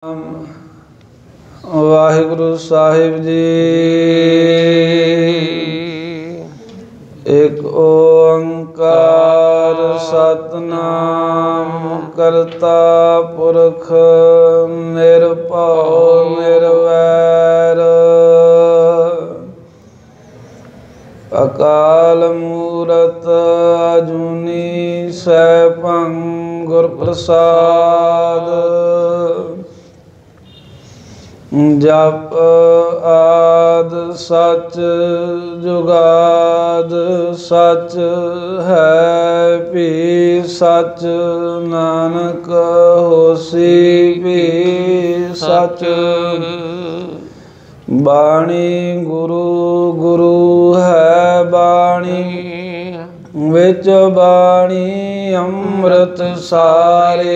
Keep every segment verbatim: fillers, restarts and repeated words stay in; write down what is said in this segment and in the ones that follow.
ਵਾਹਿਗੁਰੂ ਸਾਹਿਬ ਜੀ। ਇੱਕ ਓੰਕਾਰ ਸਤਿਨਾਮ ਕਰਤਾ ਪੁਰਖ ਨਿਰਭਉ ਨਿਰਵੈਰ ਅਕਾਲ ਮੂਰਤ ਅਜੂਨੀ ਸੈਭੰ ਗੁਰ ਪ੍ਰਸਾਦ। ਜਪ ਆਦ ਸਚ ਜੁਗਾਦ ਸਚ ਹੈ ਭੀ ਸਚ ਨਾਨਕ ਹੋਸੀ ਭੀ ਸਚ। ਬਾਣੀ ਗੁਰੂ ਗੁਰੂ ਹੈ ਬਾਣੀ ਵਿੱਚ ਬਾਣੀ ਅੰਮ੍ਰਿਤ ਸਾਰੇ।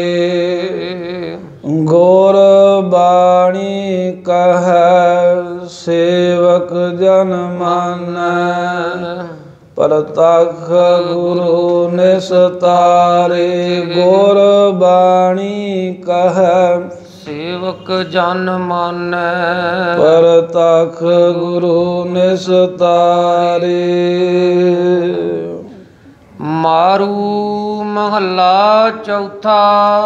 ਗੁਰ ਬਾਣੀ ਕਹੈ ਸੇਵਕ ਜਨ ਮਾਨੈ ਪ੍ਰਤੱਖ ਗੁਰੂ ਨਿਸਤਾਰੇ। ਗੁਰ ਬਾਣੀ ਕਹੈ ਸੇਵਕ ਜਨ ਮਾਨੈ ਪ੍ਰਤੱਖ ਗੁਰੂ ਨਿਸਤਾਰੇ। ਮਾਰੂ ਮਹੱਲਾ ਚੌਥਾ।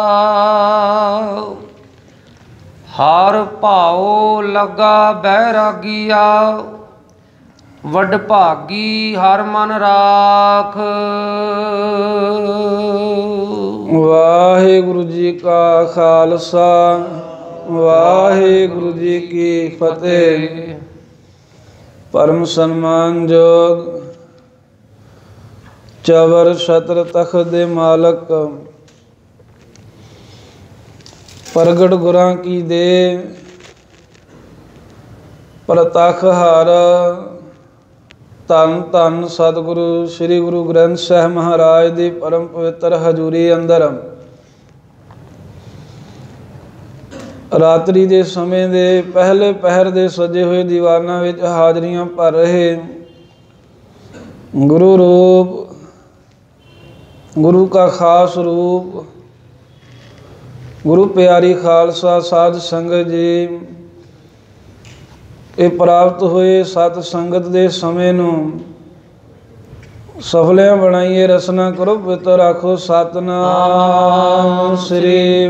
ਹਰ ਭਾਉ ਲੱਗਾ ਬੈਰਾਗੀਆ ਵੱਡ ਭਾਗੀ ਹਰ ਮਨ ਰਾਖ। ਵਾਹਿਗੁਰੂ ਜੀ ਕਾ ਖਾਲਸਾ ਵਾਹਿਗੁਰੂ ਜੀ ਕੀ ਫਤਿਹ। ਪਰਮ ਸਨਮਾਨਯੋਗ ਚਵਰ ਛਤਰ ਤਖਤ ਦੇ ਮਾਲਕ ਪ੍ਰਗਟ ਗੁਰਾਂ ਕੀ ਦੇ ਪ੍ਰਤੱਖ ਹਰ ਧੰਨ ਧੰਨ ਸਤਿਗੁਰੂ ਸ੍ਰੀ ਗੁਰੂ ਗ੍ਰੰਥ ਸਾਹਿਬ ਮਹਾਰਾਜ ਦੀ ਪਰਮ ਪਵਿੱਤਰ ਹਜ਼ੂਰੀ ਅੰਦਰ ਰਾਤਰੀ ਦੇ ਸਮੇਂ ਦੇ ਪਹਿਲੇ ਪਹਿਰ ਦੇ ਸਜੇ ਹੋਏ ਦੀਵਾਨਾਂ ਵਿੱਚ ਹਾਜ਼ਰੀਆਂ ਭਰ ਰਹੇ ਗੁਰੂ ਰੂਪ ਗੁਰੂ ਕਾ ਖਾਸ ਰੂਪ ਗੁਰੂ ਪਿਆਰੀ ਖਾਲਸਾ ਸਾਧ ਸੰਗਤ ਜੀ, ਇਹ ਪ੍ਰਾਪਤ ਹੋਏ ਸਤ ਸੰਗਤ ਦੇ ਸਮੇਂ ਨੂੰ ਸਫਲਿਆਂ ਬਣਾਈਏ। ਰਸਨਾ ਕਰੋ ਪਵਿੱਤਰ ਆਖੋ ਸਤਿਨਾਮ ਸ੍ਰੀ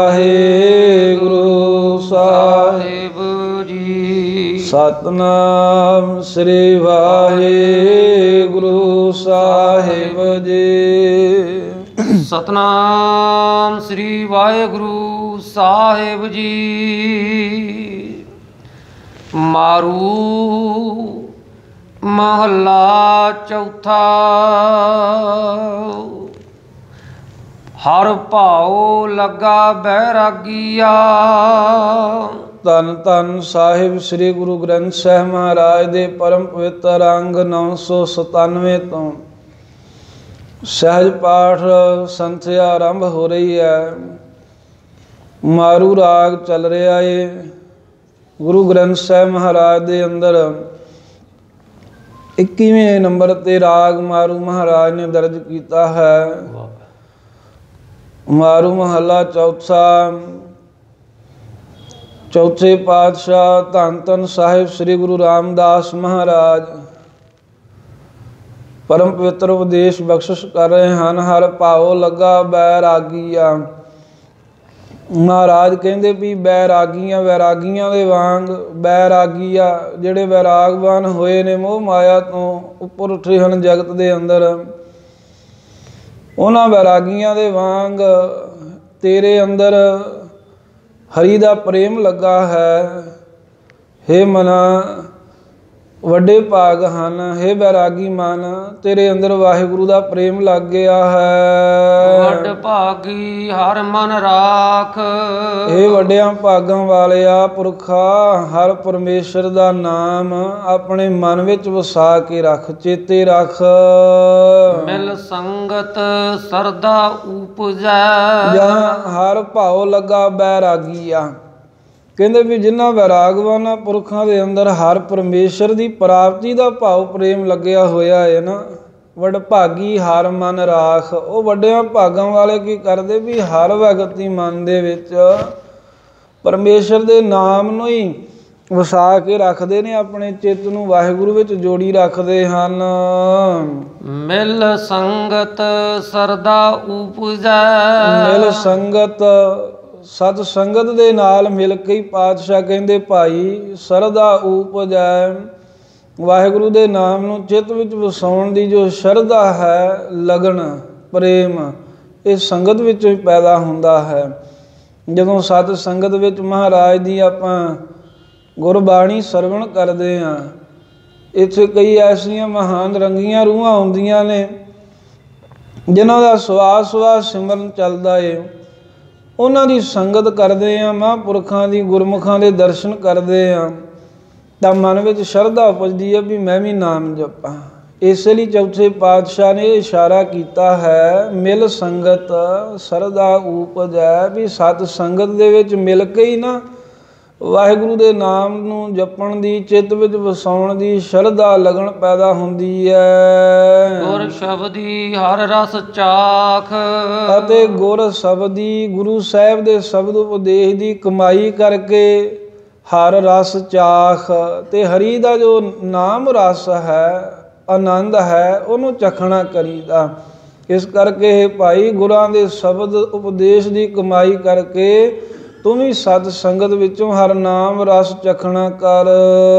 ਵਾਹਿਗੁਰੂ ਸਾਹਿਬ ਜੀ। ਸਤਿਨਾਮ ਸ੍ਰੀ ਵਾਹਿਗੁਰੂ ਸਾਹਿਬ ਜੀ। ਸਤਿਨਾਮ ਸ੍ਰੀ ਵਾਹਿਗੁਰੂ ਸਾਹਿਬ ਜੀ। ਮਾਰੂ ਮਹੱਲਾ ਚੌਥਾ। ਹਰ ਭਾਉ ਲੱਗਾ ਬੈਰਾਗੀਆ। ਧੰਨ ਧੰਨ ਸਾਹਿਬ ਸ੍ਰੀ ਗੁਰੂ ਗ੍ਰੰਥ ਸਾਹਿਬ ਮਹਾਰਾਜ ਦੇ ਪਰਮ ਪਵਿੱਤਰ ਅੰਗ ਨੌ ਸੌ ਸਤਾਨਵੇਂ ਤੋਂ ਸਹਿਜ ਪਾਠ ਸੰਥਿਆ ਆਰੰਭ ਹੋ ਰਹੀ ਹੈ। ਮਾਰੂ ਰਾਗ ਚੱਲ ਰਿਹਾ ਏ। ਗੁਰੂ ਗ੍ਰੰਥ ਸਾਹਿਬ ਮਹਾਰਾਜ ਦੇ ਅੰਦਰ ਇੱਕੀਵੇਂ ਨੰਬਰ ਤੇ ਰਾਗ ਮਾਰੂ ਮਹਾਰਾਜ ਨੇ ਦਰਜ ਕੀਤਾ ਹੈ। ਮਾਰੂ ਮਹੱਲਾ ਚੌਥਾ। ਚੌਥੇ ਪਾਤਸ਼ਾਹ ਧੰਨ ਧੰਨ ਸਾਹਿਬ ਸ੍ਰੀ ਗੁਰੂ ਰਾਮਦਾਸ ਮਹਾਰਾਜ ਪਰਮ ਪਵਿੱਤਰ ਉਪਦੇਸ਼ ਬਖਸ਼ਿਸ਼ ਕਰ ਰਹੇ ਹਨ। ਹਰ ਭਾਉ ਲੱਗਾ ਬੈਰਾਗੀਆ। ਮਹਾਰਾਜ ਕਹਿੰਦੇ ਵੀ ਬੈਰਾਗੀਆਂ ਵੈਰਾਗੀਆਂ ਦੇ ਵਾਂਗ ਬੈਰਾਗੀਆ ਜਿਹੜੇ ਵੈਰਾਗਵਾਨ ਹੋਏ ਨੇ, ਮੋਹ ਮਾਇਆ ਤੋਂ ਉੱਪਰ ਉੱਠੇ ਹਨ ਜਗਤ ਦੇ ਅੰਦਰ, ਉਹਨਾਂ ਵੈਰਾਗੀਆਂ ਦੇ ਵਾਂਗ ਤੇਰੇ ਅੰਦਰ ਹਰੀ ਦਾ ਪ੍ਰੇਮ ਲੱਗਾ ਹੈ। ਹੇ ਮਨਾ ਵੱਡੇ ਭਾਗ ਹਨ। ਹੇ ਬੈਰਾਗੀ ਮਨ ਤੇਰੇ ਅੰਦਰ ਵਾਹਿਗੁਰੂ ਦਾ ਪ੍ਰੇਮ ਲੱਗ ਗਿਆ ਹੈ। ਵੱਡ ਭਾਗੀ ਹਰ ਮਨ ਰਾਖ। ਇਹ ਵੱਡਿਆਂ ਭਾਗਾਂ ਵਾਲਿਆ ਪੁਰਖਾ ਹਰ ਪਰਮੇਸ਼ਰ ਦਾ ਨਾਮ ਆਪਣੇ ਮਨ ਵਿੱਚ ਵਸਾ ਕੇ ਰੱਖ, ਚੇਤੇ ਰੱਖ। ਮਿਲ ਸੰਗਤ ਸਰਦਾ ਉਪਜੈ। ਜਾਂ ਹਰ ਭਾਉ ਲੱਗਾ ਬੈਰਾਗੀਆ। ਕਹਿੰਦੇ ਵੀ ਜਿਨ੍ਹਾਂ ਵੈਰਾਗਵਾਨਾਂ ਪੁਰਖਾਂ ਦੇ ਅੰਦਰ ਹਰ ਪਰਮੇਸ਼ਰ ਦੀ ਪ੍ਰਾਪਤੀ ਦਾ ਭਾਵ ਪ੍ਰੇਮ ਲੱਗਿਆ ਹੋਇਆ ਹੈ ਨਾ, ਵਡਭਾਗੀ ਹਰ ਮਨ ਰਾਖ। ਉਹ ਵੱਡਿਆਂ ਭਾਗਾਂ ਵਾਲੇ ਕੀ ਕਰਦੇ ਵੀ ਹਰ ਵਕਤ ਹੀ ਮਨ ਦੇ ਵਿੱਚ ਪਰਮੇਸ਼ਰ ਦੇ ਨਾਮ ਨੂੰ ਹੀ ਵਸਾ ਕੇ ਰੱਖਦੇ ਨੇ, ਆਪਣੇ ਚਿੱਤ ਨੂੰ ਵਾਹਿਗੁਰੂ ਵਿੱਚ ਜੋੜੀ ਰੱਖਦੇ ਹਨ। ਮਿਲ ਸੰਗਤ ਸਰਦਾ ਉਪਜੈ। ਮਿਲ ਸੰਗਤ, ਸਤ ਸੰਗਤ ਦੇ ਨਾਲ ਮਿਲ ਕੇ ਹੀ ਪਾਤਸ਼ਾਹ ਕਹਿੰਦੇ ਭਾਈ ਸਰਦਾ ਉਪਜੈ, ਵਾਹਿਗੁਰੂ ਦੇ ਨਾਮ ਨੂੰ ਚਿੱਤ ਵਿੱਚ ਵਸਾਉਣ ਦੀ ਜੋ ਸ਼ਰਧਾ ਹੈ, ਲਗਨ, ਪ੍ਰੇਮ, ਇਹ ਸੰਗਤ ਵਿੱਚੋਂ ਹੀ ਪੈਦਾ ਹੁੰਦਾ ਹੈ। ਜਦੋਂ ਸਤ ਸੰਗਤ ਵਿੱਚ ਮਹਾਰਾਜ ਦੀ ਆਪਾਂ ਗੁਰਬਾਣੀ ਸਰਵਣ ਕਰਦੇ ਹਾਂ, ਇੱਥੇ ਕਈ ਐਸੀਆਂ ਮਹਾਨ ਰੰਗੀਆਂ ਰੂਹਾਂ ਆਉਂਦੀਆਂ ਨੇ ਜਿਨ੍ਹਾਂ ਦਾ ਸਵਾਸ ਸਵਾਸ ਸਿਮਰਨ ਚੱਲਦਾ ਏ। ਉਹਨਾਂ ਦੀ ਸੰਗਤ ਕਰਦੇ ਹਾਂ, ਮਹਾਂਪੁਰਖਾਂ ਦੀ ਗੁਰਮੁਖਾਂ ਦੇ ਦਰਸ਼ਨ ਕਰਦੇ ਹਾਂ, ਤਾਂ ਮਨ ਵਿੱਚ ਸ਼ਰਧਾ ਉਪਜਦੀ ਹੈ ਵੀ ਮੈਂ ਵੀ ਨਾਮ ਜਪਾਂ। ਇਸੇ ਲਈ ਚੌਥੇ ਪਾਤਸ਼ਾਹ ਨੇ ਇਹ ਇਸ਼ਾਰਾ ਕੀਤਾ ਹੈ, ਮਿਲ ਸੰਗਤ ਸਰਦਾ ਉਪਜੈ, ਵੀ ਸਤ ਸੰਗਤ ਦੇ ਵਿੱਚ ਮਿਲ ਕੇ ਹੀ ਨਾ ਵਾਹਿਗੁਰੂ ਦੇ ਨਾਮ ਨੂੰ ਜਪਣ ਦੀ, ਚਿੱਤ ਵਿੱਚ ਵਸਾਉਣ ਦੀ ਸ਼ਰਧਾ ਲਗਨ ਪੈਦਾ ਹੁੰਦੀ ਹੈ। ਗੁਰ ਸ਼ਬਦੀ ਹਰ ਰਸ ਚਾਖ। ਅਤੇ ਗੁਰ ਸ਼ਬਦੀ, ਗੁਰੂ ਸਾਹਿਬ ਦੇ ਸ਼ਬਦ ਉਪਦੇਸ਼ ਦੀ ਕਮਾਈ ਕਰਕੇ ਹਰ ਰਸ ਚਾਖ, ਤੇ ਹਰੀ ਦਾ ਜੋ ਨਾਮ ਰਸ ਹੈ, ਆਨੰਦ ਹੈ, ਉਹਨੂੰ ਚਖਣਾ ਕਰੀਦਾ। ਇਸ ਕਰਕੇ ਭਾਈ ਗੁਰਾਂ ਦੇ ਸ਼ਬਦ ਉਪਦੇਸ਼ ਦੀ ਕਮਾਈ ਕਰਕੇ ਤੂੰ ਵੀ ਸਤ ਸੰਗਤ ਵਿੱਚੋਂ ਹਰ ਨਾਮ ਰਸ ਚਖਣਾ ਕਰ।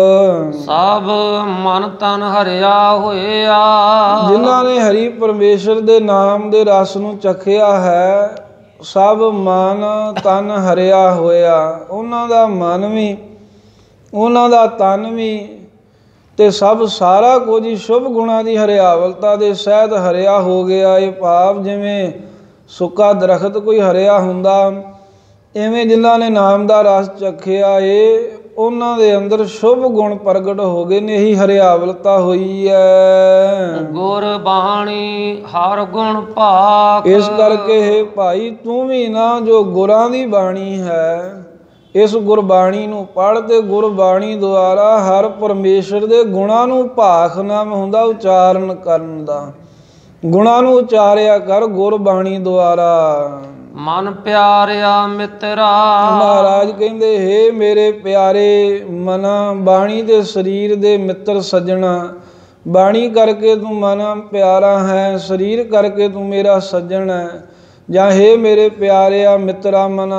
ਸਭ ਮਨ ਤਨ ਹਰਿਆ ਹੋਇਆ। ਜਿਨ੍ਹਾਂ ਨੇ ਹਰੀ ਪਰਮੇਸ਼ਰ ਦੇ ਨਾਮ ਦੇ ਰਸ ਨੂੰ ਚਖਿਆ ਹੈ, ਸਭ ਮਨ ਤਨ ਹਰਿਆ ਹੋਇਆ। ਉਹਨਾਂ ਦਾ ਮਨ ਵੀ, ਉਹਨਾਂ ਦਾ ਤਨ ਵੀ, ਤੇ ਸਭ ਸਾਰਾ ਕੁਝ ਹੀ ਸ਼ੁਭ ਗੁਣਾਂ ਦੀ ਹਰਿਆਵਲਤਾ ਦੇ ਸਹਿਤ ਹਰਿਆ ਹੋ ਗਿਆ। ਇਹ ਭਾਵ ਜਿਵੇਂ ਸੁੱਕਾ ਦਰਖਤ ਕੋਈ ਹਰਿਆ ਹੁੰਦਾ, ਇਵੇਂ ਜਿਨ੍ਹਾਂ ਨੇ ਨਾਮ ਦਾ ਰਸ ਚਖਿਆ ਏ, ਉਹਨਾਂ ਦੇ ਅੰਦਰ ਸ਼ੁਭ ਗੁਣ ਪ੍ਰਗਟ ਹੋ ਗਏ ਨੇ, ਇਹੀ ਹਰਿਆਵਲਤਾ ਹੋਈ ਹੈ। ਗੁਰ ਬਾਣੀ ਹਰ ਗੁਣ ਭਾਖ। ਇਸ ਕਰਕੇ ਹੈ ਭਾਈ ਤੂੰ ਵੀ ਨਾ ਜੋ ਗੁਰਾਂ ਦੀ ਬਾਣੀ ਹੈ, ਇਸ ਗੁਰਬਾਣੀ ਨੂੰ ਪੜ੍ਹ ਤੇ ਗੁਰਬਾਣੀ ਦੁਆਰਾ ਹਰ ਪਰਮੇਸ਼ਰ ਦੇ ਗੁਣਾਂ ਨੂੰ ਭਾਖ ਨਾਮ ਹੁੰਦਾ ਉਚਾਰਨ ਕਰਨ ਦਾ। ਗੁਣਾਂ ਨੂੰ ਉਚਾਰਿਆ ਕਰ ਗੁਰਬਾਣੀ ਦੁਆਰਾ। ਮਨ ਪਿਆਰਿਆ ਮਿੱਤਰਾ। ਮਹਾਰਾਜ ਕਹਿੰਦੇ ਹੇ ਮੇਰੇ ਪਿਆਰੇ ਮਨਾ, ਬਾਣੀ ਦੇ ਸਰੀਰ ਦੇ ਮਿੱਤਰ ਸੱਜਣਾ, ਬਾਣੀ ਕਰਕੇ ਤੂੰ ਮਨ ਪਿਆਰਾ ਹੈ, ਸਰੀਰ ਕਰਕੇ ਤੂੰ ਮੇਰਾ ਸੱਜਣ ਹੈ। ਜਾਂ ਹੇ ਮੇਰੇ ਪਿਆਰਿਆ ਮਿੱਤਰਾ ਮਨਾ,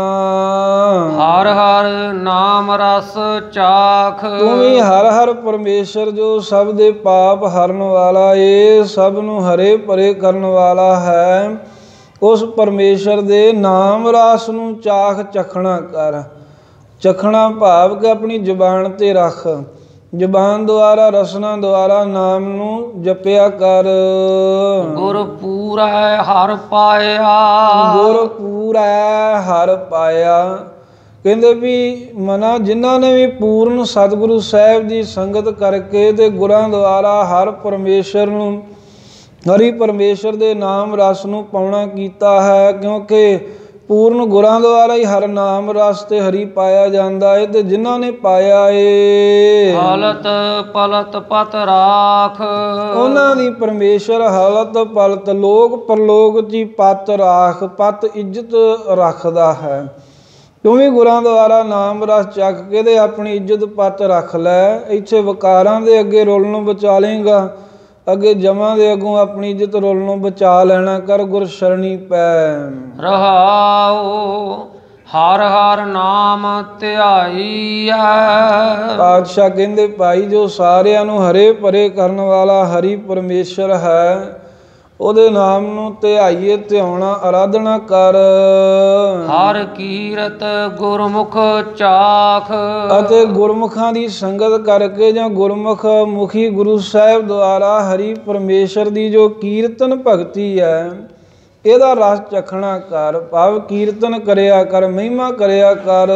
ਹਰ ਹਰ ਨਾਮ ਰਸ ਚਾਖ। ਤੂੰ ਵੀ ਹਰ ਹਰ ਪਰਮੇਸ਼ਰ ਜੋ ਸਭ ਦੇ ਪਾਪ ਹਰਨ ਵਾਲਾ ਏ, ਸਭ ਨੂੰ ਹਰੇ ਭਰੇ ਕਰਨ ਵਾਲਾ ਹੈ, ਉਸ ਪਰਮੇਸ਼ਰ ਦੇ ਨਾਮ ਰਸ ਨੂੰ ਚਾਖ ਚਖਣਾ ਕਰ। ਚਖਣਾ ਭਾਵ ਕਿ ਆਪਣੀ ਜ਼ੁਬਾਨ ਤੇ ਰੱਖ, ਜ਼ੁਬਾਨ ਦੁਆਰਾ ਰਸਨਾ ਦੁਆਰਾ ਨਾਮ ਨੂੰ ਜਪਿਆ ਕਰ। ਗੁਰ ਪੂਰਾ ਹਰ ਪਾਇਆ। ਗੁਰ ਪੂਰਾ ਹਰ ਪਾਇਆ, ਕਹਿੰਦੇ ਵੀ ਮਨਾ ਜਿਨ੍ਹਾਂ ਨੇ ਵੀ ਪੂਰਨ ਸਤਿਗੁਰੂ ਸਾਹਿਬ ਦੀ ਸੰਗਤ ਕਰਕੇ ਤੇ ਗੁਰਾਂ ਦੁਆਰਾ ਹਰ ਪਰਮੇਸ਼ਰ ਨੂੰ, ਹਰੀ ਪਰਮੇਸ਼ਰ ਦੇ ਨਾਮ ਰਸ ਨੂੰ ਪਾਉਣਾ ਕੀਤਾ ਹੈ, ਕਿਉਂਕਿ ਪੂਰਨ ਗੁਰਾਂ ਦੁਆਰਾ ਹੀ ਹਰ ਨਾਮ ਰਸ ਤੇ ਹਰੀ ਪਾਇਆ ਜਾਂਦਾ ਹੈ। ਤੇ ਜਿਨ੍ਹਾਂ ਨੇ ਪਾਇਆ ਏ ਹਾਲਤ ਪਲਤ ਪਤ ਰਾਖ। ਉਹਨਾਂ ਦੀ ਪਰਮੇਸ਼ਰ ਹਾਲਤ ਪਲਤ ਲੋਕ ਪਰਲੋਕ ਦੀ ਪਤ ਰਾਖ, ਪਤ ਇੱਜ਼ਤ ਰੱਖਦਾ ਹੈ। ਤੂੰ ਵੀ ਗੁਰਾਂ ਦੁਆਰਾ ਨਾਮ ਰਸ ਚੱਕ ਕੇ ਤੇ ਆਪਣੀ ਇੱਜ਼ਤ ਪਤ ਰੱਖ ਲੈ। ਇੱਥੇ ਵਕਾਰਾਂ ਦੇ ਅੱਗੇ ਰੁਲਣੋਂ ਬਚਾ ਲੇਗਾ, ਅੱਗੇ ਜਮਾਂ ਦੇ ਅੱਗੋਂ ਆਪਣੀ ਇੱਜ਼ਤ ਰੁਲਣੋਂ ਬਚਾ ਲੈਣਾ ਕਰ। ਗੁਰ ਸ਼ਰਣੀ ਪੈ ਰਹਾਉ ਹਰ ਹਰ ਨਾਮ ਧਿਆਈ ਹੈ। ਪਾਤਸ਼ਾਹ ਕਹਿੰਦੇ ਭਾਈ ਜੋ ਸਾਰਿਆਂ ਨੂੰ ਹਰੇ ਭਰੇ ਕਰਨ ਵਾਲਾ ਹਰੀ ਪਰਮੇਸ਼ਰ ਹੈ, ਉਹਦੇ ਨਾਮ ਨੂੰ ਧਿਆਈਏ, ਧਿਆਉਣਾ ਆਰਾਧਨਾ ਕਰ। ਹਰ ਕੀਰਤ ਗੁਰਮੁਖ ਚਾਖ। ਅਤੇ ਗੁਰਮੁਖਾਂ ਦੀ ਸੰਗਤ ਕਰਕੇ ਜਾਂ ਗੁਰਮੁਖ ਮੁਖੀ ਗੁਰੂ ਸਾਹਿਬ ਦੁਆਰਾ ਹਰੀ ਪਰਮੇਸ਼ਰ ਦੀ ਜੋ ਕੀਰਤਨ ਭਗਤੀ ਹੈ, ਇਹਦਾ ਰਸ ਚਖਣਾ ਕਰ। ਭਾਵ ਕੀਰਤਨ ਕਰਿਆ ਕਰ, ਮਹਿਮਾ ਕਰਿਆ ਕਰ।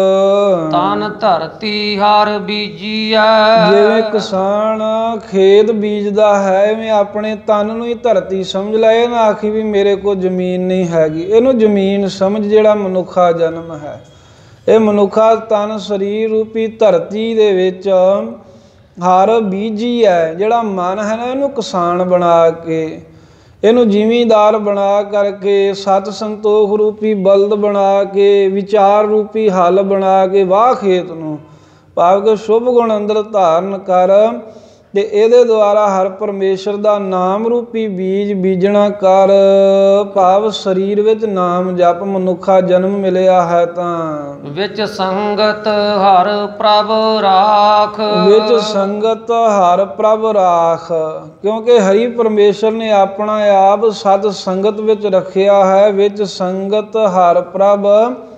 ਤਨ ਧਰਤੀ ਹਰ ਬੀਜੀਐ। ਜਿਵੇਂ ਕਿਸਾਨ ਖੇਤ ਬੀਜਦਾ ਹੈ, ਐਵੇਂ ਆਪਣੇ ਤਨ ਨੂੰ ਹੀ ਧਰਤੀ ਸਮਝ ਲੈ। ਇਹ ਨਾ ਆਖੀ ਵੀ ਮੇਰੇ ਕੋਲ ਜ਼ਮੀਨ ਨਹੀਂ ਹੈਗੀ, ਇਹਨੂੰ ਜ਼ਮੀਨ ਸਮਝ। ਜਿਹੜਾ ਮਨੁੱਖਾ ਜਨਮ ਹੈ, ਇਹ ਮਨੁੱਖਾ ਤਨ ਸਰੀਰ ਰੂਪੀ ਧਰਤੀ ਦੇ ਵਿੱਚ ਹਰ ਬੀਜੀ ਹੈ। ਜਿਹੜਾ ਮਨ ਹੈ ਨਾ, ਇਹਨੂੰ ਕਿਸਾਨ ਬਣਾ ਕੇ ਇਹਨੂੰ ਜ਼ਿਮੀਂਦਾਰ ਬਣਾ ਕਰਕੇ, ਸਤ ਸੰਤੋਖ ਰੂਪੀ ਬਲਦ ਬਣਾ ਕੇ, ਵਿਚਾਰ ਰੂਪੀ ਹਲ ਬਣਾ ਕੇ ਵਾਹ ਖੇਤ ਨੂੰ, ਭਾਵ ਕਿ ਸ਼ੁਭ ਗੁਣ ਅੰਦਰ ਧਾਰਨ ਕਰ ਤੇ ਇਹਦੇ ਦੁਆਰਾ ਹਰ ਪਰਮੇਸ਼ਰ ਦਾ ਨਾਮ ਰੂਪੀ ਬੀਜ ਬੀਜਣਾ ਕਰ। ਭਾਵ ਸਰੀਰ ਵਿੱਚ ਨਾਮ ਜਪ ਮਨੁੱਖਾ ਜਨਮ ਮਿਲਿਆ ਹੈ ਤਾਂ ਵਿੱਚ ਸੰਗਤ ਹਰ ਪ੍ਰਭ ਰਾਖ, ਵਿੱਚ ਸੰਗਤ ਹਰ ਪ੍ਰਭ ਰਾਖ, ਕਿਉਂਕਿ ਹਰੀ ਪਰਮੇਸ਼ਰ ਨੇ ਆਪਣਾ ਆਪ ਸਤ ਸੰਗਤ ਵਿੱਚ ਰੱਖਿਆ ਹੈ। ਵਿੱਚ ਸੰਗਤ ਹਰ ਪ੍ਰਭ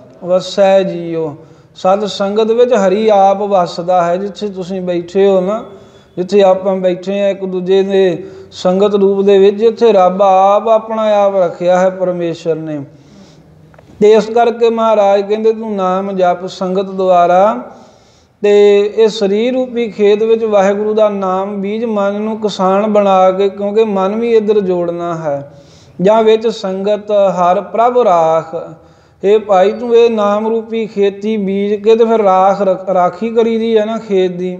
ਵਸੈ ਜੀਓ, ਸਤ ਸੰਗਤ ਵਿੱਚ ਹਰੀ ਆਪ ਵਸਦਾ ਹੈ। ਜਿੱਥੇ ਤੁਸੀਂ ਬੈਠੇ ਹੋ ਨਾ, ਜਿੱਥੇ ਆਪਾਂ ਬੈਠੇ ਹਾਂ ਇੱਕ ਦੂਜੇ ਦੇ ਸੰਗਤ ਰੂਪ ਦੇ ਵਿੱਚ, ਜਿੱਥੇ ਰੱਬ ਆਪ ਆਪਣਾ ਆਪ ਰੱਖਿਆ ਹੈ ਪਰਮੇਸ਼ਰ ਨੇ। ਤੇ ਇਸ ਕਰਕੇ ਮਹਾਰਾਜ ਕਹਿੰਦੇ ਤੂੰ ਨਾਮ ਜਪ ਸੰਗਤ ਦੁਆਰਾ, ਤੇ ਇਹ ਸਰੀਰ ਰੂਪੀ ਖੇਤ ਵਿੱਚ ਵਾਹਿਗੁਰੂ ਦਾ ਨਾਮ ਬੀਜ ਮਨ ਨੂੰ ਕਿਸਾਨ ਬਣਾ ਕੇ, ਕਿਉਂਕਿ ਮਨ ਵੀ ਇੱਧਰ ਜੋੜਨਾ ਹੈ। ਜਾਂ ਵਿੱਚ ਸੰਗਤ ਹਰ ਪ੍ਰਭ ਰਾਖ, ਇਹ ਭਾਈ ਤੂੰ ਇਹ ਨਾਮ ਰੂਪੀ ਖੇਤੀ ਬੀਜ ਕੇ ਤੇ ਫਿਰ ਰਾਖ ਰਾਖੀ ਕਰੀ ਦੀ ਹੈ ਨਾ ਖੇਤ ਦੀ।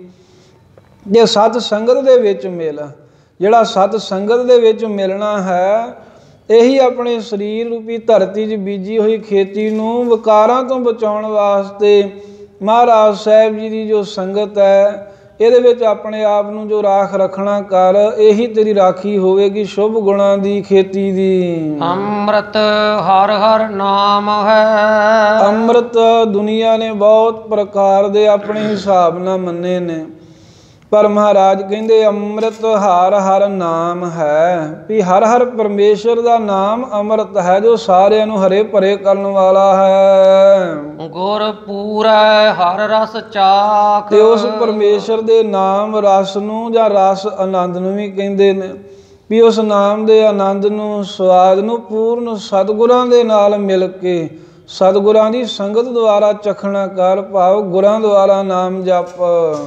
ਜੇ ਸਤ ਸੰਗਤ ਦੇ ਵਿੱਚ ਮਿਲ, ਜਿਹੜਾ ਸਤ ਸੰਗਤ ਦੇ ਵਿੱਚ ਮਿਲਣਾ ਹੈ, ਇਹੀ ਆਪਣੇ ਸਰੀਰ ਰੂਪੀ ਧਰਤੀ 'ਚ ਬੀਜੀ ਹੋਈ ਖੇਤੀ ਨੂੰ ਵਿਕਾਰਾਂ ਤੋਂ ਬਚਾਉਣ ਵਾਸਤੇ ਮਹਾਰਾਜ ਸਾਹਿਬ ਜੀ ਦੀ ਜੋ ਸੰਗਤ ਹੈ, ਇਹਦੇ ਵਿੱਚ ਆਪਣੇ ਆਪ ਨੂੰ ਜੋ ਰਾਖ ਰੱਖਣਾ ਕਰ, ਇਹੀ ਤੇਰੀ ਰਾਖੀ ਹੋਵੇਗੀ ਸ਼ੁਭ ਗੁਣਾਂ ਦੀ ਖੇਤੀ ਦੀ। ਅੰਮ੍ਰਿਤ ਹਰ ਹਰ ਨਾਮ ਹੈ। ਅੰਮ੍ਰਿਤ ਦੁਨੀਆ ਨੇ ਬਹੁਤ ਪ੍ਰਕਾਰ ਦੇ ਆਪਣੇ ਹਿਸਾਬ ਨਾਲ ਮੰਨੇ ਨੇ, ਪਰ ਮਹਾਰਾਜ ਕਹਿੰਦੇ ਅੰਮ੍ਰਿਤ ਹਰ ਹਰ ਨਾਮ ਹੈ, ਵੀ ਹਰ ਹਰ ਪਰਮੇਸ਼ਰ ਦਾ ਨਾਮ ਅੰਮ੍ਰਿਤ ਹੈ, ਜੋ ਸਾਰਿਆਂ ਨੂੰ ਹਰੇ ਭਰੇ ਕਰਨ ਵਾਲਾ ਹੈ। ਗੁਰ ਪੂਰੈ ਹਰ ਰਸ ਚਾਖ, ਤੇ ਉਸ ਪਰਮੇਸ਼ਰ ਦੇ ਨਾਮ ਰਸ ਨੂੰ ਜਾਂ ਰਸ ਆਨੰਦ ਨੂੰ ਵੀ ਕਹਿੰਦੇ ਨੇ, ਵੀ ਉਸ ਨਾਮ ਦੇ ਆਨੰਦ ਨੂੰ, ਸਵਾਦ ਨੂੰ ਪੂਰਨ ਸਤਿਗੁਰਾਂ ਦੇ ਨਾਲ ਮਿਲ ਕੇ ਸਤਿਗੁਰਾਂ ਦੀ ਸੰਗਤ ਦੁਆਰਾ ਚਖਣਾ ਕਰ। ਭਾਵ ਗੁਰਾਂ ਦੁਆਰਾ ਨਾਮ ਜਪ।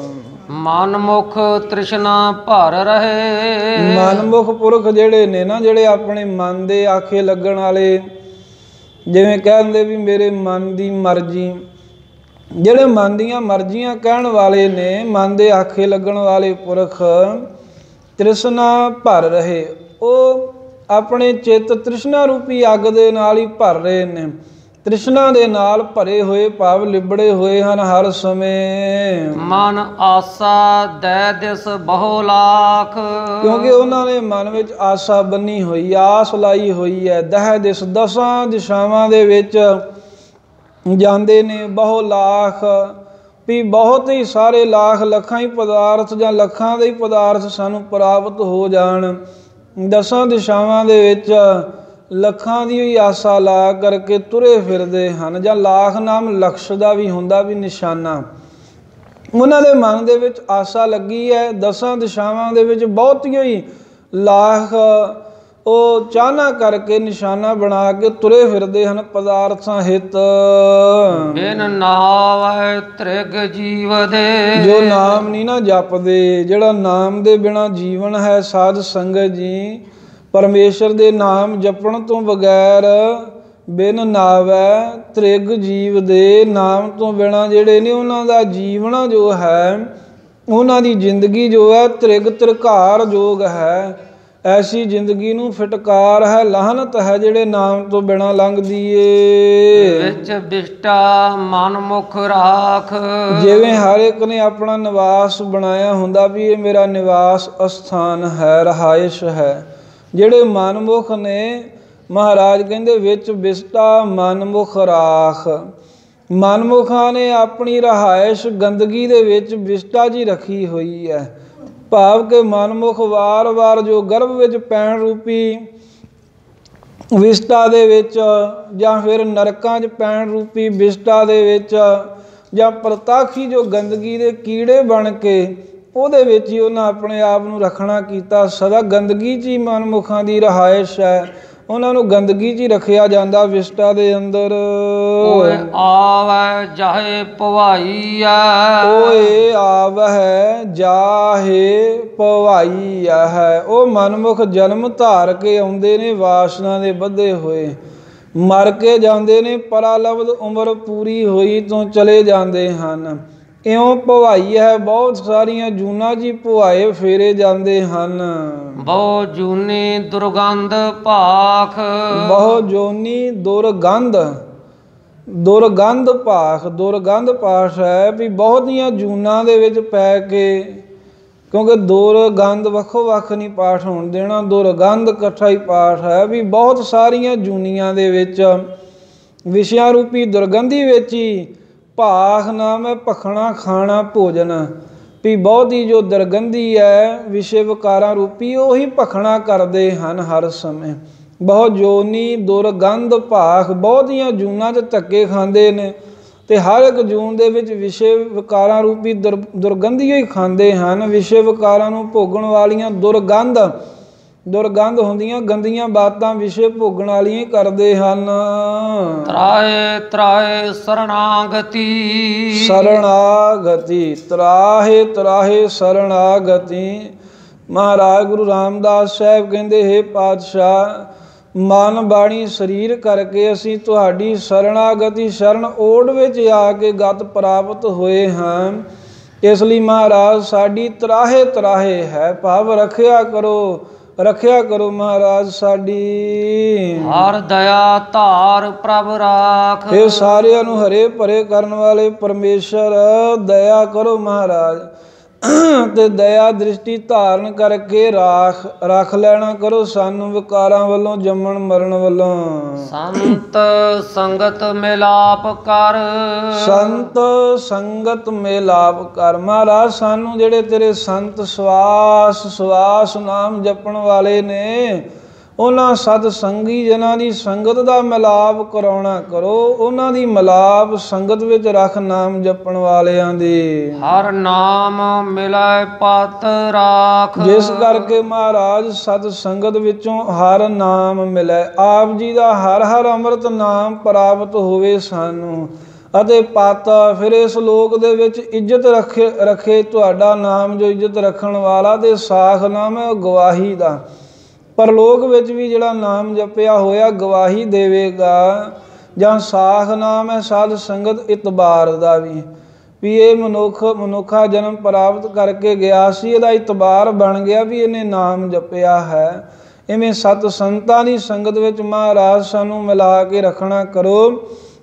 ਮਨਮੁਖ ਤ੍ਰਿਸ਼ਨਾ ਭਰ ਰਹੇ, ਮਨਮੁਖ ਪੁਰਖ ਜਿਹੜੇ ਨੇ ਨਾ, ਜਿਹੜੇ ਆਪਣੇ ਮਨ ਦੇ ਆਖੇ ਲੱਗਣ ਵਾਲੇ, ਜਿਵੇਂ ਕਹਿੰਦੇ ਵੀ ਮੇਰੇ ਮਨ ਦੀ ਮਰਜ਼ੀ, ਜਿਹੜੇ ਮਨ ਦੀਆਂ ਮਰਜ਼ੀਆਂ ਕਹਿਣ ਵਾਲੇ ਨੇ, ਮਨ ਦੇ ਆਖੇ ਲੱਗਣ ਵਾਲੇ ਪੁਰਖ ਤ੍ਰਿਸ਼ਨਾ ਭਰ ਰਹੇ, ਉਹ ਆਪਣੇ ਚਿੱਤ ਤ੍ਰਿਸ਼ਨਾ ਰੂਪੀ ਅੱਗ ਦੇ ਨਾਲ ਹੀ ਭਰ ਰਹੇ ਨੇ, ਤ੍ਰਿਸ਼ਨਾ ਦੇ ਨਾਲ ਭਰੇ ਹੋਏ, ਭਾਵ ਲਿਬੜੇ ਹੋਏ ਹਨ ਹਰ ਸਮੇਂ। ਮਨ ਆਸਾ ਦੈ ਦਿਸ ਬਹੁ ਲਾਖ, ਕਿਉਂਕਿ ਉਹਨਾਂ ਨੇ ਮਨ ਵਿੱਚ ਆਸਾ ਬੰਨੀ ਹੋਈ, ਆਸ ਲਾਈ ਹੋਈ ਹੈ। ਦਹਿ ਦਿਸ, ਦਸਾਂ ਦਿਸ਼ਾਵਾਂ ਦੇ ਵਿੱਚ ਜਾਂਦੇ ਨੇ ਬਹੁ ਲਾਖ, ਵੀ ਬਹੁਤ ਹੀ ਸਾਰੇ ਲੱਖ ਲੱਖਾਂ ਹੀ ਪਦਾਰਥ ਜਾਂ ਲੱਖਾਂ ਦੇ ਹੀ ਪਦਾਰਥ ਸਾਨੂੰ ਪ੍ਰਾਪਤ ਹੋ ਜਾਣ। ਦਸਾਂ ਦਿਸ਼ਾਵਾਂ ਦੇ ਵਿੱਚ ਲੱਖਾਂ ਦੀ ਹੀ ਆਸਾ ਲਾ ਕਰਕੇ ਤੁਰੇ ਫਿਰਦੇ ਹਨ, ਜਾਂ ਲਾਖ ਨਾਮ ਲਕਸ਼ ਦਾ ਵੀ ਹੁੰਦਾ, ਵੀ ਨਿਸ਼ਾਨਾ। ਉਹਨਾਂ ਦੇ ਮਨ ਦੇ ਵਿੱਚ ਆਸਾ ਲੱਗੀ ਹੈ, ਦਸਾਂ ਦਿਸ਼ਾਵਾਂ ਦੇ ਵਿੱਚ ਬਹੁਤੀਆਂ ਹੀ ਲਾਖ ਉਹ ਚਾਹਨਾ ਕਰਕੇ ਨਿਸ਼ਾਨਾ ਬਣਾ ਕੇ ਤੁਰੇ ਫਿਰਦੇ ਹਨ ਪਦਾਰਥਾਂ ਹਿੱਤ। ਬਿਨ ਨਾਵੈ ਤ੍ਰਿਗ ਜੀਵ ਦੇ, ਜੋ ਨਾਮ ਨਹੀਂ ਨਾ ਜਪਦੇ, ਜਿਹੜਾ ਨਾਮ ਦੇ ਬਿਨਾਂ ਜੀਵਨ ਹੈ ਸਾਧ ਸੰਗਤ ਜੀ, ਪਰਮੇਸ਼ਰ ਦੇ ਨਾਮ ਜਪਣ ਤੋਂ ਬਗੈਰ, ਬਿਨ ਨਾਵੈ ਤ੍ਰਿਗ ਜੀਵ ਦੇ, ਨਾਮ ਤੋਂ ਬਿਨਾਂ ਜਿਹੜੇ ਨੇ ਉਹਨਾਂ ਦਾ ਜੀਵਣਾ ਜੋ ਹੈ, ਉਹਨਾਂ ਦੀ ਜ਼ਿੰਦਗੀ ਜੋ ਹੈ ਤ੍ਰਿਗ ਤ੍ਰਿਕਾਰ ਜੋਗ ਹੈ। ਐਸੀ ਜ਼ਿੰਦਗੀ ਨੂੰ ਫਟਕਾਰ ਹੈ, ਲਾਹਨਤ ਹੈ ਜਿਹੜੇ ਨਾਮ ਤੋਂ ਬਿਨਾਂ ਲੰਘਦੀ ਏ। ਵਿੱਚ ਬਿਸ਼ਟਾ ਮਨ ਮੁਖ ਰਾਖ, ਜਿਵੇਂ ਹਰ ਇੱਕ ਨੇ ਆਪਣਾ ਨਿਵਾਸ ਬਣਾਇਆ ਹੁੰਦਾ ਵੀ ਇਹ ਮੇਰਾ ਨਿਵਾਸ ਅਸਥਾਨ ਹੈ, ਰਹਾਇਸ਼ ਹੈ। ਜਿਹੜੇ ਮਨਮੁਖ ਨੇ, ਮਹਾਰਾਜ ਕਹਿੰਦੇ ਵਿੱਚ ਬਿਸਟਾ ਮਨਮੁਖ ਰਾਖ, ਮਨਮੁਖਾਂ ਨੇ ਆਪਣੀ ਰਹਾਇਸ਼ ਗੰਦਗੀ ਦੇ ਵਿੱਚ ਬਿਸਟਾ ਜੀ ਰੱਖੀ ਹੋਈ ਹੈ। ਭਾਵ ਕਿ ਮਨਮੁਖ ਵਾਰ ਵਾਰ ਜੋ ਗਰਭ ਵਿੱਚ ਪੈਣ ਰੂਪੀ ਵਿਸਟਾ ਦੇ ਵਿੱਚ, ਜਾਂ ਫਿਰ ਨਰਕਾਂ 'ਚ ਪੈਣ ਰੂਪੀ ਵਿਸਟਾ ਦੇ ਵਿੱਚ, ਜਾਂ ਪ੍ਰਤਾਖੀ ਜੋ ਗੰਦਗੀ ਦੇ ਕੀੜੇ ਬਣ ਕੇ ਉਹਦੇ ਵਿੱਚ ਹੀ ਉਹਨਾਂ ਆਪਣੇ ਆਪ ਨੂੰ ਰੱਖਣਾ ਕੀਤਾ। ਸਦਾ ਗੰਦਗੀ 'ਚ ਹੀ ਮਨਮੁਖਾਂ ਦੀ ਰਹਾਇਸ਼ ਹੈ, ਉਹਨਾਂ ਨੂੰ ਗੰਦਗੀ 'ਚ ਹੀ ਰੱਖਿਆ ਜਾਂਦਾ ਵਿਸਟਾ ਦੇ ਅੰਦਰ। ਓਏ ਆਵੈ ਜਾਹੇ ਭਵਾਈ ਆ, ਓਏ ਆਵੈ ਜਾਹੇ ਭਵਾਈ ਹੈ, ਉਹ ਮਨਮੁਖ ਜਨਮ ਧਾਰ ਕੇ ਆਉਂਦੇ ਨੇ ਵਾਸਨਾ ਦੇ ਬੱਧੇ ਹੋਏ, ਮਰ ਕੇ ਜਾਂਦੇ ਨੇ, ਪਰਾਲਬਧ ਉਮਰ ਪੂਰੀ ਹੋਈ ਤੋਂ ਚਲੇ ਜਾਂਦੇ ਹਨ। ਇਉਂ ਭਵਾਈ ਹੈ ਬਹੁਤ ਸਾਰੀਆਂ ਜੂਨਾਂ ਜੀ ਭੁਆਏ ਫੇਰੇ ਜਾਂਦੇ ਹਨ। ਬਹੁ ਜੂਨੀ ਦੁਰਗੰਧ ਭਾਖ, ਬਹੁ ਜੋਨੀ ਦੁਰਗੰਧ, ਦੁਰਗੰਧ ਭਾਖ, ਦੁਰਗੰਧ ਪਾਠ ਹੈ ਵੀ ਬਹੁਤੀਆਂ ਜੂਨਾਂ ਦੇ ਵਿੱਚ ਪੈ ਕੇ, ਕਿਉਂਕਿ ਦੁਰਗੰਧ ਵੱਖੋ ਵੱਖ ਨਹੀਂ ਪਾਠ ਹੋਣ ਦੇਣਾ, ਦੁਰਗੰਧ ਇਕੱਠਾ ਹੀ ਪਾਠ ਹੈ ਵੀ ਬਹੁਤ ਸਾਰੀਆਂ ਜੂਨੀਆਂ ਦੇ ਵਿੱਚ ਵਿਸ਼ਿਆਂ ਰੂਪੀ ਦੁਰਗੰਧੀ ਵਿੱਚ ਹੀ ਭਾਖ ਨਾਮ ਹੈ ਭਖਣਾ ਖਾਣਾ ਭੋਜਨ, ਵੀ ਬਹੁਤੀ ਜੋ ਦੁਰਗੰਧੀ ਹੈ ਵਿਸ਼ੇ ਵਿਕਾਰਾਂ ਰੂਪੀ ਉਹੀ ਭਖਣਾ ਕਰਦੇ ਹਨ ਹਰ ਸਮੇਂ। ਬਹੁਤ ਜੋਨੀ ਦੁਰਗੰਧ ਭਾਖ, ਬਹੁਤੀਆਂ ਜੂਨਾਂ 'ਚ ਧੱਕੇ ਖਾਂਦੇ ਨੇ ਅਤੇ ਹਰ ਇੱਕ ਜੂਨ ਦੇ ਵਿੱਚ ਵਿਸ਼ੇ ਵਿਕਾਰਾਂ ਰੂਪੀ ਦੁਰ ਦੁਰਗੰਧੀਓ ਹੀ ਖਾਂਦੇ ਹਨ। ਵਿਸ਼ੇ ਵਿਕਾਰਾਂ ਨੂੰ ਭੋਗਣ ਵਾਲੀਆਂ ਦੁਰਗੰਧ, ਦੁਰਗੰਧ ਹੁੰਦੀਆਂ ਗੰਦੀਆਂ ਬਾਤਾਂ ਵਿਸ਼ੇ ਭੋਗਣ ਵਾਲੀਆਂ ਹੀ ਕਰਦੇ ਹਨ। ਤਰਾਏ ਤਰਾਏ ਸਰਣਾਗਤੀ, ਸਰਣਾਗਤੀ, ਤਰਾਹੇ ਤਰਾਹੇ ਸਰਣਾਗਤੀ। ਮਹਾਰਾਜ ਗੁਰੂ ਰਾਮਦਾਸ ਸਾਹਿਬ ਕਹਿੰਦੇ, ਹੇ ਪਾਤਸ਼ਾਹ, ਮਨ ਬਾਣੀ ਸਰੀਰ ਕਰਕੇ ਅਸੀਂ ਤੁਹਾਡੀ ਸਰਣਾਗਤੀ ਸ਼ਰਨ ਓੜ ਵਿੱਚ ਆ ਕੇ ਗਤ ਪ੍ਰਾਪਤ ਹੋਏ ਹਾਂ। ਇਸ ਲਈ ਮਹਾਰਾਜ ਸਾਡੀ ਤਰਾਹੇ ਤਰਾਹੇ ਹੈ, ਭਾਵ ਰੱਖਿਆ ਕਰੋ, ਰੱਖਿਆ ਕਰੋ ਮਹਾਰਾਜ ਸਾਡੀ। ਹਰ ਦਇਆ ਧਾਰ ਪ੍ਰਭ ਰਾਖ, ਇਹ ਸਾਰਿਆਂ ਨੂੰ ਹਰੇ ਭਰੇ ਕਰਨ ਵਾਲੇ ਪਰਮੇਸ਼ਰ ਦਇਆ ਕਰੋ ਮਹਾਰਾਜ, ਤੇ ਦਇਆ ਦ੍ਰਿਸ਼ਟੀ ਧਾਰਨ ਕਰਕੇ ਰਾਖ ਰੱਖ ਲੈਣਾ ਕਰੋ ਸਾਨੂੰ ਵਿਕਾਰਾਂ ਵੱਲੋਂ, ਜੰਮਣ ਮਰਨ ਵੱਲੋਂ। ਸੰਤ ਸੰਗਤ ਮਿਲਾਪ ਕਰ, ਸੰਤ ਸੰਗਤ ਮਿਲਾਪ ਕਰ। ਮਹਾਰਾਜ ਸਾਨੂੰ ਜਿਹੜੇ ਤੇਰੇ ਸੰਤ ਸਵਾਸ ਸਵਾਸ ਨਾਮ ਜਪਣ ਵਾਲੇ ਨੇ, ਉਹਨਾਂ ਸਤ ਸੰਗੀ ਜਨਾਂ ਦੀ ਸੰਗਤ ਦਾ ਮਿਲਾਪ ਕਰਾਉਣਾ ਕਰੋ, ਉਹਨਾਂ ਦੀ ਮਿਲਾਪ ਸੰਗਤ ਵਿੱਚ ਰੱਖ ਨਾਮ ਜਪਣ ਵਾਲਿਆਂ ਦੀ। ਹਰ ਨਾਮ ਮਿਲੈ ਪਤ ਰਾਖ, ਜਿਸ ਕਰਕੇ ਮਹਾਰਾਜ ਸਤ ਸੰਗਤ ਵਿੱਚੋਂ ਹਰ ਨਾਮ ਮਿਲੇ, ਆਪ ਜੀ ਦਾ ਹਰ ਹਰ ਅੰਮ੍ਰਿਤ ਨਾਮ ਪ੍ਰਾਪਤ ਹੋਵੇ ਸਾਨੂੰ, ਅਤੇ ਪਤ ਫਿਰ ਇਸ ਲੋਕ ਦੇ ਵਿੱਚ ਇੱਜ਼ਤ ਰੱਖੇ ਰੱਖੇ ਤੁਹਾਡਾ ਨਾਮ ਜੋ ਇੱਜ਼ਤ ਰੱਖਣ ਵਾਲਾ, ਤੇ ਸਾਖ ਨਾਮ ਹੈ ਗਵਾਹੀ ਦਾ, ਪਰਲੋਕ ਵਿੱਚ ਵੀ ਜਿਹੜਾ ਨਾਮ ਜਪਿਆ ਹੋਇਆ ਗਵਾਹੀ ਦੇਵੇਗਾ। ਜਾਂ ਸਾਖ ਨਾਮ ਹੈ ਸਾਧ ਸੰਗਤ ਇਤਬਾਰ ਦਾ ਵੀ, ਵੀ ਇਹ ਮਨੁੱਖ ਮਨੁੱਖਾ ਜਨਮ ਪ੍ਰਾਪਤ ਕਰਕੇ ਗਿਆ ਸੀ, ਇਹਦਾ ਇਤਬਾਰ ਬਣ ਗਿਆ ਵੀ ਇਹਨੇ ਨਾਮ ਜਪਿਆ ਹੈ। ਇਵੇਂ ਸਤ ਸੰਤਾਂ ਦੀ ਸੰਗਤ ਵਿੱਚ ਮਹਾਰਾਜ ਸਾਨੂੰ ਮਿਲਾ ਕੇ ਰੱਖਣਾ ਕਰੋ,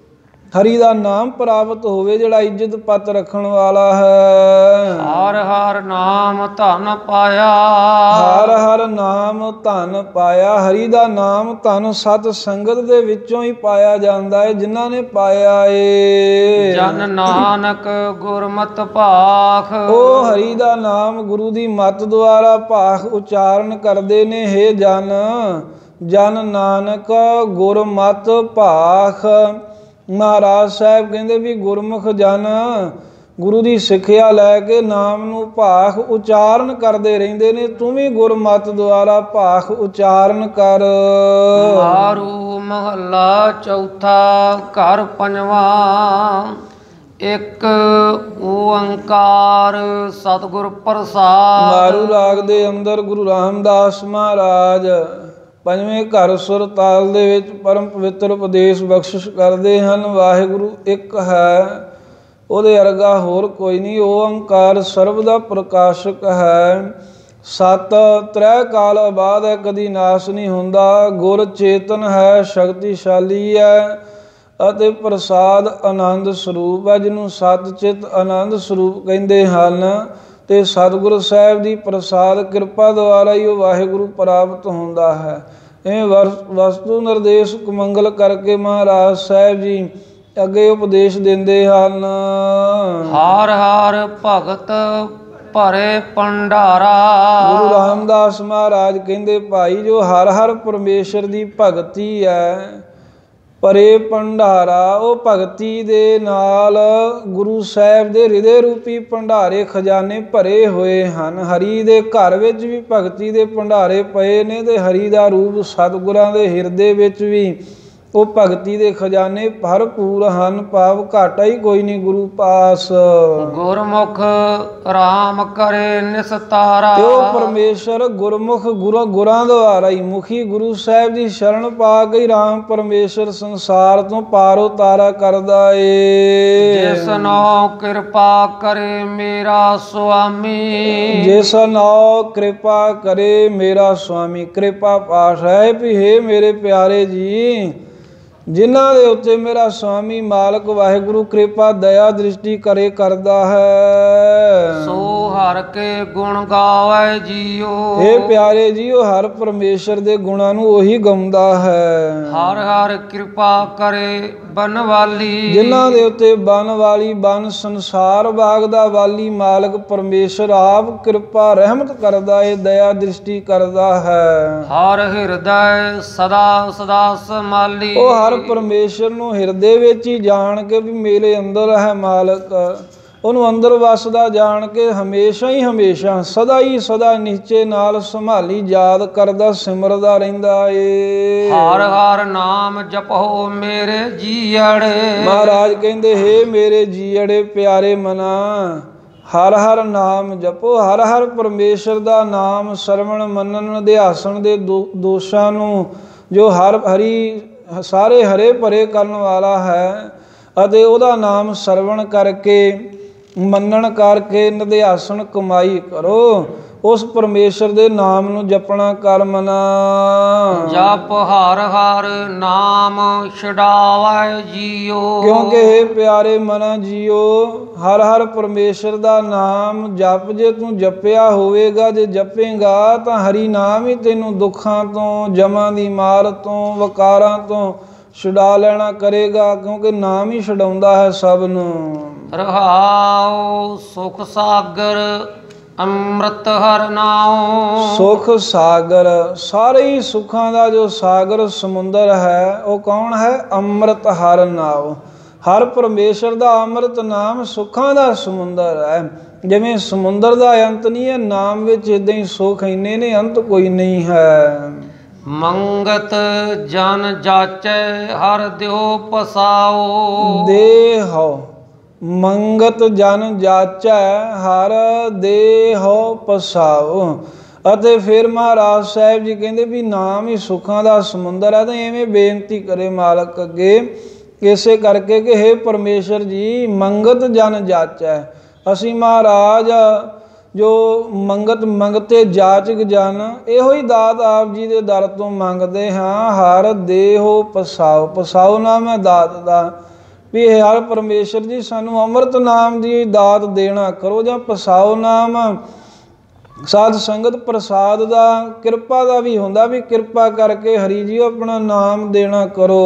ਹਰੀ ਦਾ ਨਾਮ ਪ੍ਰਾਪਤ ਹੋਵੇ ਜਿਹੜਾ ਇੱਜ਼ਤ ਪੱਤ ਰੱਖਣ ਵਾਲਾ ਹੈ। ਹਰ ਹਰ ਨਾਮ ਧਨ ਪਾਇਆ, ਹਰ ਹਰ ਨਾਮ ਧਨ ਪਾਇਆ। ਹਰੀ ਦਾ ਨਾਮ ਧਨ ਸਤ ਸੰਗਤ ਦੇ ਵਿੱਚੋਂ ਹੀ ਪਾਇਆ ਜਾਂਦਾ ਹੈ, ਜਿਨ੍ਹਾਂ ਨੇ ਪਾਇਆ ਏ। ਜਨ ਨਾਨਕ ਗੁਰਮਤਿ ਭਾਖ, ਉਹ ਹਰੀ ਦਾ ਨਾਮ ਗੁਰੂ ਦੀ ਮੱਤ ਦੁਆਰਾ ਭਾਖ ਉਚਾਰਨ ਕਰਦੇ ਨੇ। ਹੇ ਜਨ, ਜਨ ਨਾਨਕ ਗੁਰਮਤਿ ਭਾਖ। ਮਹਾਰਾਜ ਸਾਹਿਬ ਕਹਿੰਦੇ ਵੀ ਗੁਰਮੁਖ ਜਨ ਗੁਰੂ ਦੀ ਸਿੱਖਿਆ ਲੈ ਕੇ ਨਾਮ ਨੂੰ ਭਾਖ ਉਚਾਰਨ ਕਰਦੇ ਰਹਿੰਦੇ ਨੇ, ਤੂੰ ਵੀ ਗੁਰਮਤਿ ਦੁਆਰਾ ਭਾਖ ਉਚਾਰਨ ਕਰ। ਮਾਰੂ ਮਹੱਲਾ ਚੌਥਾ, ਘਰ ਪੰਜਵਾਂ। ਇੱਕ ਓੰਕਾਰ ਸਤਿਗੁਰ ਪ੍ਰਸਾਦ। ਮਾਰੂ ਰਾਗ ਦੇ ਅੰਦਰ ਗੁਰੂ ਰਾਮਦਾਸ ਮਹਾਰਾਜ ਪੰਜਵੇਂ ਘਰ ਸੁਰ ਤਾਲ ਦੇ ਵਿੱਚ ਪਰਮ ਪਵਿੱਤਰ ਉਪਦੇਸ਼ ਬਖਸ਼ਿਸ਼ ਕਰਦੇ ਹਨ। ਵਾਹਿਗੁਰੂ ਇੱਕ ਹੈ, ਉਹਦੇ ਅਰਗਾ ਹੋਰ ਕੋਈ ਨਹੀਂ। ਓੰਕਾਰ ਸਰਬ ਦਾ ਪ੍ਰਕਾਸ਼ਕ ਹੈ। ਸਤ ਤ੍ਰੈ ਕਾਲ ਆਬਾਦ ਹੈ, ਕਦੀ ਨਾਸ ਨਹੀਂ ਹੁੰਦਾ। ਗੁਰ ਚੇਤਨ ਹੈ, ਸ਼ਕਤੀਸ਼ਾਲੀ ਹੈ, ਅਤੇ ਪ੍ਰਸਾਦ ਆਨੰਦ ਸਰੂਪ ਹੈ, ਜਿਹਨੂੰ ਸਤ ਚਿਤ ਆਨੰਦ ਸਰੂਪ ਕਹਿੰਦੇ ਹਨ। ਅਤੇ ਸਤਿਗੁਰੂ ਸਾਹਿਬ ਦੀ ਪ੍ਰਸਾਦ ਕਿਰਪਾ ਦੁਆਰਾ ਹੀ ਉਹ ਵਾਹਿਗੁਰੂ ਪ੍ਰਾਪਤ ਹੁੰਦਾ ਹੈ। ਇਹ ਵਸਤੂ ਨਿਰਦੇਸ਼ ਕੁਮੰਗਲ ਕਰਕੇ ਮਹਾਰਾਜ ਸਾਹਿਬ ਜੀ ਅੱਗੇ ਉਪਦੇਸ਼ ਦਿੰਦੇ ਹਨ। ਹਰ ਹਰ ਭਗਤ ਭਰੇ ਭੰਡਾਰਾ। ਗੁਰੂ ਰਾਮਦਾਸ ਮਹਾਰਾਜ ਕਹਿੰਦੇ ਭਾਈ ਜੋ ਹਰ ਹਰ ਪਰਮੇਸ਼ਰ ਦੀ ਭਗਤੀ ਹੈ, ਭਰੇ ਭੰਡਾਰਾ, ਉਹ ਭਗਤੀ ਦੇ ਨਾਲ ਗੁਰੂ ਸਾਹਿਬ ਦੇ ਹਿਰਦੇ ਰੂਪੀ ਭੰਡਾਰੇ ਖਜ਼ਾਨੇ ਭਰੇ ਹੋਏ ਹਨ। ਹਰੀ ਦੇ ਘਰ ਵਿੱਚ ਵੀ ਭਗਤੀ ਦੇ ਭੰਡਾਰੇ ਪਏ ਨੇ, ਅਤੇ ਹਰੀ ਦਾ ਰੂਪ ਸਤਿਗੁਰਾਂ ਦੇ ਹਿਰਦੇ ਵਿੱਚ ਵੀ ਉਹ ਭਗਤੀ ਦੇ ਖਜ਼ਾਨੇ ਭਰਪੂਰ ਹਨ, ਭਾਵ ਘਾਟਾ ਹੀ ਕੋਈ ਨਹੀਂ ਗੁਰੂ ਪਾਸ। ਗੁਰਮੁਖ ਰਾਮ ਕਰੇ ਨਿਸਤਾਰਾ, ਤੇ ਉਹ ਪਰਮੇਸ਼ਰ ਗੁਰਮੁਖ ਗੁਰੂ ਗੁਰਾਂ ਦੁਆਰਾ ਹੀ ਮੁਖੀ ਗੁਰੂ ਸਾਹਿਬ ਦੀ ਸ਼ਰਨ ਪਾ ਕੇ ਰਾਮ ਪਰਮੇਸ਼ਰ ਸੰਸਾਰ ਤੋਂ ਪਾਰ ਉਤਾਰਾ ਕਰਦਾ ਏ। ਜਿਸ ਨੋ ਕਿਰਪਾ ਕਰੇ ਮੇਰਾ ਸੁਆਮੀ, ਜਿਸ ਨੋ ਕਿਰਪਾ ਕਰੇ ਮੇਰਾ ਸੁਆਮੀ। ਕਿਰਪਾ ਪਾਠ ਹੈ ਵੀ ਹੇ ਮੇਰੇ ਪਿਆਰੇ ਜੀ, ਜਿਨ੍ਹਾਂ ਦੇ ਉੱਤੇ ਮੇਰਾ ਸੁਆਮੀ ਮਾਲਕ ਵਾਹਿਗੁਰੂ ਕਿਰਪਾ ਦਇਆ ਦ੍ਰਿਸ਼ਟੀ ਕਰੇ ਕਰਦਾ ਹੈ, ਸੋ ਹਰ ਕੇ ਗੁਣ ਗਾਵੇ ਜੀਓ। ਇਹ ਪਿਆਰੇ ਜੀਓ ਹਰ ਪਰਮੇਸ਼ਰ ਦੇ ਗੁਣਾਂ ਨੂੰ ਉਹੀ ਗਾਉਂਦਾ ਹੈ। ਹਰ ਹਰ ਕਿਰਪਾ ਕਰੇ ਬਨਵਾਲੀ, ਜਿਨ੍ਹਾਂ ਦੇ ਉੱਤੇ ਬਨ ਵਾਲੀ ਬਨ ਸੰਸਾਰ ਬਾਗ ਦਾ ਵਾਲੀ ਮਾਲਕ ਪਰਮੇਸ਼ਰ ਆਪ ਕਿਰਪਾ ਰਹਿਮਤ ਕਰਦਾ ਏ, ਦਇਆ ਦ੍ਰਿਸ਼ਟੀ ਕਰਦਾ ਹੈ। ਹਰ ਹਿਰਦੈ ਸਦਾ ਸਦਾ ਸਮਾਲੀ, ਉਹ ਹਰ ਪਰਮੇਸ਼ਰ ਨੂੰ ਹਿਰਦੇ ਵਿੱਚ ਹੀ ਜਾਣ ਕੇ ਵੀ ਮੇਰੇ ਅੰਦਰ ਹੈ ਮਾਲਕ, ਉਹਨੂੰ ਅੰਦਰ ਵਸਦਾ ਜਾਣ ਕੇ ਹਮੇਸ਼ਾ ਹੀ ਹਮੇਸ਼ਾ ਸਦਾ ਹੀ ਸਦਾ ਨਿਸ਼ਚੇ ਨਾਲ ਸੰਭਾਲੀ ਯਾਦ ਕਰਦਾ ਸਿਮਰਦਾ ਰਹਿੰਦਾ ਏ। ਹਰ ਹਰ ਨਾਮ ਜਪੋ ਮੇਰੇ ਜੀਅੜੇ, ਮਹਾਰਾਜ ਕਹਿੰਦੇ ਹੇ ਮੇਰੇ ਜੀਅੜੇ ਪਿਆਰੇ ਮਨਾ, ਹਰ ਹਰ ਨਾਮ ਜਪੋ। ਹਰ ਹਰ ਪਰਮੇਸ਼ਰ ਦਾ ਨਾਮ ਸਰਵਣ ਮੰਨਣ ਅਧਿਆਸਣ ਦੇ ਦੋਸ਼ਾਂ ਨੂੰ ਜੋ ਹਰ ਹਰੀ ਸਾਰੇ ਹਰੇ ਭਰੇ ਕਰਨ ਵਾਲਾ ਹੈ, ਅਤੇ ਉਹਦਾ ਨਾਮ ਸਰਵਣ ਕਰਕੇ ਮੰਨਣ ਕਰਕੇ ਨਿਧਿਆਸਣ ਕਮਾਈ ਕਰੋ। ਉਸ ਪਰਮੇਸ਼ਰ ਦੇ ਨਾਮ ਨੂੰ ਜਪਣਾ ਕਰ ਮਨਾ। ਜਪ ਹਰ ਹਰ ਨਾਮ ਛਡਾਵੇ ਜੀਓ, ਕਿਉਂਕਿ ਇਹ ਪਿਆਰੇ ਮਨਾ ਜੀਓ ਹਰ ਹਰ ਪਰਮੇਸ਼ਰ ਦਾ ਨਾਮ ਜਪ, ਜੇ ਤੂੰ ਜਪਿਆ ਹੋਵੇਗਾ, ਜੇ ਜਪੇਗਾ ਤਾਂ ਹਰੀ ਨਾਮ ਹੀ ਤੈਨੂੰ ਦੁੱਖਾਂ ਤੋਂ, ਜਮਾਂ ਦੀ ਮਾਰ ਤੋਂ, ਵਕਾਰਾਂ ਤੋਂ ਛੁਡਾ ਲੈਣਾ ਕਰੇਗਾ, ਕਿਉਂਕਿ ਨਾਮ ਹੀ ਛਡਾਉਂਦਾ ਹੈ ਸਭ ਨੂੰ। ਰਹਾਉ ਸੁਖ ਸਾਗਰ ਅੰਮ੍ਰਿਤ ਹਰ ਨਾਉ, ਸੁਖ ਸਾਗਰ ਸਾਰੇ ਹੀ ਸੁੱਖਾਂ ਦਾ ਜੋ ਸਾਗਰ ਸਮੁੰਦਰ ਹੈ ਉਹ ਕੌਣ ਹੈ? ਅੰਮ੍ਰਿਤ ਹਰ ਨਾਉ। ਹਰ ਪਰਮੇਸ਼ਰ ਦਾ ਅੰਮ੍ਰਿਤ ਨਾਮ ਸੁੱਖਾਂ ਦਾ ਸਮੁੰਦਰ ਹੈ। ਜਿਵੇਂ ਸਮੁੰਦਰ ਦਾ ਅੰਤ ਨਹੀਂ ਹੈ, ਨਾਮ ਵਿੱਚ ਇੱਦਾਂ ਹੀ ਸੁੱਖ ਇੰਨੇ ਨੇ, ਅੰਤ ਕੋਈ ਨਹੀਂ ਹੈ। ਮੰਗਤ ਜਨ ਜਾਚੈ ਹਰ ਦਿਓ ਪਸਾਓ, ਦੇਹੋ ਮੰਗਤ ਜਨ ਜਾਚੈ ਹਰ ਦੇਹੋ ਪਸਾਓ। ਅਤੇ ਫਿਰ ਮਹਾਰਾਜ ਸਾਹਿਬ ਜੀ ਕਹਿੰਦੇ ਵੀ ਨਾਮ ਹੀ ਸੁੱਖਾਂ ਦਾ ਸਮੁੰਦਰ ਹੈ। ਤਾਂ ਐਵੇਂ ਬੇਨਤੀ ਕਰੇ ਮਾਲਕ ਅੱਗੇ, ਇਸੇ ਕਰਕੇ ਕਿ ਹੇ ਪਰਮੇਸ਼ਰ ਜੀ ਮੰਗਤ ਜਨ ਜਾਚੈ, ਅਸੀਂ ਮਹਾਰਾਜ ਜੋ ਮੰਗਤ ਮੰਗਤੇ ਜਾਚਕ ਜਨ ਇਹੋ ਹੀ ਦਾਤ ਆਪ ਜੀ ਦੇ ਦਰ ਤੋਂ ਮੰਗਦੇ ਹਾਂ। ਹਰ ਦੇਹੋ ਪਸਾਓ, ਪਸਾਓ ਨਾਮ ਹੈ ਦਾਤ ਦਾ, ਵੀ ਇਹ ਹਰ ਪਰਮੇਸ਼ਰ ਜੀ ਸਾਨੂੰ ਅੰਮ੍ਰਿਤ ਨਾਮ ਦੀ ਦਾਤ ਦੇਣਾ ਕਰੋ, ਜਾਂ ਪਸਾਓ ਨਾਮ ਸਾਧ ਸੰਗਤ ਪ੍ਰਸਾਦ ਦਾ ਕਿਰਪਾ ਦਾ ਵੀ ਹੁੰਦਾ, ਵੀ ਕਿਰਪਾ ਕਰਕੇ ਹਰੀ ਜੀ ਆਪਣਾ ਨਾਮ ਦੇਣਾ ਕਰੋ।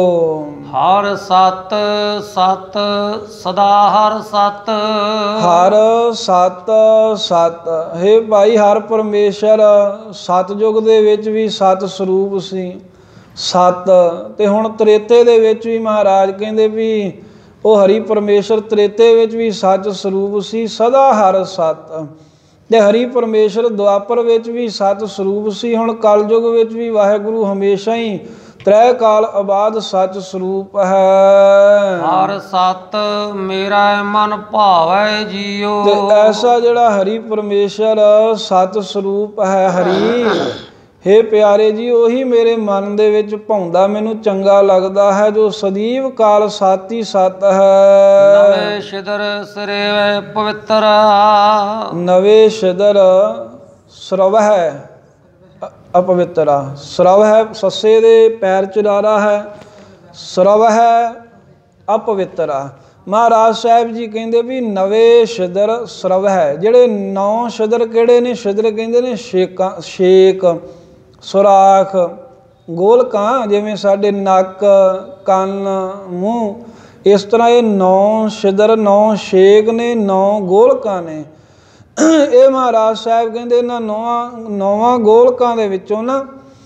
ਹਰ ਸਤ ਸਤ ਸਦਾ ਹਰ ਸਤ, ਹਰ ਸਤ ਸਤ। ਹੇ ਭਾਈ ਹਰ ਪਰਮੇਸ਼ਰ ਸਤਯੁਗ ਦੇ ਵਿੱਚ ਵੀ ਸਤ ਸਰੂਪ ਸੀ, ਸਤ, ਤੇ ਹੁਣ ਤ੍ਰੇਤੇ ਦੇ ਵਿੱਚ ਵੀ ਮਹਾਰਾਜ ਕਹਿੰਦੇ ਵੀ ਉਹ ਹਰੀ ਪਰਮੇਸ਼ਰ ਤ੍ਰੇਤੇ ਵਿੱਚ ਵੀ ਸੱਚ ਸਰੂਪ ਸੀ, ਸਦਾ ਹਰ ਸਤ। ਤੇ ਹਰੀ ਪਰਮੇਸ਼ਰ ਦੁਆਪਰ ਵਿੱਚ ਵੀ ਸਤ ਸਰੂਪ ਸੀ, ਹੁਣ ਕਲਯੁਗ ਵਿੱਚ ਵੀ ਵਾਹਿਗੁਰੂ ਹਮੇਸ਼ਾ ਹੀ ਤ੍ਰੈ ਕਾਲ ਆਬਾਦ ਸੱਚ ਸਰੂਪ ਹੈ। ਹਰ ਸਤ ਮੇਰਾ ਮਨ ਭਾਵੈ ਜੀਓ, ਤੇ ਐਸਾ ਜਿਹੜਾ ਹਰੀ ਪਰਮੇਸ਼ਰ ਸਤ ਸਰੂਪ ਹੈ ਹਰੀ, ਹੇ ਪਿਆਰੇ ਜੀ ਉਹੀ ਮੇਰੇ ਮਨ ਦੇ ਵਿੱਚ ਭਾਉਂਦਾ, ਮੈਨੂੰ ਚੰਗਾ ਲੱਗਦਾ ਹੈ, ਜੋ ਸਦੀਵ ਕਾਲ ਸਾਤੀ ਸਤ ਹੈ। ਨਵੇਂ ਸ਼ਿਦਰ ਸਰੇਵੈ ਪਵਿੱਤਰ, ਨਵੇਂ ਸ਼ਿਦਰ ਸਰਵ ਹੈ ਅਪਵਿੱਤਰਾ। ਸਰਵ ਹੈ ਸੱਸੇ ਦੇ ਪੈਰ ਚੁਰਾਰਾ ਹੈ, ਸਰਵ ਹੈ ਅਪਵਿੱਤਰਾ। ਮਹਾਰਾਜ ਸਾਹਿਬ ਜੀ ਕਹਿੰਦੇ ਵੀ ਨਵੇਂ ਸ਼ਿਦਰ ਸਰਵ ਹੈ। ਜਿਹੜੇ ਨੌ ਸ਼ਿਦਰ ਕਿਹੜੇ ਨੇ? ਸ਼ਿਦਰ ਕਹਿੰਦੇ ਨੇ ਛੇਕਾਂ, ਛੇਕ, ਸੁਰਾਖ, ਗੋਲਕਾਂ, ਜਿਵੇਂ ਸਾਡੇ ਨੱਕ, ਕੰਨ, ਮੂੰਹ, ਇਸ ਤਰ੍ਹਾਂ ਇਹ ਨੌ ਸ਼ਿਦਰ, ਨੌ ਛੇਕ ਨੇ, ਨੌ ਗੋਲਕਾਂ ਨੇ। ਇਹ ਮਹਾਰਾਜ ਸਾਹਿਬ ਕਹਿੰਦੇ ਇਹਨਾਂ ਨੌਵਾਂ ਨੌਵਾਂ ਗੋਲਕਾਂ ਦੇ ਵਿੱਚੋਂ ਨਾ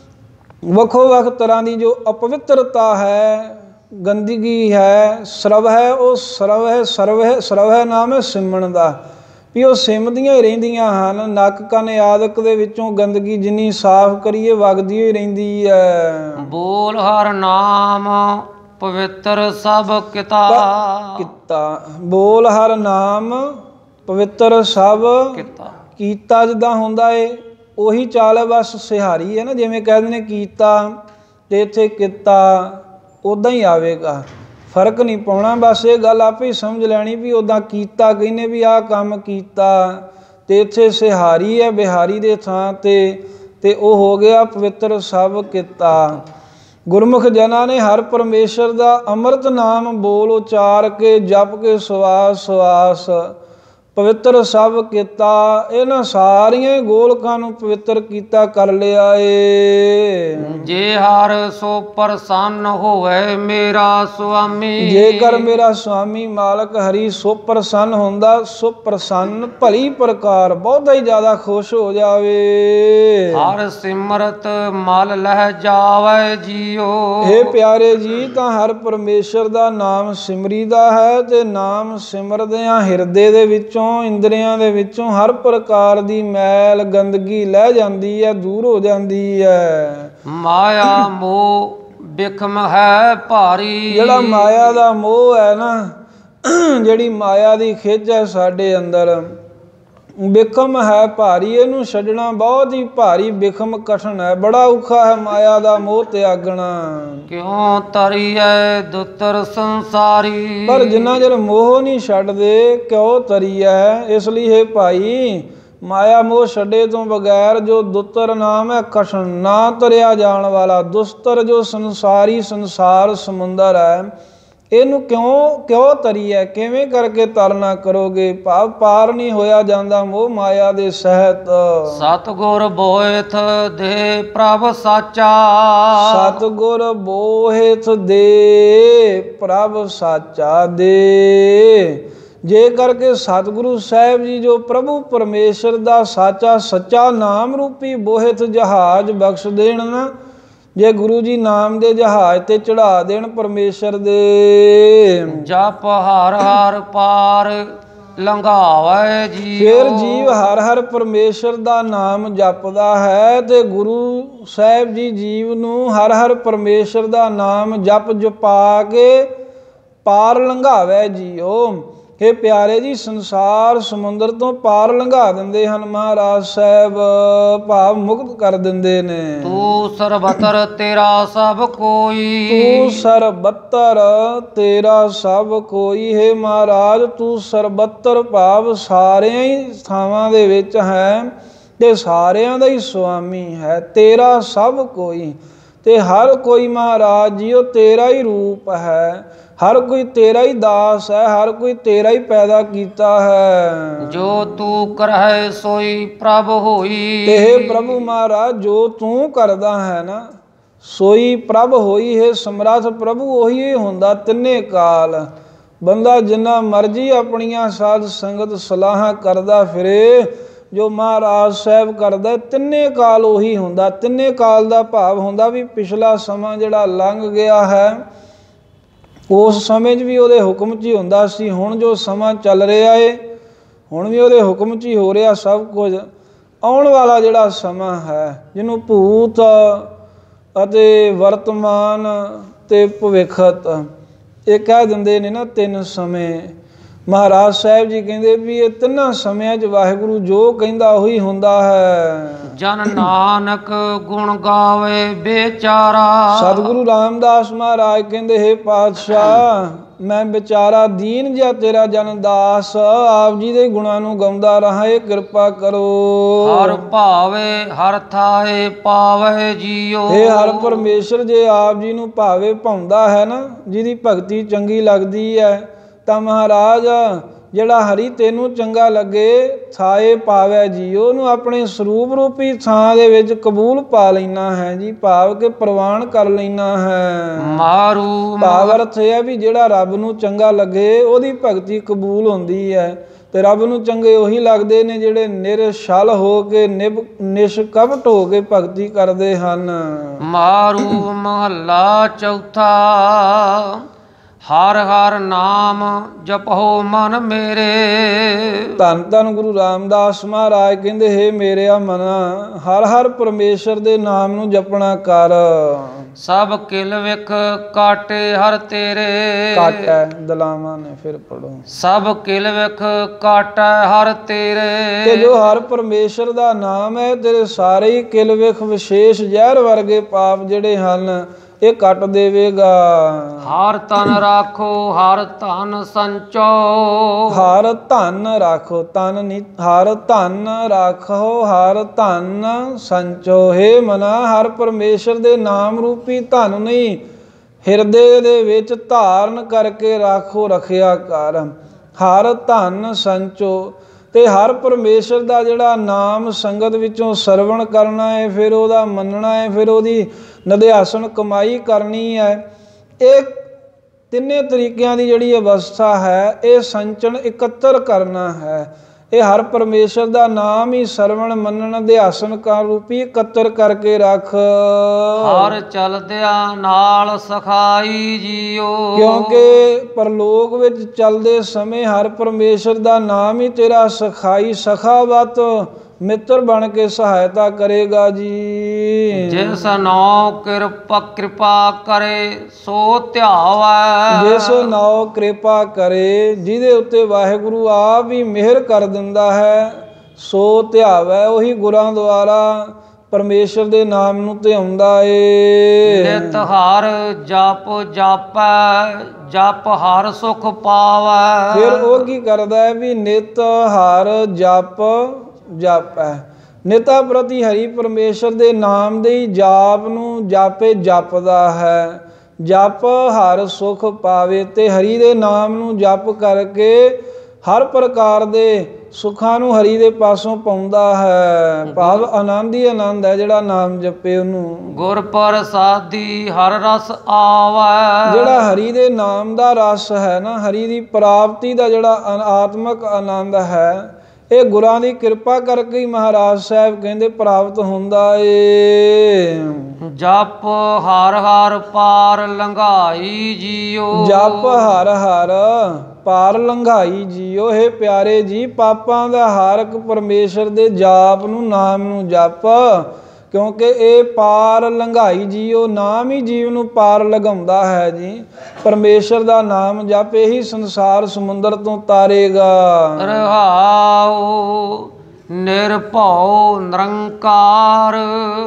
ਵੱਖੋ ਵੱਖ ਤਰ੍ਹਾਂ ਦੀ ਜੋ ਅਪਵਿੱਤਰਤਾ ਹੈ, ਗੰਦਗੀ ਹੈ, ਸਰਵ ਹੈ, ਉਹ ਸਰਵ ਹੈ, ਸਰਵ ਹੈ, ਸਰਵ ਹੈ ਨਾਮ ਹੈ ਸਿਮਰਨ ਦਾ, ਵੀ ਉਹ ਸਿਮਦੀਆਂ ਹੀ ਰਹਿੰਦੀਆਂ ਹਨ। ਨੱਕ ਕੰਨ ਆਦਿਕ ਦੇ ਵਿੱਚੋਂ ਗੰਦਗੀ ਜਿੰਨੀ ਸਾਫ਼ ਕਰੀਏ ਵਗਦੀ ਹੀ ਰਹਿੰਦੀ ਹੈ। ਬੋਲ ਹਰ ਨਾਮ ਪਵਿੱਤਰ ਸਭ ਕਿਤਾ ਕੀਤਾ ਬੋਲ ਹਰ ਨਾਮ ਪਵਿੱਤਰ ਸਭ ਕਿਤਾ ਕੀਤਾ ਜਿੱਦਾਂ ਹੁੰਦਾ ਏ ਉਹੀ ਚਾਲ ਹੈ, ਬਸ ਸਿਹਾਰੀ ਹੈ ਨਾ, ਜਿਵੇਂ ਕਹਿੰਦੇ ਨੇ ਕੀਤਾ ਤੇ ਇੱਥੇ ਕੀਤਾ ਉੱਦਾਂ ਹੀ ਆਵੇਗਾ, ਫਰਕ ਨਹੀਂ ਪਾਉਣਾ। ਬਸ ਇਹ ਗੱਲ ਆਪੇ ਹੀ ਸਮਝ ਲੈਣੀ ਵੀ ਉੱਦਾਂ ਕੀਤਾ ਕਹਿੰਦੇ ਵੀ ਆਹ ਕੰਮ ਕੀਤਾ, ਤੇ ਇੱਥੇ ਸਿਹਾਰੀ ਹੈ ਬਿਹਾਰੀ ਦੇ ਥਾਂ ਤੇ ਤੇ ਉਹ ਹੋ ਗਿਆ ਪਵਿੱਤਰ ਸਭ ਕੀਤਾ। ਗੁਰਮੁਖ ਜਨਾਂ ਨੇ ਹਰ ਪਰਮੇਸ਼ਰ ਦਾ ਅੰਮ੍ਰਿਤ ਨਾਮ ਬੋਲ ਉਚਾਰ ਕੇ ਜਪ ਕੇ ਸਵਾਸ ਸਵਾਸ ਪਵਿੱਤਰ ਸਭ ਕੀਤਾ। ਇਹਨਾਂ ਸਾਰੀਆਂ ਗੋਲਕਾਂ ਨੂੰ ਪਵਿੱਤਰ ਕੀਤਾ ਕਰ ਲਿਆ ਏ। ਜੇ ਹਰ ਸੋ ਪ੍ਰਸੰਨ ਹੋਵੇ ਮੇਰਾ ਸੁਆਮੀ, ਜੇਕਰ ਮੇਰਾ ਸੁਆਮੀ ਮਾਲਕ ਹਰੀ ਸੋ ਪ੍ਰਸੰਨ ਹੁੰਦਾ, ਸੋ ਪ੍ਰਸੰਨ ਭਲੀ ਪ੍ਰਕਾਰ ਬਹੁਤਾ ਹੀ ਜ਼ਿਆਦਾ ਖੁਸ਼ ਹੋ ਜਾਵੇ। ਹਰ ਸਿਮਰਤ ਮਲ ਲਹਿ ਜਾਵੇ ਜੀਓ। ਇਹ ਪਿਆਰੇ ਜੀ ਤਾਂ ਹਰ ਪਰਮੇਸ਼ਰ ਦਾ ਨਾਮ ਸਿਮਰੀਦਾ ਹੈ ਤੇ ਨਾਮ ਸਿਮਰਦਿਆਂ ਹਿਰਦੇ ਦੇ ਵਿੱਚੋਂ ਇੰਦਰੀਆਂ ਦੇ ਵਿੱਚੋਂ ਹਰ ਪ੍ਰਕਾਰ ਦੀ ਮੈਲ ਗੰਦਗੀ ਲਹਿ ਜਾਂਦੀ ਹੈ, ਦੂਰ ਹੋ ਜਾਂਦੀ ਹੈ। ਮਾਇਆ ਮੋਹ ਬਿਖਮ ਹੈ ਭਾਰੀ। ਜਿਹੜਾ ਮਾਇਆ ਦਾ ਮੋਹ ਹੈ ਨਾ, ਜਿਹੜੀ ਮਾਇਆ ਦੀ ਖਿੱਚ ਹੈ ਸਾਡੇ ਅੰਦਰ, ਬਿਖਮ ਹੈ ਭਾਰੀ। ਇਹਨੂੰ ਛੱਡਣਾ ਬਹੁਤ ਹੀ ਭਾਰੀ ਬਿਖਮ ਕਠਨ ਹੈ, ਬੜਾ ਔਖਾ ਹੈ ਮਾਇਆ ਦਾ ਮੋਹ ਤਿਆਗਣਾ। ਕਿਉਂ ਤਰੀਐ ਦੁੱਤਰ ਸੰਸਾਰੀ। ਪਰ ਜਿੰਨਾ ਚਿਰ ਮੋਹ ਨਹੀਂ ਛੱਡਦੇ ਕਿਉਂ ਤਰੀਐ। ਇਸ ਲਈ ਹੈ ਭਾਈ ਮਾਇਆ ਮੋਹ ਛੱਡੇ ਤੋਂ ਬਗੈਰ ਜੋ ਦੁੱਤਰ ਨਾਮ ਹੈ ਕਠਨ, ਨਾ ਤਰਿਆ ਜਾਣ ਵਾਲਾ ਦੁਸਤਰ ਜੋ ਸੰਸਾਰੀ ਸੰਸਾਰ ਸਮੁੰਦਰ ਹੈ, ਇਹਨੂੰ ਕਿਉਂ ਕਿਉਂ ਤਰੀਐ, ਕਿਵੇਂ ਕਰਕੇ ਤਰਨਾ ਕਰੋਗੇ। ਭਾਵ ਪਾਰ ਨਹੀਂ ਹੋਇਆ ਜਾਂਦਾ ਮੋਹ ਮਾਇਆ ਦੇ ਸਹਿਤ। ਸਤਿਗੁਰ ਬੋਇਥ ਦੇ ਪ੍ਰਭ ਸਾਚਾ। ਸਤਿਗੁਰ ਬੋਹਿਥ ਦੇ ਪ੍ਰਭ ਸਾਚਾ ਦੇ। ਜੇ ਕਰਕੇ ਸਤਿਗੁਰੂ ਸਾਹਿਬ ਜੀ ਜੋ ਪ੍ਰਭੂ ਪਰਮੇਸ਼ਰ ਦਾ ਸਾਚਾ ਸੱਚਾ ਨਾਮ ਰੂਪੀ ਬੋਹਿਥ ਜਹਾਜ਼ ਬਖਸ਼ ਦੇਣ ਨਾ, ਜੇ ਗੁਰੂ ਜੀ ਨਾਮ ਦੇ ਜਹਾਜ਼ ਤੇ ਚੜਾ ਦੇਣ ਪਰਮੇਸ਼ਰ ਦੇ, ਜਪ ਹਰ ਹਰ ਪਾਰ ਲੰਘਾਵੇ ਜੀ। ਫਿਰ ਜੀਵ ਹਰ ਹਰ ਪਰਮੇਸ਼ਰ ਦਾ ਨਾਮ ਜਪਦਾ ਹੈ ਤੇ ਗੁਰੂ ਸਾਹਿਬ ਜੀ ਜੀਵ ਨੂੰ ਹਰ ਹਰ ਪਰਮੇਸ਼ਰ ਦਾ ਨਾਮ ਜਪ ਜਪਾ ਕੇ ਪਾਰ ਲੰਘਾਵੇ ਜੀਓ। ਇਹ ਪਿਆਰੇ ਜੀ ਸੰਸਾਰ ਸਮੁੰਦਰ ਤੋਂ ਪਾਰ ਲੰਘਾ ਦਿੰਦੇ ਹਨ ਮਹਾਰਾਜ ਸਾਹਿਬ, ਭਾਵ ਮੁਕਤ ਕਰ ਦਿੰਦੇ ਨੇ। ਤੂੰ ਸਰਬਤਰ ਤੇਰਾ ਸਭ ਕੋਈ। ਤੂੰ ਸਰਬਤਰ ਤੇਰਾ ਸਭ ਕੋਈ। ਹੈ ਮਹਾਰਾਜ ਤੂੰ ਸਰਬਤਰ ਭਾਵ ਸਾਰਿਆਂ ਹੀ ਥਾਵਾਂ ਦੇ ਵਿੱਚ ਹੈ ਤੇ ਸਾਰਿਆਂ ਦਾ ਹੀ ਸੁਆਮੀ ਹੈ। ਤੇਰਾ ਸਭ ਕੋਈ ਤੇ ਹਰ ਕੋਈ ਮਹਾਰਾਜ ਜੀ ਉਹ ਤੇਰਾ ਹੀ ਰੂਪ ਹੈ, ਹਰ ਕੋਈ ਤੇਰਾ ਹੀ ਦਾਸ ਹੈ, ਹਰ ਕੋਈ ਤੇਰਾ ਹੀ ਪੈਦਾ ਕੀਤਾ ਹੈ। ਜੋ ਤੂੰ ਕਰਹਿ ਸੋਈ ਪ੍ਰਭ ਹੋਈ। ਇਹ ਪ੍ਰਭੂ ਮਹਾਰਾਜ ਜੋ ਤੂੰ ਕਰਦਾ ਹੈ ਨਾ ਸੋਈ ਪ੍ਰਭ ਹੋਈ ਹੈ। ਸਮਰੱਥ ਪ੍ਰਭੂ ਉਹੀ ਹੀ ਹੁੰਦਾ ਤਿੰਨੇ ਕਾਲ। ਬੰਦਾ ਜਿੰਨਾ ਮਰਜ਼ੀ ਆਪਣੀਆਂ ਸਾਧ ਸੰਗਤ ਸਲਾਹਾਂ ਕਰਦਾ ਫਿਰੇ, ਜੋ ਮਹਾਰਾਜ ਸਾਹਿਬ ਕਰਦਾ ਤਿੰਨੇ ਕਾਲ ਉਹੀ ਹੁੰਦਾ। ਤਿੰਨੇ ਕਾਲ ਦਾ ਭਾਵ ਹੁੰਦਾ ਵੀ ਪਿਛਲਾ ਸਮਾਂ ਜਿਹੜਾ ਲੰਘ ਗਿਆ ਹੈ ਉਸ ਸਮੇਂ 'ਚ ਵੀ ਉਹਦੇ ਹੁਕਮ 'ਚ ਹੀ ਹੁੰਦਾ ਸੀ। ਹੁਣ ਜੋ ਸਮਾਂ ਚੱਲ ਰਿਹਾ ਏ ਹੁਣ ਵੀ ਉਹਦੇ ਹੁਕਮ 'ਚ ਹੀ ਹੋ ਰਿਹਾ ਸਭ ਕੁਝ। ਆਉਣ ਵਾਲਾ ਜਿਹੜਾ ਸਮਾਂ ਹੈ ਜਿਹਨੂੰ ਭੂਤ ਅਤੇ ਵਰਤਮਾਨ ਤੇ ਭਵਿੱਖਤ ਇਹ ਕਹਿ ਦਿੰਦੇ ਨੇ ਨਾ ਤਿੰਨ ਸਮੇਂ। ਮਹਾਰਾਜ ਸਾਹਿਬ ਜੀ ਕਹਿੰਦੇ ਵੀ ਇਹ ਤਿੰਨਾਂ ਸਮਿਆਂ 'ਚ ਵਾਹਿਗੁਰੂ ਜੋ ਕਹਿੰਦਾ ਉਹੀ ਹੁੰਦਾ ਹੈ। ਜਨ ਨਾਨਕ ਗੁਣ ਗਾਵੇ ਬੇਚਾਰਾ। ਸਤਿਗੁਰੂ ਰਾਮਦਾਸ ਮਹਾਰਾਜ ਕਹਿੰਦੇ ਹੈ ਪਾਤਸ਼ਾਹ ਮੈਂ ਵਿਚਾਰਾ ਦੀਨ ਜਿਹਾ ਤੇਰਾ ਜਨ ਦਾਸ ਆਪ ਜੀ ਦੇ ਗੁਣਾਂ ਨੂੰ ਗਾਉਂਦਾ ਰਹਾ, ਇਹ ਕਿਰਪਾ ਕਰੋ। ਹਰ ਭਾਵੇ ਹਰ ਥਾਏ ਪਾਵੇ ਜੀਓ। ਇਹ ਹਰ ਪਰਮੇਸ਼ਰ ਜੇ ਆਪ ਜੀ ਨੂੰ ਭਾਵੇ ਭਾਉਂਦਾ ਹੈ ਨਾ, ਜਿਹਦੀ ਭਗਤੀ ਚੰਗੀ ਲੱਗਦੀ ਹੈ ਤਾਂ ਮਹਾਰਾਜ ਜਿਹੜਾ ਹਰੀ ਤੈਨੂੰ ਚੰਗਾ ਲੱਗੇ ਥਾਏ ਪਾਵੇ ਜੀ, ਉਹਨੂੰ ਆਪਣੇ ਸਰੂਪ ਰੂਪੀ ਥਾਂ ਦੇ ਵਿੱਚ ਕਬੂਲ ਪਾ ਲੈਣਾ ਹੈ ਜੀ, ਭਾਵ ਕਿ ਪ੍ਰਵਾਨ ਕਰ ਲੈਣਾ ਹੈ। ਮਾਰੂ ਭਾਵ ਅਰਥ ਇਹ ਹੈ ਵੀ ਜਿਹੜਾ ਰੱਬ ਨੂੰ ਚੰਗਾ ਲੱਗੇ ਉਹਦੀ ਭਗਤੀ ਕਬੂਲ ਹੁੰਦੀ ਹੈ ਤੇ ਰੱਬ ਨੂੰ ਚੰਗੇ ਉਹੀ ਲੱਗਦੇ ਨੇ ਜਿਹੜੇ ਨਿਰਛਲ ਹੋ ਕੇ ਨਿਬ ਨਿਸ਼ਕਪਟ ਹੋ ਕੇ ਭਗਤੀ ਕਰਦੇ ਹਨ। ਮਾਰੂ ਮਹੱਲਾ ਚੌਥਾ। ਹਰ ਹਰ ਨਾਮ ਜਪੋ ਮਨ ਮੇਰੇ। ਧੰਨ ਧੰਨ ਗੁਰੂ ਰਾਮਦਾਸ ਮਹਾਰਾਜ ਕਹਿੰਦੇ, ਹੇ ਮੇਰਿਆ ਮਨਾ, ਹਰ ਹਰ ਪਰਮੇਸ਼ਰ ਦੇ ਨਾਮ ਨੂੰ ਜਪਣਾ ਕਰ। ਸਭ ਕਿਲ ਵਿਖ ਕਾਟੇ ਹਰ ਤੇਰੇ। ਕੱਟ ਹੈ ਦਲਾਵਾਂ ਨੇ, ਫਿਰ ਪੜੋ। ਸਭ ਕਿਲ ਵਿਖ ਕਾਟੈ ਹਰ ਤੇਰੇ। ਤੇ ਜੋ ਹਰ ਪਰਮੇਸ਼ਰ ਦਾ ਨਾਮ ਹੈ, ਤੇਰੇ ਸਾਰੇ ਹੀ ਕਿਲ ਵਿਖ ਵਿਸ਼ੇਸ਼ ਜ਼ਹਿਰ ਵਰਗੇ ਪਾਪ ਜਿਹੜੇ ਹਨ ਇਹ ਕੱਟ ਦੇਵੇਗਾ। ਹਰ ਤਨ ਰਾਖੋ ਹਰ ਧਨ ਸੰਚੋ। ਹਰ ਧਨ ਰਾਖੋ, ਤਨ ਨਹੀਂ, ਹਰ ਧਨ ਰਾਖੋ ਹਰ ਧਨ ਸੰਚੋ। ਹੇ ਮਨਾ, ਹਰ ਪਰਮੇਸ਼ਰ ਦੇ ਨਾਮ ਰੂਪੀ ਧਨ ਨਹੀਂ, ਹਿਰਦੇ ਦੇ ਵਿੱਚ ਧਾਰਨ ਕਰਕੇ ਰਾਖੋ, ਰੱਖਿਆ ਕਰ। ਹਰ ਧਨ ਸੰਚੋ, ਤੇ ਹਰ ਪਰਮੇਸ਼ਰ ਦਾ ਜਿਹੜਾ ਨਾਮ ਸੰਗਤ ਵਿੱਚੋਂ ਸਰਵਣ ਕਰਨਾ ਹੈ, ਫਿਰ ਉਹਦਾ ਮੰਨਣਾ ਹੈ, ਫਿਰ ਉਹਦੀ ਨਿਧਿਆਸਨ ਕਮਾਈ ਕਰਨੀ ਹੈ। ਇਹ ਤਿੰਨੇ ਤਰੀਕਿਆਂ ਦੀ ਜਿਹੜੀ ਅਵਸਥਾ ਹੈ, ਇਹ ਸੰਚਨ ਇਕੱਤਰ ਕਰਨਾ ਹੈ। ਇਹ ਹਰ ਪਰਮੇਸ਼ਰ ਦਾ ਨਾਮ ਹੀ ਸਰਵਣ ਮੰਨਣ ਅਧਿਆਸਨ ਕਰ ਰੂਪੀ ਇਕੱਤਰ ਕਰਕੇ ਰੱਖ। ਹਰ ਚਲਦਿਆਂ ਨਾਲ ਸਖਾਈ ਜੀਓ। ਕਿਉਂਕਿ ਪਰਲੋਕ ਵਿੱਚ ਚੱਲਦੇ ਸਮੇਂ ਹਰ ਪਰਮੇਸ਼ਰ ਦਾ ਨਾਮ ਹੀ ਤੇਰਾ ਸਖਾਈ ਸਖਾਵਤ ਮਿੱਤਰ ਬਣ ਕੇ ਸਹਾਇਤਾ ਕਰੇਗਾ ਜੀ। ਜਿਸ ਨੌ ਕਿਰਪਾ ਕਿਰਪਾ ਕਰੇ ਸੋ ਧਿਆਵੈ। ਜਿਸ ਨੌ ਕਿਰਪਾ ਕਰੇ, ਜਿਹਦੇ ਉੱਤੇ ਵਾਹਿਗੁਰੂ ਆਪ ਹੀ ਮਿਹਰ ਕਰ ਦਿੰਦਾ ਹੈ, ਸੋ ਧਿਆਵੈ। ਉਹੀ ਗੁਰਾਂ ਦੁਆਰਾ ਪਰਮੇਸ਼ਰ ਦੇ ਨਾਮ ਨੂੰ ਧਿਆਉਂਦਾ ਏ। ਨਿਤ ਹਰ ਜਪ ਜਾਪੈ, ਜਪ ਹਰ ਸੁਖ ਪਾਵੈ। ਫਿਰ ਉਹ ਕੀ ਕਰਦਾ ਹੈ ਵੀ ਨਿਤ ਹਰ ਜਪ ਜਾਪੈ। ਨਿਤਾ ਪ੍ਰਤੀ ਹਰੀ ਪਰਮੇਸ਼ਰ ਦੇ ਨਾਮ ਦੇ ਹੀ ਜਾਪ ਨੂੰ ਜਾਪੇ ਜਪਦਾ ਹੈ। ਜਪ ਹਰ ਸੁਖ ਪਾਵੇ, ਤੇ ਹਰੀ ਦੇ ਨਾਮ ਨੂੰ ਜਪ ਕਰਕੇ ਹਰ ਪ੍ਰਕਾਰ ਦੇ ਸੁੱਖਾਂ ਨੂੰ ਹਰੀ ਦੇ ਪਾਸੋਂ ਪਾਉਂਦਾ ਹੈ। ਭਾਵ ਆਨੰਦ ਹੀ ਆਨੰਦ ਹੈ ਜਿਹੜਾ ਨਾਮ ਜਪੇ ਉਹਨੂੰ। ਗੁਰ ਪ੍ਰਸਾਦੀ ਹਰ ਰਸ ਆਵੈ। ਜਿਹੜਾ ਹਰੀ ਦੇ ਨਾਮ ਦਾ ਰਸ ਹੈ ਨਾ, ਹਰੀ ਦੀ ਪ੍ਰਾਪਤੀ ਦਾ ਜਿਹੜਾ ਆਤਮਕ ਆਨੰਦ ਹੈ, ਇਹ ਗੁਰਾਂ ਦੀ ਕਿਰਪਾ ਕਰਕੇ ਹੀ ਮਹਾਰਾਜ ਸਾਹਿਬ ਕਹਿੰਦੇ ਪ੍ਰਾਪਤ ਹੁੰਦਾ ਏ। ਜਪ ਹਰ ਹਰ ਪਾਰ ਲੰਘਾਈ ਜੀਓ। ਜਪ ਹਰ ਹਰ ਪਾਰ ਲੰਘਾਈ ਜੀਓ। ਹੇ ਪਿਆਰੇ ਜੀ, ਪਾਪਾਂ ਦਾ ਹਾਰਕ ਪਰਮੇਸ਼ਰ ਦੇ ਜਾਪ ਨੂੰ, ਨਾਮ ਨੂੰ ਜਪ, ਕਿਉਂਕਿ ਇਹ ਪਾਰ ਲੰਘਾਈ ਜੀਓ। ਨਾਮ ਹੀ ਜੀਵ ਨੂੰ ਪਾਰ ਲੰਘਾਉਂਦਾ ਹੈ ਜੀ। ਪਰਮੇਸ਼ਰ ਦਾ ਨਾਮ ਜਪ, ਇਹੀ ਸੰਸਾਰ ਸਮੁੰਦਰ ਤੋਂ ਤਾਰੇਗਾ। ਰਹਾਉ ਨਿਰਭਉ ਨਿਰੰਕਾਰ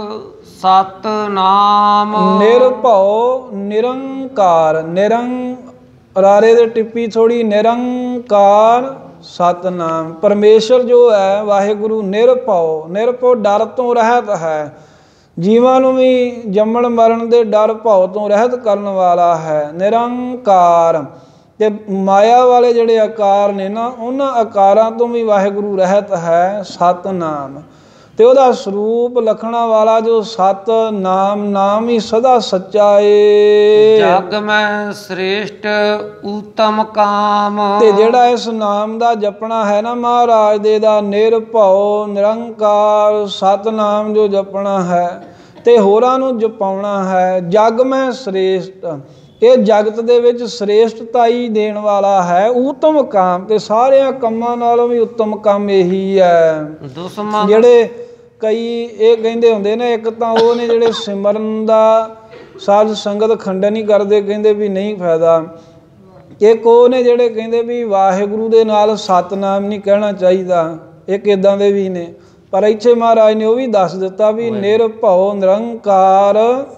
ਸਤਨਾਮ। ਨਿਰਭਉ ਨਿਰੰਕਾਰ, ਨਿਰੰ ਰਾਰੇ ਦੇ ਟਿੱਪੀ ਥੋੜੀ, ਨਿਰੰਕਾਰ ਸਤਨਾਮ। ਪਰਮੇਸ਼ਰ ਜੋ ਹੈ ਵਾਹਿਗੁਰੂ ਨਿਰਭਉ, ਨਿਰਭਉ ਡਰ ਤੋਂ ਰਹਿਤ ਹੈ। ਜੀਵਾਂ ਨੂੰ ਵੀ ਜੰਮਣ ਮਰਨ ਦੇ ਡਰ ਭਉ ਤੋਂ ਰਹਿਤ ਕਰਨ ਵਾਲਾ ਹੈ। ਨਿਰੰਕਾਰ, ਤੇ ਮਾਇਆ ਵਾਲੇ ਜਿਹੜੇ ਆਕਾਰ ਨੇ ਨਾ, ਉਹਨਾਂ ਆਕਾਰਾਂ ਤੋਂ ਵੀ ਵਾਹਿਗੁਰੂ ਰਹਿਤ ਹੈ। ਸਤਨਾਮ, ਤੇ ਉਹਦਾ ਸਰੂਪ ਲਖਣਾ ਵਾਲਾ ਜੋ ਸਤ ਨਾਮ, ਨਾਮ ਹੀ ਸਦਾ ਸੱਚਾ ਏ। ਜਗ ਮੈਂ ਸ੍ਰੇਸ਼ਟ ਉਤਮ ਕਾਮ। ਤੇ ਜਿਹੜਾ ਇਸ ਨਾਮ ਦਾ ਜਪਣਾ ਹੈ ਨਾ ਮਹਾਰਾਜ ਦੇ ਦਾ, ਨਿਰਭਉ ਨਿਰੰਕਾਰ ਸਤਨਾਮ ਜੋ ਜਪਣਾ ਹੈ ਤੇ ਹੋਰਾਂ ਨੂੰ ਜਪਾਉਣਾ ਹੈ, ਜਗ ਮੈਂ ਸ੍ਰੇਸ਼ਟ, ਇਹ ਜਗਤ ਦੇ ਵਿੱਚ ਸ੍ਰੇਸ਼ਟਤਾਈ ਦੇਣ ਵਾਲਾ ਹੈ। ਉਤਮ ਕਾਮ, ਤੇ ਸਾਰਿਆਂ ਕੰਮਾਂ ਨਾਲੋਂ ਵੀ ਉੱਤਮ ਕੰਮ ਇਹੀ ਹੈ। ਦੁਸ਼ਮਨ ਜਿਹੜੇ ਕਈ ਇਹ ਕਹਿੰਦੇ ਹੁੰਦੇ ਨੇ, ਇੱਕ ਤਾਂ ਉਹ ਨੇ ਜਿਹੜੇ ਸਿਮਰਨ ਦਾ ਸਾਧ ਸੰਗਤ ਖੰਡਨ ਹੀ ਕਰਦੇ, ਕਹਿੰਦੇ ਵੀ ਨਹੀਂ ਫਾਇਦਾ। ਇੱਕ ਉਹ ਨੇ ਜਿਹੜੇ ਕਹਿੰਦੇ ਵੀ ਵਾਹਿਗੁਰੂ ਦੇ ਨਾਲ ਸਤਨਾਮ ਨਹੀਂ ਕਹਿਣਾ ਚਾਹੀਦਾ, ਇੱਕ ਇੱਦਾਂ ਦੇ ਵੀ ਨੇ। ਪਰ ਇੱਥੇ ਮਹਾਰਾਜ ਨੇ ਉਹ ਵੀ ਦੱਸ ਦਿੱਤਾ ਵੀ ਨਿਰਭਉ ਨਿਰੰਕਾਰ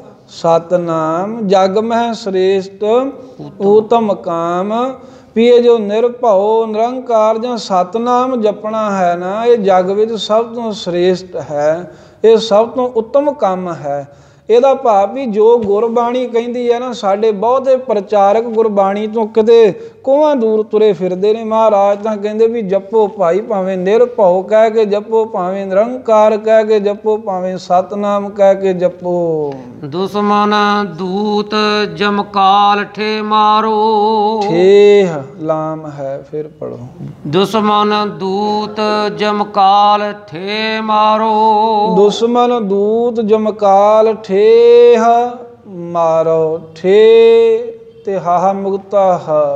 ਸਤਨਾਮ ਜਗ ਮਹਿ ਸ੍ਰੇਸ਼ਟ ਉਤਮ ਕਾਮ। ਵੀ ਇਹ ਜੋ ਨਿਰਭਉ ਨਿਰੰਕਾਰ ਜਾਂ ਸਤਨਾਮ ਜਪਣਾ ਹੈ ਨਾ, ਇਹ ਜਗ ਵਿੱਚ ਸਭ ਤੋਂ ਸ੍ਰੇਸ਼ਟ ਹੈ, ਇਹ ਸਭ ਤੋਂ ਉੱਤਮ ਕੰਮ ਹੈ। ਇਹਦਾ ਭਾਵ ਵੀ ਜੋ ਗੁਰਬਾਣੀ ਕਹਿੰਦੀ ਹੈ ਨਾ, ਸਾਡੇ ਬਹੁਤੇ ਪ੍ਰਚਾਰਕ ਗੁਰਬਾਣੀ ਤੋਂ ਕਿਤੇ ਕੋਹਾਂ ਦੂਰ ਤੁਰੇ ਫਿਰਦੇ ਨੇ। ਮਹਾਰਾਜ ਤਾਂ ਕਹਿੰਦੇ ਵੀ ਜਪੋ ਭਾਈ, ਭਾਵੇਂ ਨਿਰਭਉ ਕਹਿ ਕੇ ਜਪੋ, ਭਾਵੇਂ ਨਿਰੰਕਾਰ ਕਹਿ ਕੇ ਜਪੋ, ਭਾਵੇਂ ਸਤਨਾਮ ਕਹਿ ਕੇ ਜਪੋ। ਦੁਸ਼ਮਨ ਦੂਤ ਜਮਕਾਲ ਠੇ ਮਾਰੋ। ਠੇਹ ਲਾਮ ਹੈ, ਫਿਰ ਪੜੋ। ਦੁਸ਼ਮਨ ਦੂਤ ਜਮਕਾਲ ਠੇ ਮਾਰੋ। ਦੁਸ਼ਮਨ ਦੂਤ ਜਮਕਾਲ ਠੇਹ ਮਾਰੋ। ਠੇ ਤੇ ਹਾਹਾ ਮੁਕਤਾ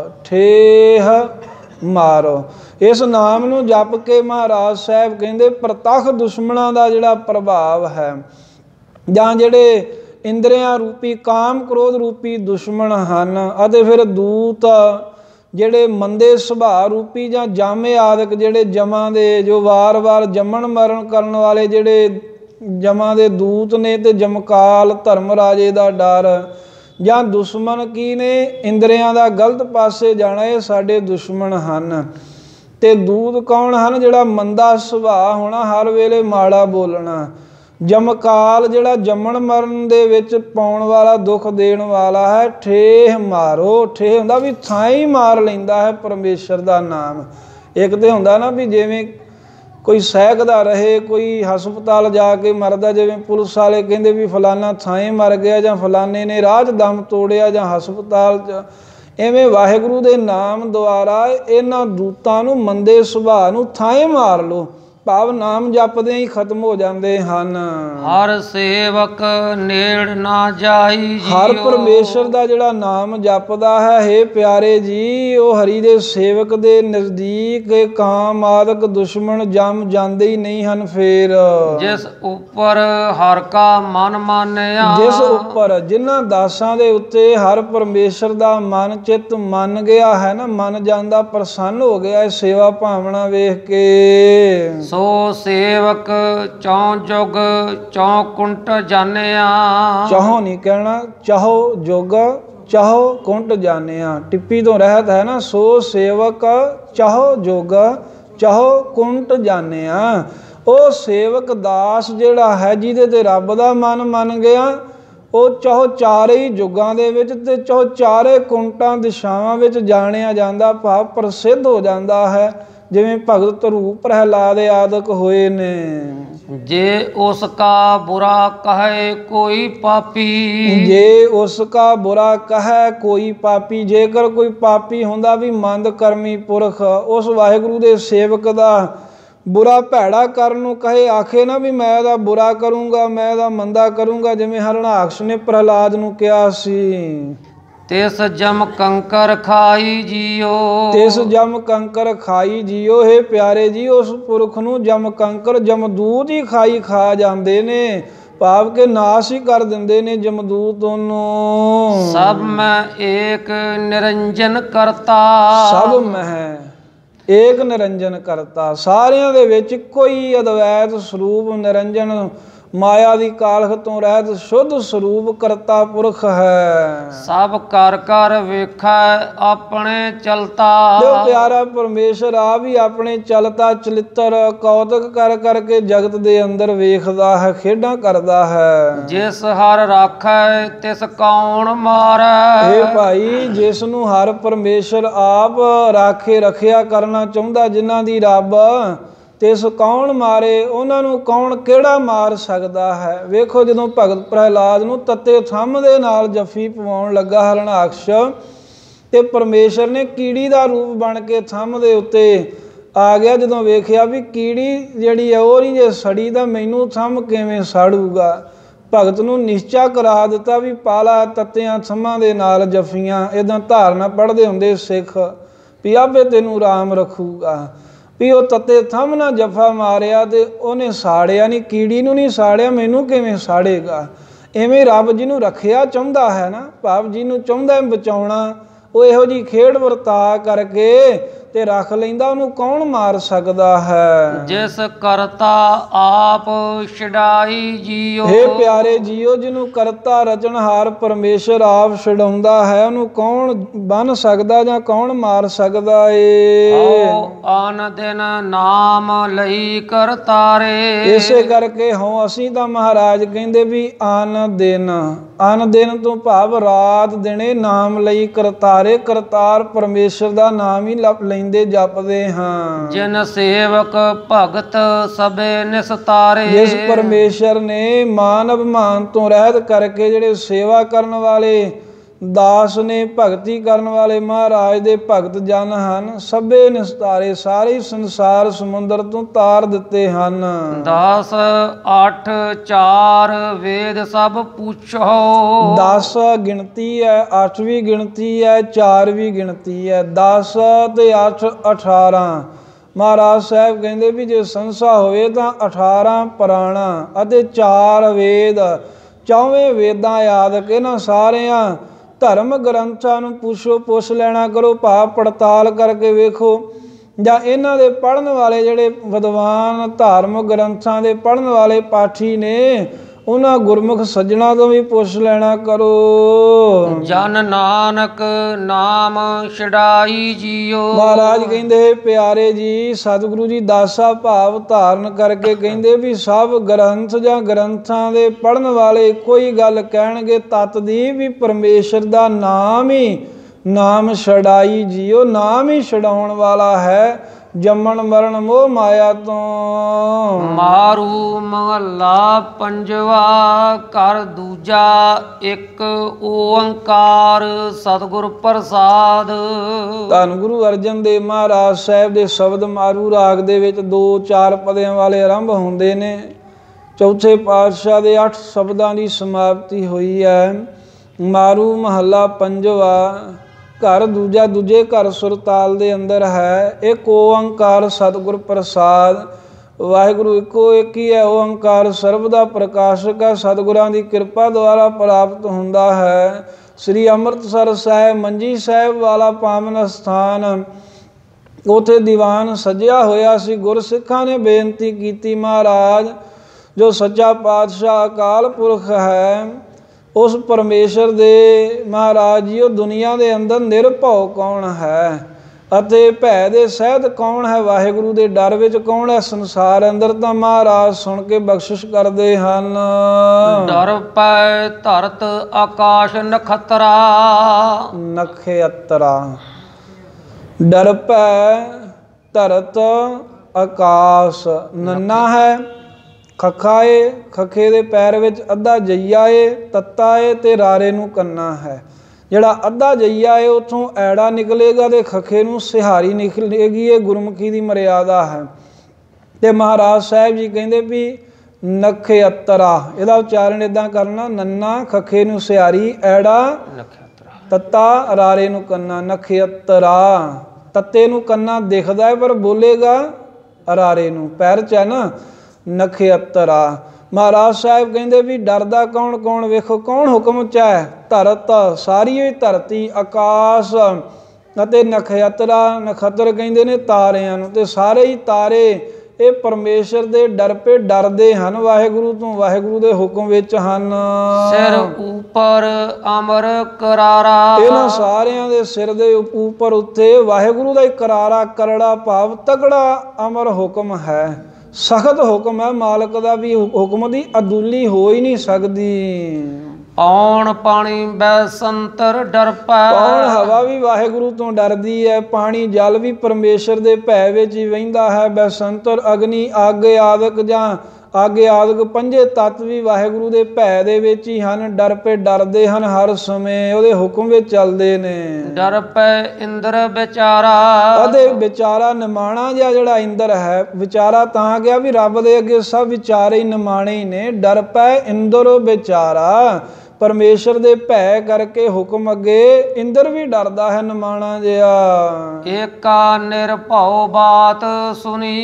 ਠੇਹ ਮਾਰੋ। ਇਸ ਨਾਮ ਨੂੰ ਜਪ ਕੇ ਮਹਾਰਾਜ ਸਾਹਿਬ ਕਹਿੰਦੇ ਪ੍ਰਤੱਖ ਦੁਸ਼ਮਣਾਂ ਦਾ ਜਿਹੜਾ ਪ੍ਰਭਾਵ ਹੈ, ਜਾਂ ਜਿਹੜੇ ਇੰਦਰੀਆਂ ਰੂਪੀ ਕਾਮ ਕ੍ਰੋਧ ਰੂਪੀ ਦੁਸ਼ਮਣ ਹਨ, ਅਤੇ ਫਿਰ ਦੂਤ ਜਿਹੜੇ ਮੰਦੇ ਸੁਭਾਅ ਰੂਪੀ ਜਾਂ ਜਾਮੇ ਆਦਿਕ ਜਿਹੜੇ ਜਮਾਂ ਦੇ ਜੋ ਵਾਰ-ਵਾਰ ਜੰਮਣ ਮਰਨ ਕਰਨ ਵਾਲੇ ਜਿਹੜੇ ਜਮਾਂ ਦੇ ਦੂਤ ਨੇ, ਤੇ ਜਮਕਾਲ ਧਰਮ ਰਾਜੇ ਦਾ ਡਰ, ਜਾਂ ਦੁਸ਼ਮਣ ਕੀ ਨੇ ਇੰਦਰੀਆਂ ਦਾ ਗਲਤ ਪਾਸੇ ਜਾਣਾ, ਇਹ ਸਾਡੇ ਦੁਸ਼ਮਣ ਹਨ। ਤੇ ਦੂਤ ਕੌਣ ਹਨ? ਜਿਹੜਾ ਮੰਦਾ ਸੁਭਾਅ ਹੋਣਾ, ਹਰ ਵੇਲੇ ਮਾੜਾ ਬੋਲਣਾ। ਜਮਕਾਲ ਜਿਹੜਾ ਜੰਮਣ ਮਰਨ ਦੇ ਵਿੱਚ ਪਾਉਣ ਵਾਲਾ, ਦੁੱਖ ਦੇਣ ਵਾਲਾ ਹੈ। ਠੇਹ ਮਾਰੋ, ਠੇਹ ਹੁੰਦਾ ਵੀ ਥਾਂ ਹੀ ਮਾਰ ਲੈਂਦਾ ਹੈ ਪਰਮੇਸ਼ਰ ਦਾ ਨਾਮ। ਇੱਕ ਤੇ ਹੁੰਦਾ ਨਾ ਵੀ ਜਿਵੇਂ ਕੋਈ ਸਹਿਕਦਾ ਰਹੇ, ਕੋਈ ਹਸਪਤਾਲ ਜਾ ਕੇ ਮਰਦਾ, ਜਿਵੇਂ ਪੁਲਿਸ ਵਾਲੇ ਕਹਿੰਦੇ ਵੀ ਫਲਾਨਾ ਥਾਂ ਹੀ ਮਰ ਗਿਆ, ਜਾਂ ਫਲਾਨੇ ਨੇ ਰਾਹ 'ਚ ਦਮ ਤੋੜਿਆ, ਜਾਂ ਹਸਪਤਾਲ 'ਚ। ਐਵੇਂ ਵਾਹਿਗੁਰੂ ਦੇ ਨਾਮ ਦੁਆਰਾ ਇਹਨਾਂ ਦੂਤਾਂ ਨੂੰ, ਮੰਦੇ ਸੁਭਾਅ ਨੂੰ ਥਾਂ ਹੀ ਮਾਰ ਲਓ, ਭਾਵ ਨਾਮ ਜਪਦਿਆਂ ਹੀ ਖਤਮ ਹੋ ਜਾਂਦੇ ਹਨ। ਹਰ ਸੇਵਕ ਨੇੜ ਨਾ ਜਾਈ ਜੀ। ਹਰ ਪਰਮੇਸ਼ਰ ਦਾ ਜਿਹੜਾ ਨਾਮ ਜਪਦਾ ਹੈ, ਹੇ ਪਿਆਰੇ ਜੀ, ਉਹ ਹਰੀ ਦੇ ਸੇਵਕ ਦੇ ਨਜ਼ਦੀਕ ਕਾਮ ਆਦਿਕ ਦੁਸ਼ਮਣ ਜੰਮ ਜਾਂਦੇ ਹੀ ਨਹੀਂ ਹਨ। ਫੇਰ ਜਿਸ ਉੱਪਰ ਹਰ ਕਾ ਮਨ ਮਾਨਿਆ, ਜਿਸ ਉੱਪਰ ਜਿਨ੍ਹਾਂ ਦਾਸਾਂ ਦੇ ਉੱਤੇ ਹਰ ਪਰਮੇਸ਼ਰ ਦਾ ਮਨ ਚਿੱਤ ਮੰਨ ਗਿਆ ਹੈ ਨਾ, ਮਨ ਜਾਂਦਾ, ਪ੍ਰਸੰਨ ਹੋ ਗਿਆ ਇਹ ਸੇਵਾ ਭਾਵਨਾ ਵੇਖ ਕੇ। ਸੋ ਸੇਵਕ ਚੌਂ ਜੁਗ ਚੌਂ ਕੁੰਟ ਜਾਣਿਆ। ਚਾਹੋ ਨਹੀਂ ਕਹਿਣਾ, ਚਾਹੋ ਜੁਗ ਚਾਹੋ ਕੁੰਟ ਜਾਣਿਆ, ਟਿੱਪੀ ਤੋਂ ਰਹਿਤ ਹੈ ਨਾ। ਸੋ ਸੇਵਕ ਚਾਹੋ ਜੁਗ ਚਾਹੋ ਕੁੰਟ ਜਾਣਿਆ। ਉਹ ਸੇਵਕ ਦਾਸ ਜਿਹੜਾ ਹੈ, ਜਿਹਦੇ ਤੇ ਰੱਬ ਦਾ ਮਨ ਮੰਨ ਗਿਆ, ਉਹ ਚਾਹੋ ਚਾਰੇ ਹੀ ਯੁੱਗਾਂ ਦੇ ਵਿੱਚ ਤੇ ਚਾਹੋ ਚਾਰੇ ਕੁੰਟਾਂ ਦਿਸ਼ਾਵਾਂ ਵਿੱਚ ਜਾਣਿਆ ਜਾਂਦਾ, ਭਾਵ ਪ੍ਰਸਿੱਧ ਹੋ ਜਾਂਦਾ ਹੈ, ਜਿਵੇਂ ਭਗਤ ਧਰੂ ਪ੍ਰਹਿਲਾਦ ਆਦਿਕ ਹੋਏ ਨੇ। ਜੇ ਉਸ ਕਾ ਬੁਰਾ ਕਹੇ ਕੋਈ ਪਾਪੀ, ਜੇ ਉਸ ਕਾ ਬੁਰਾ ਕਹੇ ਕੋਈ ਪਾਪੀ, ਜੇਕਰ ਕੋਈ ਪਾਪੀ ਹੁੰਦਾ ਵੀ ਮੰਦ ਕਰਮੀ ਪੁਰਖ, ਉਸ ਵਾਹਿਗੁਰੂ ਦੇ ਸੇਵਕ ਦਾ ਬੁਰਾ ਭੈੜਾ ਕਰਨ ਨੂੰ ਕਹੇ, ਆਖੇ ਨਾ ਵੀ ਮੈਂ ਇਹਦਾ ਬੁਰਾ ਕਰੂੰਗਾ, ਮੈਂ ਇਹਦਾ ਮੰਦਾ ਕਰੂੰਗਾ, ਜਿਵੇਂ ਹਰਨਾਕਸ਼ ਨੇ ਪ੍ਰਹਿਲਾਦ ਨੂੰ ਕਿਹਾ ਸੀ। ਤਿਸ ਜਮ ਕੰਕਰ ਖਾਈ ਜੀਓ, ਤਿਸ ਜਮ ਕੰਕਰ ਖਾਈ ਜੀਓ। ਹੇ ਪਿਆਰੇ ਜੀ, ਉਸ ਪੁਰਖ ਨੂੰ ਜਮ ਕੰਕਰ ਜਮਦੂਤ ਹੀ ਖਾਈ ਖਾ ਜਾਂਦੇ ਨੇ, ਭਾਵ ਕਿ ਨਾਸ਼ ਹੀ ਕਰ ਦਿੰਦੇ ਨੇ ਜਮਦੂਤ ਉਹਨੂੰ। ਸਭ ਮੈਂ ਏਕ ਨਿਰੰਜਨ ਕਰਤਾ, ਸਭ ਮੈਂ ਏਕ ਨਿਰੰਜਨ ਕਰਤਾ, ਸਾਰਿਆਂ ਦੇ ਵਿੱਚ ਕੋਈ ਅਦਵੈਤ ਸਰੂਪ ਨਿਰੰਜਨ ਮਾਇਆ ਦੀ ਕਾਲਖ ਤੋਂ ਰਹਿਤ ਸ਼ੁੱਧ ਸਰੂਪ ਕਰਤਾ ਪੁਰਖ ਹੈ। ਸਭ ਕਰ ਕਰ ਵੇਖੈ ਆਪਣੇ ਚਲਤਾ, ਜੋ ਪਿਆਰਾ ਪਰਮੇਸ਼ਰ ਆ ਵੀ ਆਪਣੇ ਚਲਤਾ ਚਲਿੱਤਰ ਕੌਤਕ ਕਰ ਕਰਕੇ ਜਗਤ ਦੇ ਅੰਦਰ ਵੇਖਦਾ ਹੈ, ਖੇਡਾਂ ਕਰਦਾ ਹੈ। ਜਿਸ ਹਰ ਰਾਖੈ ਤਿਸ ਕੌਣ ਮਾਰੈ। ਇਹ ਭਾਈ, ਜਿਸ ਨੂੰ ਹਰ ਪਰਮੇਸ਼ਰ ਆਪ ਰਾਖੇ ਰੱਖਿਆ ਕਰਨਾ ਚਾਹੁੰਦਾ, ਜਿਨ੍ਹਾਂ ਦੀ ਰੱਬ, ਤਿਸ ਕੌਣ ਮਾਰੇ, ਉਹਨਾਂ ਨੂੰ ਕੌਣ ਕਿਹੜਾ ਮਾਰ ਸਕਦਾ ਹੈ। ਵੇਖੋ, ਜਦੋਂ ਭਗਤ ਪ੍ਰਹਿਲਾਦ ਨੂੰ ਤੱਤੇ ਥੰਮ ਦੇ ਨਾਲ ਜੱਫੀ ਪਵਾਉਣ ਲੱਗਾ ਹਰਨਾਕਸ਼, ਤੇ ਪਰਮੇਸ਼ਰ ਨੇ ਕੀੜੀ ਦਾ ਰੂਪ ਬਣ ਕੇ ਥੰਮ ਦੇ ਉੱਤੇ ਆ ਗਿਆ। ਜਦੋਂ ਵੇਖਿਆ ਵੀ ਕੀੜੀ ਜਿਹੜੀ ਹੈ ਉਹ ਨਹੀਂ ਜੇ ਸੜੀ, ਤਾਂ ਮੈਨੂੰ ਥੰਮ ਕਿਵੇਂ ਸਾੜੂਗਾ, ਭਗਤ ਨੂੰ ਨਿਸ਼ਚਾ ਕਰਾ ਦਿੱਤਾ ਵੀ ਪਾਲਾ ਤੱਤਿਆਂ ਥੰਮਾਂ ਦੇ ਨਾਲ ਜੱਫੀਆਂ। ਇੱਦਾਂ ਧਾਰਨਾ ਪੜ੍ਹਦੇ ਹੁੰਦੇ ਸਿੱਖ ਵੀ ਆਪੇ ਤੈਨੂੰ ਰਾਮ ਰੱਖੂਗਾ। ਵੀ ਉਹ ਤੱਤੇ ਥੰਮ ਨਾਲ ਜੱਫਾ ਮਾਰਿਆ ਤੇ ਉਹਨੇ ਸਾੜਿਆ ਨਹੀਂ, ਕੀੜੀ ਨੂੰ ਨਹੀਂ ਸਾੜਿਆ, ਮੈਨੂੰ ਕਿਵੇਂ ਸਾੜੇਗਾ। ਐਵੇਂ ਰੱਬ ਜਿਹਨੂੰ ਰੱਖਿਆ ਚਾਹੁੰਦਾ ਹੈ ਨਾ, ਭਾਵ ਜਿਹਨੂੰ ਚਾਹੁੰਦਾ ਬਚਾਉਣਾ, ਉਹ ਇਹੋ ਜਿਹੀ ਖੇਡ ਵਰਤਾ ਕਰਕੇ ਤੇ ਰੱਖ ਲੈਂਦਾ, ਉਹਨੂੰ ਕੌਣ ਮਾਰ ਸਕਦਾ ਹੈ। ਜਿਸ ਕਰਤਾ ਆਪ ਛਡਾਈ ਜੀਓ, ਹੇ ਪਿਆਰੇ ਜੀਓ, ਜਿਹਨੂੰ ਕਰਤਾ ਰਚਨਹਾਰ ਪਰਮੇਸ਼ਰ ਆਪ ਛਡਾਉਂਦਾ ਹੈ, ਉਹਨੂੰ ਕੌਣ ਬੰਨ ਸਕਦਾ ਜਾਂ ਕੌਣ ਮਾਰ ਸਕਦਾ ਏ। ਹਉ ਆਨ ਦਿਨ ਨਾਮ ਲਈ ਕਰਤਾਰੇ। ਇਸੇ ਕਰਕੇ ਹਉ ਅਸੀਂ ਤਾਂ ਮਹਾਰਾਜ ਕਹਿੰਦੇ ਵੀ ਆਨ ਦਿਨ, ਆਨ ਦਿਨ ਤੋਂ ਭਾਵ ਰਾਤ ਦਿਨੇ ਨਾਮ ਲਈ ਕਰਤਾਰੇ। ਕਰਤਾਰ ਪਰਮੇਸ਼ਰ ਦਾ ਨਾਮ ਹੀ ਲੱਭ ਲੈਂਦੇ ਜਪਦੇ ਹਾਂ। ਜਿਨ ਸੇਵਕ ਭਗਤ ਸਭੇ ਨਿਸਤਾਰੇ। ਜਿਸ ਪਰਮੇਸ਼ਰ ਨੇ ਮਾਨ ਅਭਿਮਾਨ ਤੋਂ ਰਹਿਤ ਕਰਕੇ ਜਿਹੜੇ ਸੇਵਾ ਕਰਨ ਵਾਲੇ ਦਾਸ ਨੇ ਭਗਤੀ ਕਰਨ ਵਾਲੇ ਮਹਾਰਾਜ ਦੇ ਭਗਤ ਜਨ ਹਨ। ਸਭੇ ਨਿਸਤਾਰੇ, ਸਾਰੇ ਸੰਸਾਰ ਸਮੁੰਦਰ ਤੋਂ ਤਾਰ ਦਿੱਤੇ ਹਨ। ਦਸ ਅੱਠ ਚਾਰ ਵੇਦ ਸਭ ਪੁੱਛੋ। ਦਸ ਗਿਣਤੀ ਹੈ, ਅੱਠ ਵੀ ਗਿਣਤੀ ਹੈ, ਚਾਰ ਵੀ ਗਿਣਤੀ ਹੈ। ਦਸ ਤੇ ਅੱਠ ਅਠਾਰਾਂ। ਮਹਾਰਾਜ ਸਾਹਿਬ ਕਹਿੰਦੇ ਵੀ ਜੇ ਸੰਸਾ ਹੋਵੇ ਤਾਂ ਅਠਾਰਾਂ ਪੁਰਾਣਾ ਅਤੇ ਚਾਰ ਵੇਦ, ਚੌਵੇਂ ਵੇਦਾਂ ਯਾਦਕ ਇਹਨਾਂ ਸਾਰਿਆਂ ਧਰਮ ਗ੍ਰੰਥਾਂ ਨੂੰ ਪੁੱਛੋ, ਪੁੱਛ ਲੈਣਾ ਕਰੋ, ਭਾਵ ਪੜਤਾਲ ਕਰਕੇ ਵੇਖੋ, ਜਾਂ ਇਹਨਾਂ ਦੇ ਪੜ੍ਹਨ ਵਾਲੇ ਜਿਹੜੇ ਵਿਦਵਾਨ ਧਾਰਮਿਕ ਗ੍ਰੰਥਾਂ ਦੇ ਪੜ੍ਹਨ ਵਾਲੇ ਪਾਠੀ ਨੇ ਉਹਨਾਂ ਗੁਰਮੁਖ ਸੱਜਣਾ ਤੋਂ ਵੀ ਪੁੱਛ ਲੈਣਾ ਕਰੋ। ਜਨ ਨਾਨਕ ਨਾਮ ਛਡਾਈ ਜੀਓ। ਮਹਾਰਾਜ ਕਹਿੰਦੇ ਪਿਆਰੇ ਜੀ, ਸਤਿਗੁਰੂ ਜੀ ਦਾਸਾ ਭਾਵ ਧਾਰਨ ਕਰਕੇ ਕਹਿੰਦੇ ਵੀ ਸਭ ਗ੍ਰੰਥ ਜਾਂ ਗ੍ਰੰਥਾਂ ਦੇ ਪੜ੍ਹਨ ਵਾਲੇ ਕੋਈ ਗੱਲ ਕਹਿਣਗੇ ਤਤ ਦੀ ਵੀ ਪਰਮੇਸ਼ਰ ਦਾ ਨਾਮ ਹੀ ਨਾਮ ਛਡਾਈ ਜੀਓ, ਨਾਮ ਹੀ ਛਡਾਉਣ ਵਾਲਾ ਹੈ ਜੰਮਣ ਮਰਨ ਮੋਹ ਮਾਇਆ ਤੋਂ। ਮਾਰੂ ਮਹੱਲਾ ਪੰਜਵਾ। ਘਰ ਦੂਜਾ ਇੱਕ ਓੰਕਾਰ ਸਤਿਗੁਰ ਪ੍ਰਸਾਦ। ਧੰਨ ਗੁਰੂ ਅਰਜਨ ਦੇਵ ਮਹਾਰਾਜ ਸਾਹਿਬ ਦੇ ਸ਼ਬਦ ਮਾਰੂ ਰਾਗ ਦੇ ਵਿੱਚ ਦੋ ਚਾਰ ਪਦਿਆਂ ਵਾਲੇ ਆਰੰਭ ਹੁੰਦੇ ਨੇ। ਚੌਥੇ ਪਾਤਸ਼ਾਹ ਦੇ ਅੱਠ ਸ਼ਬਦਾਂ ਦੀ ਸਮਾਪਤੀ ਹੋਈ ਹੈ। ਮਾਰੂ ਮਹੱਲਾ ਪੰਜਵਾ। ਘਰ ਦੂਜਾ, ਦੂਜੇ ਘਰ ਸੁਰਤਾਲ ਦੇ ਅੰਦਰ ਹੈ। ਇੱਕ ਓੰਕਾਰ ਸਤਿਗੁਰ ਪ੍ਰਸਾਦ। ਵਾਹਿਗੁਰੂ ਇੱਕੋ ਇੱਕ ਹੀ ਹੈ। ਓੰਕਾਰ ਸਰਬ ਦਾ ਪ੍ਰਕਾਸ਼ਕ ਹੈ, ਸਤਿਗੁਰਾਂ ਦੀ ਕਿਰਪਾ ਦੁਆਰਾ ਪ੍ਰਾਪਤ ਹੁੰਦਾ ਹੈ। ਸ੍ਰੀ ਅੰਮ੍ਰਿਤਸਰ ਸਾਹਿਬ ਮੰਜੀ ਸਾਹਿਬ ਵਾਲਾ ਪਾਵਨ ਸਥਾਨ, ਉੱਥੇ ਦੀਵਾਨ ਸਜਿਆ ਹੋਇਆ ਸੀ। ਗੁਰਸਿੱਖਾਂ ਨੇ ਬੇਨਤੀ ਕੀਤੀ, ਮਹਾਰਾਜ ਜੋ ਸੱਚਾ ਪਾਤਸ਼ਾਹ ਅਕਾਲ ਪੁਰਖ ਹੈ ਉਸ ਪਰਮੇਸ਼ਰ ਦੇ ਮਹਾਰਾਜ ਜੀ ਉਹ ਦੁਨੀਆ ਦੇ ਅੰਦਰ ਨਿਰਭਉ ਕੌਣ ਹੈ ਅਤੇ ਭੈ ਦੇ ਸਹਿਤ ਕੌਣ ਹੈ, ਵਾਹਿਗੁਰੂ ਦੇ ਡਰ ਵਿੱਚ ਕੌਣ ਹੈ ਸੰਸਾਰ ਅੰਦਰ। ਤਾਂ ਮਹਾਰਾਜ ਸੁਣ ਕੇ ਬਖਸ਼ਿਸ਼ ਕਰਦੇ ਹਨ। ਡਰ ਪੈ ਧਰਤ ਆਕਾਸ਼ ਨਖਤਰਾ। ਨਖਯਤਰਾ। ਡਰ ਪੈ ਧਰਤ ਆਕਾਸ਼। ਨੰਨਾ ਹੈ, ਖੱਖਾ ਏ, ਖੱਖੇ ਦੇ ਪੈਰ ਵਿੱਚ ਅੱਧਾ ਜਈਆ ਏ, ਤੱਤਾ ਏ ਤੇ ਰਾਰੇ ਨੂੰ ਕੰਨਾ ਹੈ। ਜਿਹੜਾ ਅੱਧਾ ਜਈਆ ਏ ਉੱਥੋਂ ਐੜਾ ਨਿਕਲੇਗਾ ਤੇ ਖੱਖੇ ਨੂੰ ਸਿਹਾਰੀ ਨਿਕਲੇਗੀ। ਇਹ ਗੁਰਮੁਖੀ ਦੀ ਮਰਿਆਦਾ ਹੈ। ਤੇ ਮਹਾਰਾਜ ਸਾਹਿਬ ਜੀ ਕਹਿੰਦੇ ਵੀ ਨਖਯਤਰਾ, ਇਹਦਾ ਉਚਾਰਨ ਇੱਦਾਂ ਕਰਨਾ, ਨੰਨਾ ਖੱਖੇ ਨੂੰ ਸਿਹਾਰੀ, ਐੜਾ ਤੱਤਾ ਰਾਰੇ ਨੂੰ ਕੰਨਾ। ਨਖਯਤਰਾ। ਤੱਤੇ ਨੂੰ ਕੰਨਾ ਦਿਖਦਾ ਹੈ ਪਰ ਬੋਲੇਗਾ ਰਾਰੇ ਨੂੰ, ਪੈਰ 'ਚ ਹੈ ਨਾ। ਨਖਯਤਰਾ। ਮਹਾਰਾਜ ਸਾਹਿਬ ਕਹਿੰਦੇ ਵੀ ਡਰਦਾ ਕੌਣ ਕੌਣ ਵੇਖੋ, ਕੌਣ ਹੁਕਮ 'ਚ ਹੈ? ਧਰਤ, ਸਾਰੀ ਹੀ ਧਰਤੀ, ਆਕਾਸ਼ ਅਤੇ ਨਖਯਤਰਾ। ਨਖੱਤਰ ਕਹਿੰਦੇ ਨੇ ਤਾਰਿਆਂ ਨੂੰ, ਤੇ ਸਾਰੇ ਹੀ ਤਾਰੇ ਇਹ ਪਰਮੇਸ਼ਰ ਦੇ ਡਰ ਪੇ ਡਰਦੇ ਹਨ, ਵਾਹਿਗੁਰੂ ਤੋਂ, ਵਾਹਿਗੁਰੂ ਦੇ ਹੁਕਮ ਵਿੱਚ ਹਨ। ਸਿਰ ਉੱਪਰ ਅਮਰ ਕਰਾਰਾ। ਇਹਨਾਂ ਸਾਰਿਆਂ ਦੇ ਸਿਰ ਦੇ ਉੱਪਰ ਉੱਤੇ ਵਾਹਿਗੁਰੂ ਦਾ ਹੀ ਕਰਾਰਾ, ਕਰੜਾ ਭਾਵ ਤਗੜਾ ਅਮਰ ਹੁਕਮ ਹੈ, ਸਖਤ ਹੁਕਮ ਹੈ। ਮਾਲਕ ਦਾ ਵੀ ਹੁਕਮ ਦੀ ਅਦੁੱਲੀ ਹੋ ਹੀ ਨਹੀਂ ਸਕਦੀ। ਪੌਣ ਪਾਣੀ ਬੈਸੰਤਰ ਡਰ ਪੈ। ਪੌਣ ਹਵਾ ਵੀ ਵਾਹਿਗੁਰੂ ਤੋਂ ਡਰਦੀ ਹੈ, ਪਾਣੀ ਜਲ ਵੀ ਪਰਮੇਸ਼ਰ ਦੇ ਭੈ ਵਿੱਚ ਹੀ ਵਹਿੰਦਾ ਹੈ। ਬੈਸੰਤਰ ਅਗਨੀ, ਅੱਗ ਆਦਿਕ ਜਾਂ ਅੱਗ ਆਦਿਕ ਪੰਜੇ ਤੱਤ ਵੀ ਵਾਹਿਗੁਰੂ ਦੇ ਭੈ ਦੇ ਵਿੱਚ ਹੀ ਹਨ। ਡਰ ਪੇ ਡਰਦੇ ਹਨ, ਹਰ ਸਮੇਂ ਉਹਦੇ ਹੁਕਮ ਵਿੱਚ ਚੱਲਦੇ ਨੇ। ਡਰ ਪੈ ਇੰਦਰ ਵਿਚਾਰਾ। ਅਤੇ ਵਿਚਾਰਾ ਨਿਮਾਣਾ ਜਿਹਾ ਜਿਹੜਾ ਇੰਦਰ ਹੈ, ਵਿਚਾਰਾ ਤਾਂ ਗਿਆ ਵੀ ਰੱਬ ਦੇ ਅੱਗੇ ਸਭ ਵਿਚਾਰੇ ਹੀ ਨਿਮਾਣੇ ਹੀ ਨੇ। ਡਰ ਪੈ ਇੰਦਰ ਵਿਚਾਰਾ। ਪਰਮੇਸ਼ਰ ਦੇ ਭੈ ਕਰਕੇ ਹੁਕਮ ਅੱਗੇ ਇੰਦਰ ਵੀ ਡਰਦਾ ਹੈ, ਨਿਮਾਣਾ ਜਿਹਾ। ਏਕਾ ਨਿਰਭਉ ਬਾਤ ਸੁਣੀ।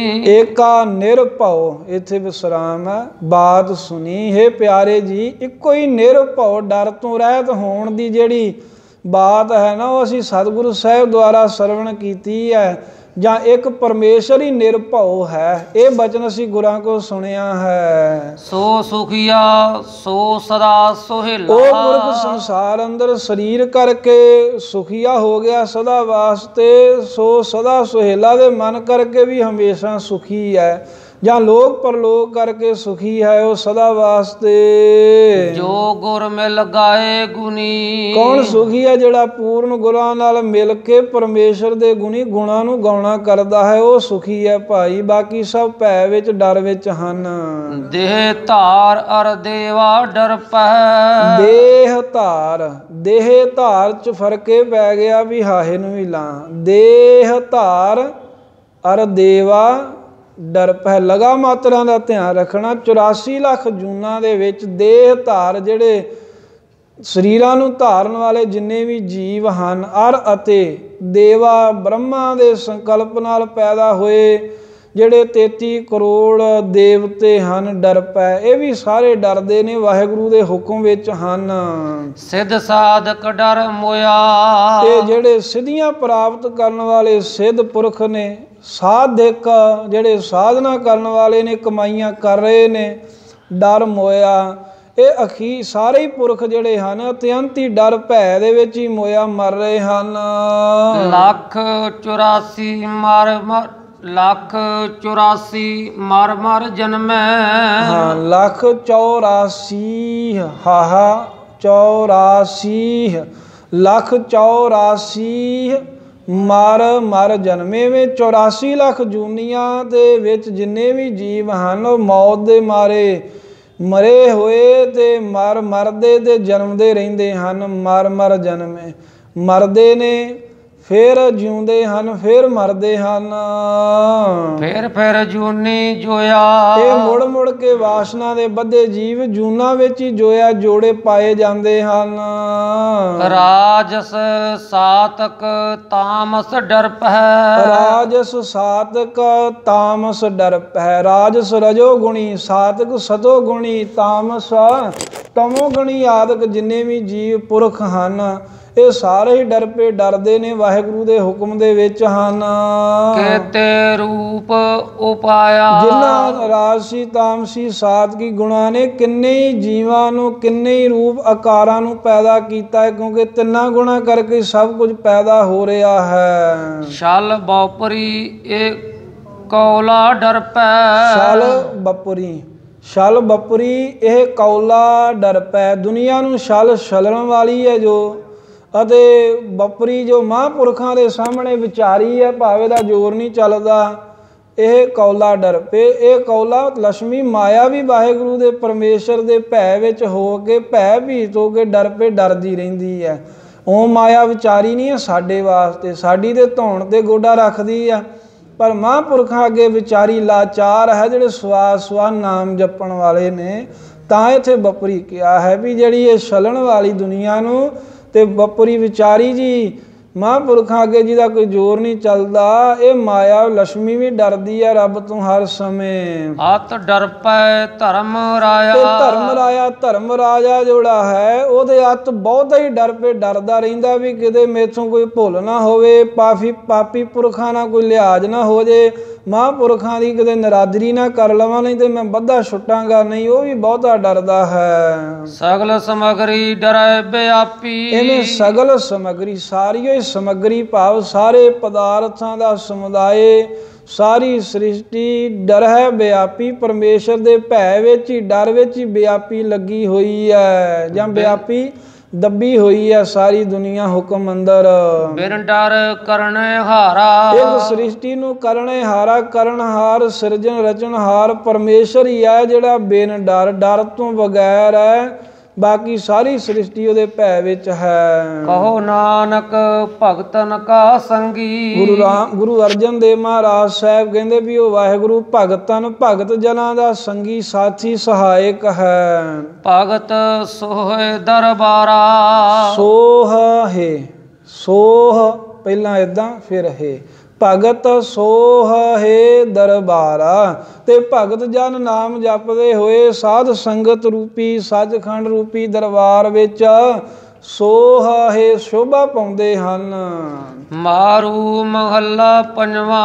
ਏਕਾ ਨਿਰਭਉ, ਇੱਥੇ ਵਿਸਰਾਮ ਹੈ। ਬਾਤ ਸੁਣੀ। ਹੇ ਪਿਆਰੇ ਜੀ, ਇੱਕੋ ਹੀ ਨਿਰਭਉ ਡਰ ਤੋਂ ਰਹਿਤ ਹੋਣ ਦੀ ਜਿਹੜੀ ਬਾਤ ਹੈ ਨਾ, ਉਹ ਅਸੀਂ ਸਤਿਗੁਰੂ ਸਾਹਿਬ ਦੁਆਰਾ ਸਰਵਣ ਕੀਤੀ ਹੈ। ਜਾਂ ਇੱਕ ਪਰਮੇਸ਼ਰ ਹੀ ਨਿਰਭਉ ਹੈ, ਇਹ ਬਚਨ ਅਸੀਂ ਗੁਰਾਂ ਕੋਲ ਸੁਣਿਆ ਹੈ। ਸੋ ਸੁਖੀਆ ਸੋ ਸਦਾ ਸੁਹੇਲਾ। ਉਹ ਪੁਰਖ ਸੰਸਾਰ ਅੰਦਰ ਸਰੀਰ ਕਰਕੇ ਸੁਖੀਆ ਹੋ ਗਿਆ ਸਦਾ ਵਾਸਤੇ, ਸੋ ਸਦਾ ਸੁਹੇਲਾ ਦੇ ਮਨ ਕਰਕੇ ਵੀ ਹਮੇਸ਼ਾ ਸੁਖੀ ਹੈ। ਜਾਂ ਲੋਕ ਪਰਲੋਕ ਕਰਕੇ ਸੁਖੀ ਹੈ ਉਹ ਸਦਾ ਵਾਸਤੇ। ਜੋ ਗੁਰ ਮਿਲ ਗਾਏ ਗੁਣੀ। ਕੌਣ ਸੁਖੀ ਹੈ? ਜਿਹੜਾ ਪੂਰਨ ਗੁਰਾਂ ਨਾਲ ਮਿਲ ਕੇ ਪਰਮੇਸ਼ਰ ਦੇ ਗੁਣੀ ਗੁਣਾਂ ਨੂੰ ਗਾਉਣਾ ਕਰਦਾ ਹੈ, ਉਹ ਸੁਖੀ ਹੈ ਭਾਈ। ਬਾਕੀ ਸਭ ਭੈ ਵਿੱਚ ਡਰ ਵਿੱਚ ਹਨ। ਦੇਹ ਧਾਰ ਅਰ ਦੇਵਾ ਡਰ ਪੈ। ਦੇਹ ਧਾਰ, ਦੇਹ ਧਾਰ ਚ ਫਰਕੇ ਪੈ ਗਿਆ ਵੀ ਹਾਹੇ ਨੂੰ ਵੀ ਲਾਂ। ਦੇਹ ਧਾਰ ਅਰ ਦੇਵਾ ਡਰ ਪੈ, ਲਗਾ ਮਾਤਰਾ ਦਾ ਧਿਆਨ ਰੱਖਣਾ। ਚੁਰਾਸੀ ਲੱਖ ਜੂਨਾਂ ਦੇ ਵਿੱਚ ਦੇਹ ਧਾਰ ਜਿਹੜੇ ਸਰੀਰਾਂ ਨੂੰ ਧਾਰਨ ਵਾਲੇ ਜਿੰਨੇ ਵੀ ਜੀਵ ਹਨ, ਅਰ ਅਤੇ ਦੇਵਾ ਬ੍ਰਹਮਾ ਦੇ ਸੰਕਲਪ ਨਾਲ ਪੈਦਾ ਹੋਏ ਜਿਹੜੇ ਤੇਤੀ ਕਰੋੜ ਦੇਵਤੇ ਹਨ, ਡਰ ਪੈ। ਇਹ ਵੀ ਸਾਰੇ ਡਰਦੇ ਨੇ, ਵਾਹਿਗੁਰੂ ਦੇ ਹੁਕਮ ਵਿੱਚ ਹਨ। ਸਿੱਧ ਸਾਧਕ ਡਰ ਮੋਇਆ। ਇਹ ਜਿਹੜੇ ਸਿੱਧੀਆਂ ਪ੍ਰਾਪਤ ਕਰਨ ਵਾਲੇ ਸਿੱਧ ਪੁਰਖ ਨੇ, ਸਾਧਕ ਜਿਹੜੇ ਸਾਧਨਾ ਕਰਨ ਵਾਲੇ ਨੇ, ਕਮਾਈਆਂ ਕਰ ਰਹੇ ਨੇ, ਡਰ ਮੋਇਆ। ਇਹ ਅਖੀ ਸਾਰੇ ਹੀ ਪੁਰਖ ਜਿਹੜੇ ਹਨ ਅਤਿਅੰਤ ਹੀ ਡਰ ਭੈ ਦੇ ਵਿੱਚ ਹੀ ਮੋਇਆ ਮਰ ਰਹੇ ਹਨ। ਲੱਖ ਚੁਰਾਸੀ ਮਰ ਮਰ ਲੱਖ ਚੁਰਾਸੀ ਮਰ ਮਰ ਜਨਮੈ। ਹਾਂ, ਲੱਖ ਚੌਰਾਸੀ, ਹਾਹਾ ਚੌਰਾਸੀ, ਲੱਖ ਚੌਰਾਸੀ ਮਰ ਮਰ ਜਨਮੇ। ਵਿੱਚ ਚੌਰਾਸੀ ਲੱਖ ਜੂਨੀਆਂ ਦੇ ਵਿੱਚ ਜਿੰਨੇ ਵੀ ਜੀਵ ਹਨ ਉਹ ਮੌਤ ਦੇ ਮਾਰੇ ਮਰੇ ਹੋਏ ਤੇ ਮਰ ਮਰਦੇ ਤੇ ਜਨਮਦੇ ਰਹਿੰਦੇ ਹਨ। ਮਰ ਮਰ ਜਨਮੇ, ਮਰਦੇ ਨੇ ਫਿਰ ਜਿਉਂਦੇ ਹਨ, ਫਿਰ ਮਰਦੇ ਹਨ। ਫਿਰ ਫਿਰ ਜੂਨੀ ਜੋਇਆ। ਇਹ ਮੁੜ ਮੁੜ ਕੇ ਵਾਸਨਾ ਦੇ ਬੱਧੇ ਜੀਵ ਜੂਨਾਂ ਵਿੱਚ ਹੀ ਜੋਇਆ ਜੋੜੇ ਪਾਏ ਜਾਂਦੇ ਹਨ। ਰਾਜਸ ਸਾਤਕ ਤਾਮਸ ਡਰ ਪੈ। ਰਾਜਸ ਸਾਤਕ ਤਾਮਸ ਡਰ ਪੈ। ਰਾਜਸ ਰਜੋ ਗੁਣੀ, ਸਾਤਕ ਸਤੋ ਗੁਣੀ, ਤਾਮਸ ਤਮੋ ਗੁਣੀ ਆਦਿਕ ਜਿੰਨੇ ਵੀ ਜੀਵ ਪੁਰਖ ਹਨ ਇਹ ਸਾਰੇ ਹੀ ਡਰ ਪੇ ਡਰਦੇ ਨੇ, ਵਾਹਿਗੁਰੂ ਦੇ ਹੁਕਮ ਦੇ ਵਿੱਚ ਹਨ। ਕੇਤੇ ਰੂਪ ਉਪਾਇਆ। ਜਿਨ੍ਹਾਂ ਰਾਜਸੀ ਤਾਮਸੀ ਸਾਤਕੀ ਗੁਣਾਂ ਨੇ ਕਿੰਨੇ ਹੀ ਜੀਵਾਂ ਨੂੰ ਕਿੰਨੇ ਹੀ ਰੂਪ ਆਕਾਰਾਂ ਨੂੰ ਪੈਦਾ ਕੀਤਾ ਹੈ, ਕਿਉਂਕਿ ਤਿੰਨਾਂ ਗੁਣਾਂ ਕਰਕੇ ਸਭ ਕੁਝ ਪੈਦਾ ਹੋ ਰਿਹਾ ਹੈ। ਛਲ ਬਉਪਰੀ ਇਹ ਕੌਲਾ ਡਰ ਪੈ। ਛਲ ਬਪੁਰੀ, ਛਲ ਬਪੁਰੀ ਇਹ ਕੌਲਾ ਡਰ ਪੈ। ਦੁਨੀਆ ਨੂੰ ਛਲ ਛਲਣ ਵਾਲੀ ਹੈ ਜੋ, ਅਤੇ ਬਪਰੀ ਜੋ ਮਹਾਂਪੁਰਖਾਂ ਦੇ ਸਾਹਮਣੇ ਵਿਚਾਰੀ ਹੈ, ਭਾਵੇਂ ਦਾ ਜ਼ੋਰ ਨਹੀਂ ਚੱਲਦਾ, ਇਹ ਕੌਲਾ ਡਰ ਪੇ। ਇਹ ਕੌਲਾ ਲక్ష్ਮੀ ਮਾਇਆ ਵੀ ਵਾਹਿਗੁਰੂ ਦੇ ਪਰਮੇਸ਼ਰ ਦੇ ਭੈ ਵਿੱਚ ਹੋ ਕੇ ਭੈ ਭੀਤ ਹੋ ਕੇ ਡਰ ਪੇ ਡਰਦੀ ਰਹਿੰਦੀ ਹੈ। ਉਹ ਮਾਇਆ ਵਿਚਾਰੀ ਨਹੀਂ ਹੈ ਸਾਡੇ ਵਾਸਤੇ, ਸਾਡੀ ਦੇ ਧੌਣ ਤੇ ਗੋਡਾ ਰੱਖਦੀ ਆ, ਪਰ ਮਹਾਂਪੁਰਖਾਂ ਅੱਗੇ ਵਿਚਾਰੀ ਲਾਚਾਰ ਹੈ ਜਿਹੜੇ ਸਵਾਸ ਸਵਾ ਨਾਮ ਜਪਣ ਵਾਲੇ ਨੇ। ਤਾਂ ਇੱਥੇ ਬਪਰੀ ਕਿਹਾ ਹੈ ਵੀ ਜਿਹੜੀ ਇਹ ਛਲਣ ਵਾਲੀ ਦੁਨੀਆ ਨੂੰ ਤੇ ਬਪਰੀ ਵਿਚਾਰੀ ਜੀ ਮਹਾਂਪੁਰਖਾਂ ਅੱਗੇ ਜਿਹਦਾ ਕੋਈ ਜ਼ੋਰ ਨਹੀਂ ਚੱਲਦਾ, ਇਹ ਮਾਇਆ ਲక్ష్ਮੀ ਵੀ ਡਰਦੀ ਹੈ ਰੱਬ ਤੋਂ ਹਰ ਸਮੇਂ। ਅਤ ਡਰ ਪੈ ਧਰਮ ਰਾਇਆ। ਤੇ ਧਰਮ ਰਾਇਆ, ਧਰਮ ਰਾਜਾ ਜਿਹੜਾ ਹੈ ਉਹਦੇ ਅੱਤ ਬਹੁਤਾ ਹੀ ਡਰ ਪੇ ਡਰਦਾ ਰਹਿੰਦਾ ਵੀ ਕਿਤੇ ਮੇਥੋਂ ਕੋਈ ਭੁੱਲ ਨਾ ਹੋਵੇ, ਪਾਪੀ ਪਾਪੀ ਪੁਰਖਾਂ ਨਾਲ ਕੋਈ ਲਿਹਾਜ਼ ਨਾ ਹੋ ਜੇ, ਮਹਾਂਪੁਰਖਾਂ ਦੀ ਕਿਤੇ ਨਰਾਦਰੀ ਨਾ ਕਰ ਲਵਾਂ, ਨਹੀਂ ਤੇ ਮੈਂ ਬੱਧਾ ਛੁੱਟਾਂਗਾ ਨਹੀਂ, ਉਹ ਵੀ ਬਹੁਤਾ ਡਰਦਾ ਹੈ। ਸਗਲ ਸਮਗਰੀ ਡਰੈ ਵਿਆਪੀ। ਇਹਨੇ ਸਗਲ ਸਮਗਰੀ, ਸਾਰੀ ਸਮਗਰੀ ਭਾਵ ਸਾਰੇ ਪਦਾਰਥਾਂ ਦਾ ਸਮੁਦਾਇ, ਸਾਰੀ ਸ੍ਰਿਸ਼ਟੀ ਡਰ ਹੈ ਵਿਆਪੀ। ਪਰਮੇਸ਼ਰ ਦੇ ਭੈ ਵਿੱਚ ਹੀ ਡਰ ਵਿੱਚ ਹੀ ਵਿਆਪੀ ਲੱਗੀ ਹੋਈ ਹੈ, ਜਾਂ ਵਿਆਪੀ ਦੱਬੀ ਹੋਈ ਹੈ ਸਾਰੀ ਦੁਨੀਆ ਹੁਕਮ ਅੰਦਰ। ਬਿਨ ਡਰ ਕਰਨੇ ਹਾਰਾ। ਇੱਕ ਸ੍ਰਿਸ਼ਟੀ ਨੂੰ ਕਰਨੇ ਹਾਰਾ, ਕਰਨਹਾਰ ਸਿਰਜਣ ਰਚਨਹਾਰ ਪਰਮੇਸ਼ਰ ਹੀ ਹੈ ਜਿਹੜਾ ਬਿਨ ਡਰ, ਡਰ ਤੋਂ ਬਗੈਰ ਹੈ, ਬਾਕੀ ਸਾਰੀ ਸ੍ਰਿਸ਼ਟੀ ਉਹਦੇ ਭੈ ਵਿੱਚ ਹੈ। ਕਹੋ ਨਾਨਕ ਭਗਤਨ ਕਾ ਸੰਗੀ। ਗੁਰੂ ਰਾਮ ਗੁਰੂ ਅਰਜਨ ਦੇਵ ਮਹਾਰਾਜ ਸਾਹਿਬ ਕਹਿੰਦੇ ਵੀ ਉਹ ਵਾਹਿਗੁਰੂ ਭਗਤਨ ਭਗਤ ਜਨਾਂ ਦਾ ਸੰਗੀ ਸਾਥੀ ਸਹਾਇਕ ਹੈ। ਭਗਤ ਸੋਹਿ ਦਰਬਾਰਾ। ਸੋਹ ਹੈ, ਸੋਹ ਪਹਿਲਾਂ ਏਦਾਂ ਫਿਰ ਹੈ, ਭਗਤ ਸੋਹ ਹੈ ਦਰਬਾਰਾ। ਤੇ ਭਗਤ ਜਨ ਨਾਮ ਜਪਦੇ ਹੋਏ ਸਾਧ ਸੰਗਤ ਰੂਪੀ ਸੱਚਖੰਡ ਰੂਪੀ ਦਰਬਾਰ ਵਿੱਚ ਸੋਹ ਹੈ ਸ਼ੋਭਾ ਪਾਉਂਦੇ ਹਨ। ਮਾਰੂ ਮਹੱਲਾ ਪੰਜਵਾ।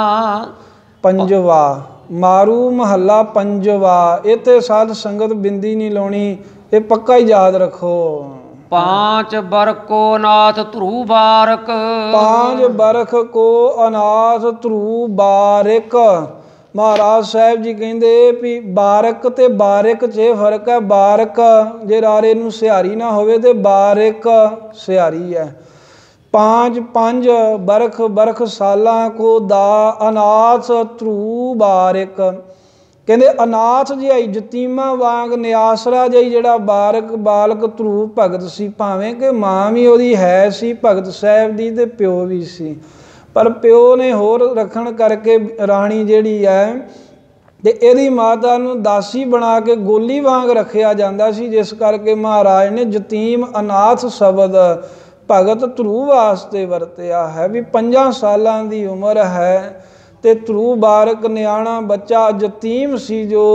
ਪੰਜਵਾ, ਮਾਰੂ ਮਹੱਲਾ ਪੰਜਵਾ। ਇੱਥੇ ਸਾਧ ਸੰਗਤ ਬਿੰਦੀ ਨਹੀਂ ਲਾਉਣੀ, ਇਹ ਪੱਕਾ ਹੀ ਯਾਦ ਰੱਖੋ। ਪਾਂਚ ਬਰਕੋ ਨਾਥ ਧਰੂ ਬਾਰਕ। ਪਾਂਚ ਬਰਖ ਕੋ ਅਨਾਥ ਧਰੂ ਬਾਰਿਕ। ਮਹਾਰਾਜ ਸਾਹਿਬ ਜੀ ਕਹਿੰਦੇ ਵੀ ਬਾਰਕ ਤੇ ਬਾਰਿਕ 'ਚ ਇਹ ਫਰਕ ਹੈ। ਬਾਰਕ ਜੇ ਰਾਰੇ ਨੂੰ ਸਿਹਾਰੀ ਨਾ ਹੋਵੇ ਤੇ ਬਾਰਿਕ ਸਿਹਾਰੀ ਹੈ। ਪਾਂਚ ਪੰਜ ਬਰਖ ਬਰਖ ਸਾਲਾਂ ਕੋ ਦਾ ਅਨਾਥ ਧਰੂ ਬਾਰਿਕ। ਕਹਿੰਦੇ ਅਨਾਥ ਜਿਹਾਈ ਜਤੀਮਾਂ ਵਾਂਗ ਨਿਆਸਰਾ ਜਿਹੀ ਜਿਹੜਾ ਬਾਰਕ ਬਾਲਕ ਧਰੂ ਭਗਤ ਸੀ, ਭਾਵੇਂ ਕਿ ਮਾਂ ਵੀ ਉਹਦੀ ਹੈ ਸੀ ਭਗਤ ਸਾਹਿਬ ਦੀ ਤੇ ਪਿਓ ਵੀ ਸੀ, ਪਰ ਪਿਓ ਨੇ ਹੋਰ ਰੱਖਣ ਕਰਕੇ ਰਾਣੀ ਜਿਹੜੀ ਹੈ ਤੇ ਇਹਦੀ ਮਾਤਾ ਨੂੰ ਦਾਸੀ ਬਣਾ ਕੇ ਗੋਲੀ ਵਾਂਗ ਰੱਖਿਆ ਜਾਂਦਾ ਸੀ, ਜਿਸ ਕਰਕੇ ਮਹਾਰਾਜ ਨੇ ਜਤੀਮ ਅਨਾਥ ਸ਼ਬਦ ਭਗਤ ਧਰੂ ਵਾਸਤੇ ਵਰਤਿਆ ਹੈ। ਵੀ ਪੰਜਾਂ ਸਾਲਾਂ ਦੀ ਉਮਰ ਹੈ ਤੇ ਧਰੂ ਬਾਰਕ ਨਿਆਣਾ ਬੱਚਾ ਜਤੀਮ ਸੀ ਜੋ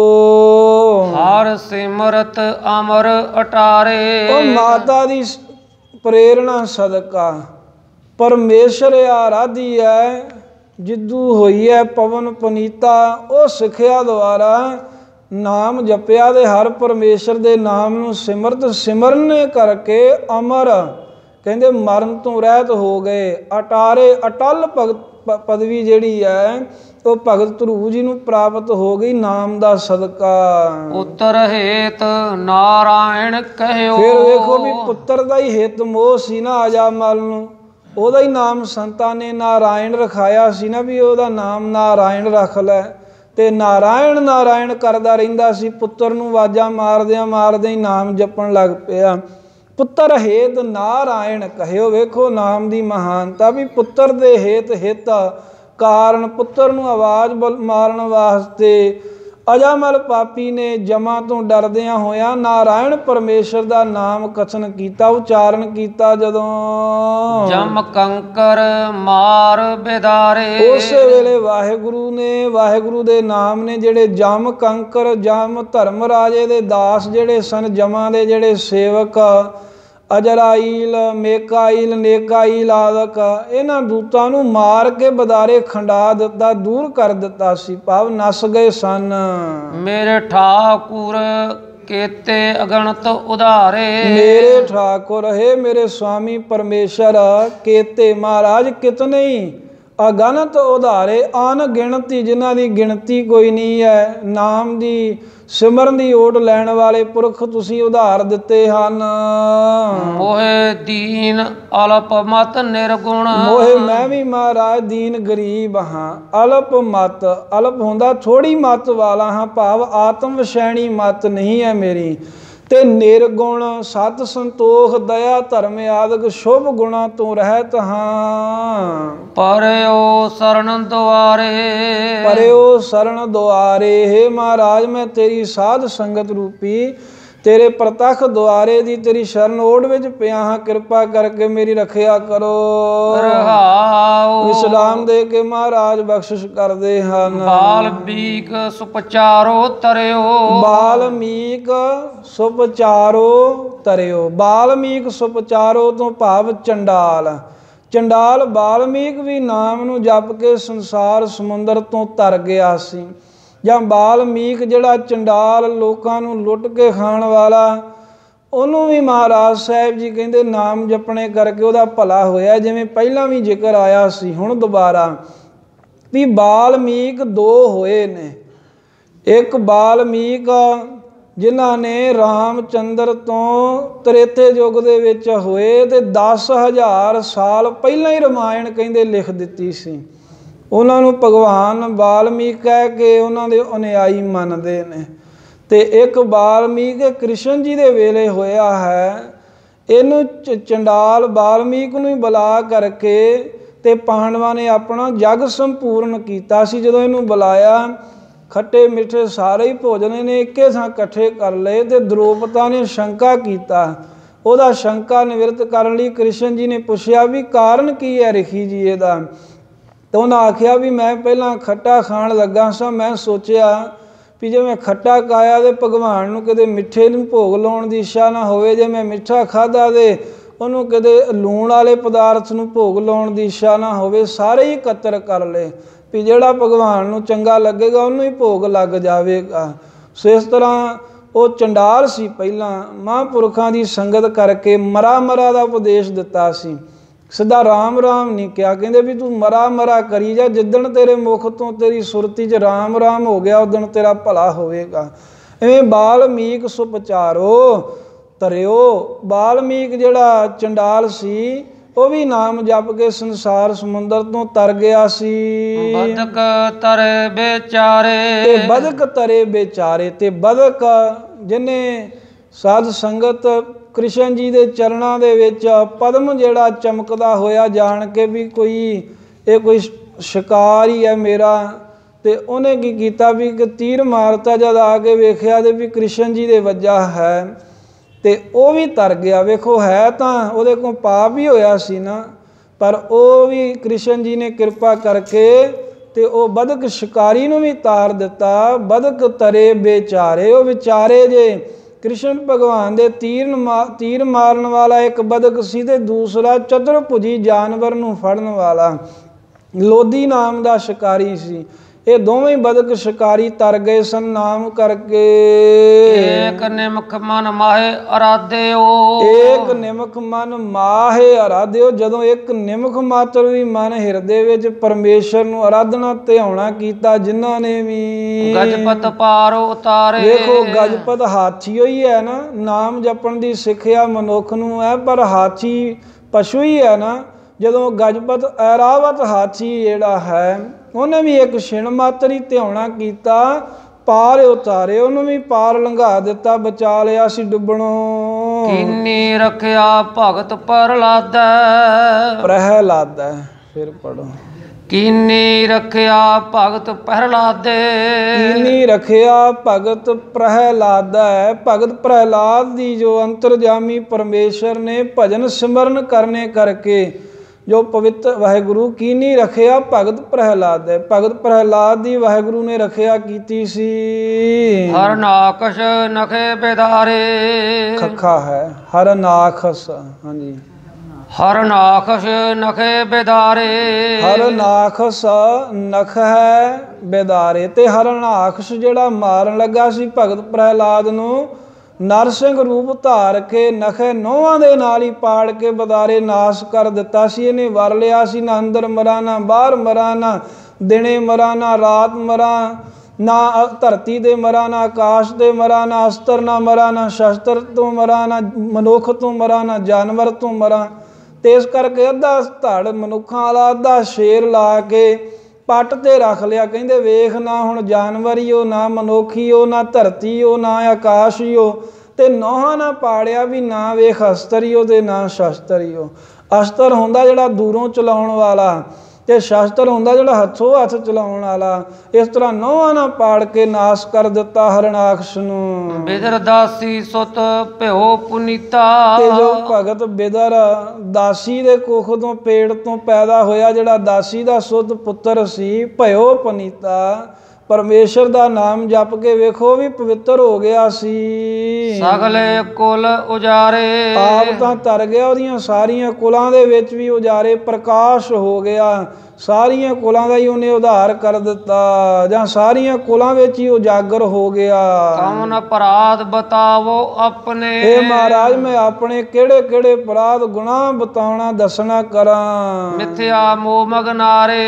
ਹਰ ਸਿਮਰਤ ਅਮਰ ਅਟਾਰੇ। ਉਹ ਮਾਤਾ ਦੀ ਪ੍ਰੇਰਣਾ ਸਦਕਾ ਪਰਮੇਸ਼ਰ ਆਰਾਧੀ ਹੈ, ਜਿੱਦੂ ਹੋਈ ਹੈ ਪਵਨ ਪਨੀਤਾ। ਉਹ ਸਿੱਖਿਆ ਦੁਆਰਾ ਨਾਮ ਜਪਿਆ ਤੇ ਹਰ ਪਰਮੇਸ਼ਰ ਦੇ ਨਾਮ ਨੂੰ ਸਿਮਰਤ ਸਿਮਰਨ ਕਰਕੇ ਅਮਰ ਕਹਿੰਦੇ ਮਰਨ ਤੋਂ ਰਹਿਤ ਹੋ ਗਏ। ਅਟਾਰੇ ਅਟਲ ਭਗਤ ਪਦਵੀ ਜਿਹੜੀ ਹੈ ਉਹ ਭਗਤ ਧਰੂ ਜੀ ਨੂੰ ਪ੍ਰਾਪਤ ਹੋ ਗਈ ਨਾਮ ਦਾ ਸਦਕਾ। ਪੁੱਤਰ ਹੇਤ ਨਾਰਾਇਣ ਕਹਿਓ। ਫਿਰ ਵੇਖੋ ਵੀ ਪੁੱਤਰ ਦਾ ਹੀ ਹਿੱਤ ਮੋਹ ਸੀ ਨਾ ਅਜਾਮਲ ਨੂੰ, ਉਹਦਾ ਹੀ ਨਾਮ ਸੰਤਾਂ ਨੇ ਨਾਰਾਇਣ ਰਖਾਇਆ ਸੀ ਨਾ, ਵੀ ਉਹਦਾ ਨਾਮ ਨਾਰਾਇਣ ਰੱਖ ਲੈ। ਤੇ ਨਾਰਾਇਣ ਨਾਰਾਇਣ ਕਰਦਾ ਰਹਿੰਦਾ ਸੀ, ਪੁੱਤਰ ਨੂੰ ਆਵਾਜ਼ਾਂ ਮਾਰਦਿਆਂ ਮਾਰਦਿਆਂ ਹੀ ਨਾਮ ਜਪਣ ਲੱਗ ਪਿਆ। ਪੁੱਤਰ ਹੇਤ ਨਾਰਾਇਣ ਕਹਿਓ। ਵੇਖੋ ਨਾਮ ਦੀ ਮਹਾਨਤਾ, ਵੀ ਪੁੱਤਰ ਦੇ ਹੇਤ ਹਿੱਤ ਕਾਰਨ ਪੁੱਤਰ ਨੂੰ ਆਵਾਜ਼ ਮਾਰਨ ਵਾਸਤੇ ਅਜਾਮਲ ਪਾਪੀ ਨੇ ਜਮਾਂ ਤੋਂ ਡਰਦਿਆਂ ਹੋਇਆਂ ਨਾਰਾਇਣ ਪਰਮੇਸ਼ਰ ਦਾ ਨਾਮ ਕਥਨ ਕੀਤਾ, ਉਚਾਰਨ ਕੀਤਾ। ਜਦੋਂ ਜਮ ਕੰਕਰ ਮਾਰ ਬਿਦਾਰੇ, ਉਸੇ ਵੇਲੇ ਵਾਹਿਗੁਰੂ ਨੇ ਵਾਹਿਗੁਰੂ ਦੇ ਨਾਮ ਨੇ ਜਿਹੜੇ ਜਮ ਕੰਕਰ ਜਮ ਧਰਮ ਰਾਜੇ ਦੇ ਦਾਸ ਜਿਹੜੇ ਸਨ, ਜਮਾਂ ਦੇ ਜਿਹੜੇ ਸੇਵਕ ਅਜਰਾਈਲ ਮੇਕਾਈਲ ਨੇਕਾਈਲ ਆਦਿਕ, ਇਹਨਾਂ ਦੂਤਾਂ ਨੂੰ ਮਾਰ ਕੇ ਬਦਾਰੇ ਖੰਡਾ ਦਿੱਤਾ, ਦੂਰ ਕਰ ਦਿੱਤਾ ਸੀ, ਭਾਵ ਨਸ ਗਏ ਸਨ। ਮੇਰੇ ਠਾਕੁਰ ਕੇਤੇ ਅਗਣਤ ਉਧਾਰੇ। ਮੇਰੇ ਠਾਕੁਰ ਹੈ ਮੇਰੇ ਸਵਾਮੀ ਪਰਮੇਸ਼ਰ ਕੇਤੇ ਮਹਾਰਾਜ ਕਿਤਨੇ ਹੀ ਅਗਣਤ ਉਧਾਰੇ, ਅਣਗਿਣਤੀ, ਜਿਨ੍ਹਾਂ ਦੀ ਗਿਣਤੀ ਕੋਈ ਨਹੀਂ ਹੈ। ਨਾਮ ਦੀ ਸਿਮਰਨ ਦੀ ਓਟ ਲੈਣ ਵਾਲੇ ਪੁਰਖ ਤੁਸੀਂ ਉਧਾਰ ਦਿੱਤੇ ਹਨ। ਮੋਹਿ ਦੀਨ ਅਲਪ ਮਤ ਨਿਰਗੁਣ। ਮੋਹਿ ਮੈਂ ਵੀ ਮਹਾਰਾਜ ਦੀਨ ਗਰੀਬ ਹਾਂ, ਅਲਪ ਮਤ, ਅਲਪ ਹੁੰਦਾ ਥੋੜੀ ਮਤ ਵਾਲਾ ਹਾਂ, ਭਾਵ ਆਤਮ ਵਿਸ਼ੈਣੀ ਮਤ ਨਹੀਂ ਹੈ ਮੇਰੀ। ਤੇ ਨਿਰਗੁਣ ਸਤ ਸੰਤੋਖ ਦਇਆ ਧਰਮ ਆਦਿਕ ਸ਼ੁਭ ਗੁਣਾ ਤੋਂ ਰਹਿਤ ਹਾਂ। ਪਰਿਓ ਸਰਣ ਦੁਆਰੇ। ਪਰਿਓ ਸਰਣ ਦੁਆਰੇ। ਹੇ ਮਹਾਰਾਜ ਮੈਂ ਤੇਰੀ ਸਾਧ ਸੰਗਤ ਰੂਪੀ ਤੇਰੇ ਪ੍ਰਤੱਖ ਦੁਆਰੇ ਦੀ ਤੇਰੀ ਸ਼ਰਨ ਓੜ ਵਿੱਚ ਪਿਆ ਹਾਂ, ਕਿਰਪਾ ਕਰਕੇ ਮੇਰੀ ਰੱਖਿਆ ਕਰੋ। ਰਹਾਉ ਵਿਸਰਾਮ ਦੇ ਕੇ ਮਹਾਰਾਜ ਬਖਸ਼ਿਸ਼ ਕਰਦੇ ਹਨ। ਬਾਲਮੀਕ ਸੁਪਚਾਰੋ ਤਰਿਓ। ਬਾਲਮੀਕ ਸੁਪਚਾਰੋ ਤਰਿਓ। ਬਾਲਮੀਕ ਸੁਪਚਾਰੋ ਤੋਂ ਭਾਵ ਚੰਡਾਲ। ਚੰਡਾਲ ਬਾਲਮੀਕ ਵੀ ਨਾਮ ਨੂੰ ਜਪ ਕੇ ਸੰਸਾਰ ਸਮੁੰਦਰ ਤੋਂ ਤਰ ਗਿਆ ਸੀ, ਜਾਂ ਬਾਲਮੀਕ ਜਿਹੜਾ ਚੰਡਾਲ ਲੋਕਾਂ ਨੂੰ ਲੁੱਟ ਕੇ ਖਾਣ ਵਾਲਾ, ਉਹਨੂੰ ਵੀ ਮਹਾਰਾਜ ਸਾਹਿਬ ਜੀ ਕਹਿੰਦੇ ਨਾਮ ਜਪਣੇ ਕਰਕੇ ਉਹਦਾ ਭਲਾ ਹੋਇਆ। ਜਿਵੇਂ ਪਹਿਲਾਂ ਵੀ ਜ਼ਿਕਰ ਆਇਆ ਸੀ, ਹੁਣ ਦੁਬਾਰਾ ਵੀ ਬਾਲਮੀਕ ਦੋ ਹੋਏ ਨੇ। ਇੱਕ ਬਾਲਮੀਕ ਜਿਨ੍ਹਾਂ ਨੇ ਰਾਮਚੰਦਰ ਤੋਂ ਤ੍ਰੇਤੇ ਯੁੱਗ ਦੇ ਵਿੱਚ ਹੋਏ ਤੇ ਦਸ ਹਜ਼ਾਰ ਸਾਲ ਪਹਿਲਾਂ ਹੀ ਰਮਾਇਣ ਕਹਿੰਦੇ ਲਿਖ ਦਿੱਤੀ ਸੀ। ਉਹਨਾਂ ਨੂੰ ਭਗਵਾਨ ਵਾਲਮੀਕ ਕਹਿ ਕੇ ਉਹਨਾਂ ਦੇ ਅਨੁਯਾਈ ਮੰਨਦੇ ਨੇ। ਤੇ ਇੱਕ ਵਾਲਮੀਕ ਕ੍ਰਿਸ਼ਨ ਜੀ ਦੇ ਵੇਲੇ ਹੋਇਆ ਹੈ। ਇਹਨੂੰ ਚੰਡਾਲ ਵਾਲਮੀਕ ਨੂੰ ਹੀ ਬੁਲਾ ਕਰਕੇ ਤੇ ਪਾਂਡਵਾਂ ਨੇ ਆਪਣਾ ਜਗ ਸੰਪੂਰਨ ਕੀਤਾ ਸੀ। ਜਦੋਂ ਇਹਨੂੰ ਬੁਲਾਇਆ, ਖੱਟੇ ਮਿੱਠੇ ਸਾਰੇ ਹੀ ਭੋਜਨ ਨੇ ਇੱਕੇ ਥਾਂ ਇਕੱਠੇ ਕਰ ਲਏ ਤੇ ਦ੍ਰੋਪਦਾ ਨੇ ਸ਼ੰਕਾ ਕੀਤਾ। ਉਹਦਾ ਸ਼ੰਕਾ ਨਿਵਰਤ ਕਰਨ ਲਈ ਕ੍ਰਿਸ਼ਨ ਜੀ ਨੇ ਪੁੱਛਿਆ ਵੀ ਕਾਰਨ ਕੀ ਹੈ ਰਿਖੀ ਜੀ ਇਹਦਾ। ਤਾਂ ਉਹਨਾਂ ਆਖਿਆ ਵੀ ਮੈਂ ਪਹਿਲਾਂ ਖੱਟਾ ਖਾਣ ਲੱਗਾ ਸਾਂ, ਮੈਂ ਸੋਚਿਆ ਵੀ ਜੇ ਮੈਂ ਖੱਟਾ ਖਾਇਆ ਤੇ ਭਗਵਾਨ ਨੂੰ ਕਦੇ ਮਿੱਠੇ ਨੂੰ ਭੋਗ ਲਾਉਣ ਦੀ ਇੱਛਾ ਨਾ ਹੋਵੇ, ਜੇ ਮੈਂ ਮਿੱਠਾ ਖਾਧਾ ਤੇ ਉਹਨੂੰ ਕਦੇ ਲੂਣ ਵਾਲੇ ਪਦਾਰਥ ਨੂੰ ਭੋਗ ਲਾਉਣ ਦੀ ਇੱਛਾ ਨਾ ਹੋਵੇ। ਸਾਰੇ ਹੀ ਇਕੱਤਰ ਕਰ ਲਏ ਵੀ ਜਿਹੜਾ ਭਗਵਾਨ ਨੂੰ ਚੰਗਾ ਲੱਗੇਗਾ ਉਹਨੂੰ ਹੀ ਭੋਗ ਲੱਗ ਜਾਵੇਗਾ। ਸੋ ਇਸ ਤਰ੍ਹਾਂ ਉਹ ਚੰਡਾਲ ਸੀ ਪਹਿਲਾਂ, ਮਹਾਂਪੁਰਖਾਂ ਦੀ ਸੰਗਤ ਕਰਕੇ ਮਰਾ ਮਰਾ ਦਾ ਉਪਦੇਸ਼ ਦਿੱਤਾ ਸੀ। ਸਿੱਧਾ ਰਾਮ ਰਾਮ ਨਹੀਂ ਕਿਹਾ। ਕਹਿੰਦੇ ਵੀ ਤੂੰ ਮਰਾ ਮਰਾ ਕਰੀ ਜਾ, ਜਿੱਦਣ ਤੇਰੇ ਮੁਖ ਤੋਂ ਤੇਰੀ ਸੁਰਤੀ 'ਚ ਰਾਮ ਰਾਮ ਹੋ ਗਿਆ ਉਦਣ ਤੇਰਾ ਭਲਾ ਹੋਵੇਗਾ। ਐਵੇਂ ਬਾਲਮੀਕ ਸੁਪਚਾਰੋ ਤਰਿਓ। ਬਾਲਮੀਕ ਜਿਹੜਾ ਚੰਡਾਲ ਸੀ ਉਹ ਵੀ ਨਾਮ ਜਪ ਕੇ ਸੰਸਾਰ ਸਮੁੰਦਰ ਤੋਂ ਤਰ ਗਿਆ ਸੀ। ਬਦਕ ਤਰੇ ਬੇਚਾਰੇ ਤੇ ਬਦਕ ਤਰੇ ਬੇਚਾਰੇ, ਤੇ ਬਦਕ ਜਿਹਨੇ ਸਾਧ ਸੰਗਤ ਕ੍ਰਿਸ਼ਨ ਜੀ ਦੇ ਚਰਨਾਂ ਦੇ ਵਿੱਚ ਪਦਮ ਜਿਹੜਾ ਚਮਕਦਾ ਹੋਇਆ ਜਾਣ ਕੇ ਵੀ ਕੋਈ ਇਹ ਕੋਈ ਸ਼ਿਕਾਰ ਹੀ ਹੈ ਮੇਰਾ, ਤੇ ਉਹਨੇ ਕੀ ਕੀਤਾ ਵੀ ਇੱਕ ਤੀਰ ਮਾਰਤਾ, ਜਦ ਆ ਕੇ ਵੇਖਿਆ ਤੇ ਵੀ ਕ੍ਰਿਸ਼ਨ ਜੀ ਦੇ ਵੱਜਾ ਹੈ ਤੇ ਉਹ ਵੀ ਤਰ ਗਿਆ। ਵੇਖੋ ਹੈ ਤਾਂ ਉਹਦੇ ਕੋਲ ਪਾਪ ਵੀ ਹੋਇਆ ਸੀ ਨਾ, ਪਰ ਉਹ ਵੀ ਕ੍ਰਿਸ਼ਨ ਜੀ ਨੇ ਕਿਰਪਾ ਕਰਕੇ ਤੇ ਉਹ ਬਦਕ ਸ਼ਿਕਾਰੀ ਨੂੰ ਵੀ ਤਾਰ ਦਿੱਤਾ। ਬਦਕ ਤਰੇ ਬੇਚਾਰੇ, ਉਹ ਵਿਚਾਰੇ ਜੇ ਕ੍ਰਿਸ਼ਨ ਭਗਵਾਨ ਦੇ ਤੀਰ ਤੀਰ ਮਾਰਨ ਵਾਲਾ ਇੱਕ ਬਦਕ ਸੀ ਤੇ ਦੂਸਰਾ ਚਤੁਰਭੁਜੀ ਜਾਨਵਰ ਨੂੰ ਫੜਨ ਵਾਲਾ ਲੋਧੀ ਨਾਮ ਦਾ ਸ਼ਿਕਾਰੀ ਸੀ। ਇਹ ਦੋਵੇਂ ਬਦਕ ਸ਼ਿਕਾਰੀ ਤਰ ਗਏ ਸਨ ਨਾਮ ਕਰਕੇ। ਏਕ ਨਿਮਖ ਮਨ ਮਾਹੇ ਅਰਾਧਿਓ, ਏਕ ਨਿਮਖ ਮਨ ਮਾਹੇ ਅਰਾਧਿਓ। ਜਦੋਂ ਇੱਕ ਨਿਮਖ ਮਾਤਰ ਵੀ ਮਨ ਹਿਰਦੇ ਵਿੱਚ ਪਰਮੇਸ਼ਰ ਨੂੰ ਅਰਾਧਨਾ ਧਿਆਉਣਾ ਕੀਤਾ, ਜਿਨ੍ਹਾਂ ਨੇ ਵੀ ਗਜਪਤ ਪਾਰ ਉਤਾਰੇ। ਵੇਖੋ ਗਜਪਤ ਹਾਥੀ ਹੀ ਹੈ ਨਾ, ਨਾਮ ਜਪਣ ਦੀ ਸਿੱਖਿਆ ਮਨੁੱਖ ਨੂੰ ਹੈ, ਪਰ ਹਾਥੀ ਪਸ਼ੂ ਹੀ ਹੈ ਨਾ। ਜਦੋਂ ਗਜਪਤ ਐਰਾਵਤ ਹਾਥੀ ਜਿਹੜਾ ਹੈ ਉਹਨੇ ਵੀ ਇੱਕ ਛਿਣ ਮਾਤਰ ਹੀ ਧਿਆਉਣਾ ਕੀਤਾ, ਪਾਰ ਉਤਾਰੇ, ਉਹਨੂੰ ਵੀ ਪਾਰ ਲੰਘਾ ਦਿੱਤਾ, ਬਚਾ ਲਿਆ ਸੀ ਡੁੱਬਣੋਂ। ਕੀਨੀ ਰੱਖਿਆ ਭਗਤ ਪ੍ਰਹਲਾਦੈ ਪ੍ਰਹਲਾਦੈ, ਫਿਰ ਪੜੋ। ਕੀਨੀ ਰੱਖਿਆ ਭਗਤ ਪ੍ਰਹਲਾਦੇ, ਕੀਨੀ ਰੱਖਿਆ ਭਗਤ ਪ੍ਰਹਲਾਦੈ। ਭਗਤ ਪ੍ਰਹਲਾਦ ਦੀ ਜੋ ਅੰਤਰਜਾਮੀ ਪਰਮੇਸ਼ਰ ਨੇ ਭਜਨ ਸਿਮਰਨ ਕਰਨੇ ਕਰਕੇ ਜੋ ਪਵਿੱਤਰ ਵਾਹਿਗੁਰੂ ਕੀਨੀ ਰੱਖਿਆ ਭਗਤ ਪ੍ਰਹਲਾਦ ਹੈ। ਭਗਤ ਪ੍ਰਹਲਾਦ ਦੀ ਵਾਹਿਗੁਰੂ ਨੇ ਰੱਖਿਆ ਕੀਤੀ ਸੀ। ਹਰਨਾਕਸ਼ ਨਖੇ ਬੇਦਾਰੇ, ਖੱਖਾ ਹੈ ਹਰਨਾਖਸ, ਹਾਂਜੀ ਹਰਨਾਕਸ਼ ਨਖੇ ਬੇਦਾਰੇ। ਹਰਨਾਖਸ ਨਖ ਹੈ ਬੇਦਾਰੇ, ਤੇ ਹਰਨਾਕਸ਼ ਜਿਹੜਾ ਮਾਰਨ ਲੱਗਾ ਸੀ ਭਗਤ ਪ੍ਰਹਲਾਦ ਨੂੰ, ਨਰਸਿੰਘ ਰੂਪ ਧਾਰ ਕੇ ਨਖੇ ਨੋਹਾਂ ਦੇ ਨਾਲ ਹੀ ਪਾੜ ਕੇ ਬਦਾਰੇ ਨਾਸ ਕਰ ਦਿੱਤਾ ਸੀ। ਇਹਨੇ ਵਰ ਲਿਆ ਸੀ ਨਾ ਅੰਦਰ ਮਰਾਂ ਨਾ ਬਾਹਰ ਮਰਾਂ, ਨਾ ਦਿਨੇ ਮਰਾਂ ਨਾ ਰਾਤ ਮਰਾਂ, ਨਾ ਧਰਤੀ ਦੇ ਮਰਾਂ ਨਾ ਆਕਾਸ਼ ਦੇ ਮਰਾਂ, ਨਾ ਅਸਤਰ ਨਾ ਮਰਾਂ, ਨਾ ਸ਼ਸਤਰ ਤੋਂ ਮਰਾਂ, ਨਾ ਮਨੁੱਖ ਤੋਂ ਮਰਾਂ, ਨਾ ਜਾਨਵਰ ਤੋਂ ਮਰਾਂ। ਤੇ ਇਸ ਕਰਕੇ ਅੱਧਾ ਧੜ ਮਨੁੱਖਾਂ ਵਾਲਾ ਅੱਧਾ ਸ਼ੇਰ ਲਾ ਕੇ ਪੱਟ ਤੇ ਰੱਖ ਲਿਆ। ਕਹਿੰਦੇ ਵੇਖ ਨਾ ਹੁਣ ਜਾਨਵਰ ਹੀ ਉਹ, ਨਾ ਮਨੁੱਖ ਹੀ ਉਹ, ਨਾ ਧਰਤੀ ਉਹ, ਨਾ ਆਕਾਸ਼ ਹੀ ਉਹ, ਤੇ ਨੋਹਾਂ ਨਾ ਪਾੜਿਆ ਵੀ ਨਾ ਵੇਖ ਅਸਤਰ ਹੀ ਉਹ ਤੇ ਨਾ ਸ਼ਸਤਰ ਹੀ ਉਹ। ਅਸਤਰ ਹੁੰਦਾ ਜਿਹੜਾ ਦੂਰੋਂ ਚਲਾਉਣ ਵਾਲਾ, ਤੇ ਸ਼ਸਤਰ ਹੁੰਦਾ ਜਿਹੜਾ ਹੱਥੋਂ ਹੱਥ ਚਲਾਉਣ ਵਾਲਾ। ਇਸ ਤਰ੍ਹਾਂ ਨੋਹਾਂ ਨਾ ਪਾੜ ਕੇ ਨਾਸ ਕਰ ਦਿੱਤਾ ਹਰਨਾਕਸ਼ ਨੂੰ। ਬਿਦਰ ਦਾਸੀ ਸੁਤ ਭਿਓ ਪੁਨੀਤਾ, ਤੇ ਜੋ ਭਗਤ ਬਿਦਰ ਦਾਸੀ ਦੇ ਕੁੱਖ ਤੋਂ ਪੇਟ ਤੋਂ ਪੈਦਾ ਹੋਇਆ, ਜਿਹੜਾ ਦਾਸੀ ਦਾ ਸੁੱਧ ਪੁੱਤਰ ਸੀ, ਭਿਓ ਪੁਨੀਤਾ, ਪਰਮੇਸ਼ਰ ਦਾ ਨਾਮ ਜਪ ਕੇ ਵੇਖੋ ਵੀ ਪਵਿੱਤਰ ਹੋ ਗਿਆ ਸੀ। ਸਗਲੇ ਕੁਲ ਉਜਾਰੇ, ਆਪ ਤਾਂ ਤਰ ਗਿਆ, ਉਹਦੀਆਂ ਸਾਰੀਆਂ ਕੁਲਾਂ ਦੇ ਵਿੱਚ ਵੀ ਉਜਾਰੇ ਪ੍ਰਕਾਸ਼ ਹੋ ਗਿਆ। ਸਾਰੀਆਂ ਕੁਲਾਂ ਦਾ ਹੀ ਉਹਨੇ ਉਧਾਰ ਕਰ ਦਿੱਤਾ, ਜਾਂ ਸਾਰੀਆਂ ਕੁਲਾਂ ਵਿੱਚ ਹੀ ਉਜਾਗਰ ਹੋ ਗਿਆ। ਕੌਣ ਅਪਰਾਧ ਬਤਾਵੋ ਆਪਣੇ, ਇਹ ਮਹਾਰਾਜ ਮੈਂ ਆਪਣੇ ਕਿਹੜੇ ਕਿਹੜੇ ਅਪਰਾਧ ਗੁਨਾਹ ਬਤਾਉਣਾ ਦੱਸਣਾ ਕਰਾਂ। ਮਿਥਿਆ ਮੋਹ ਮਗਨਾਰੇ,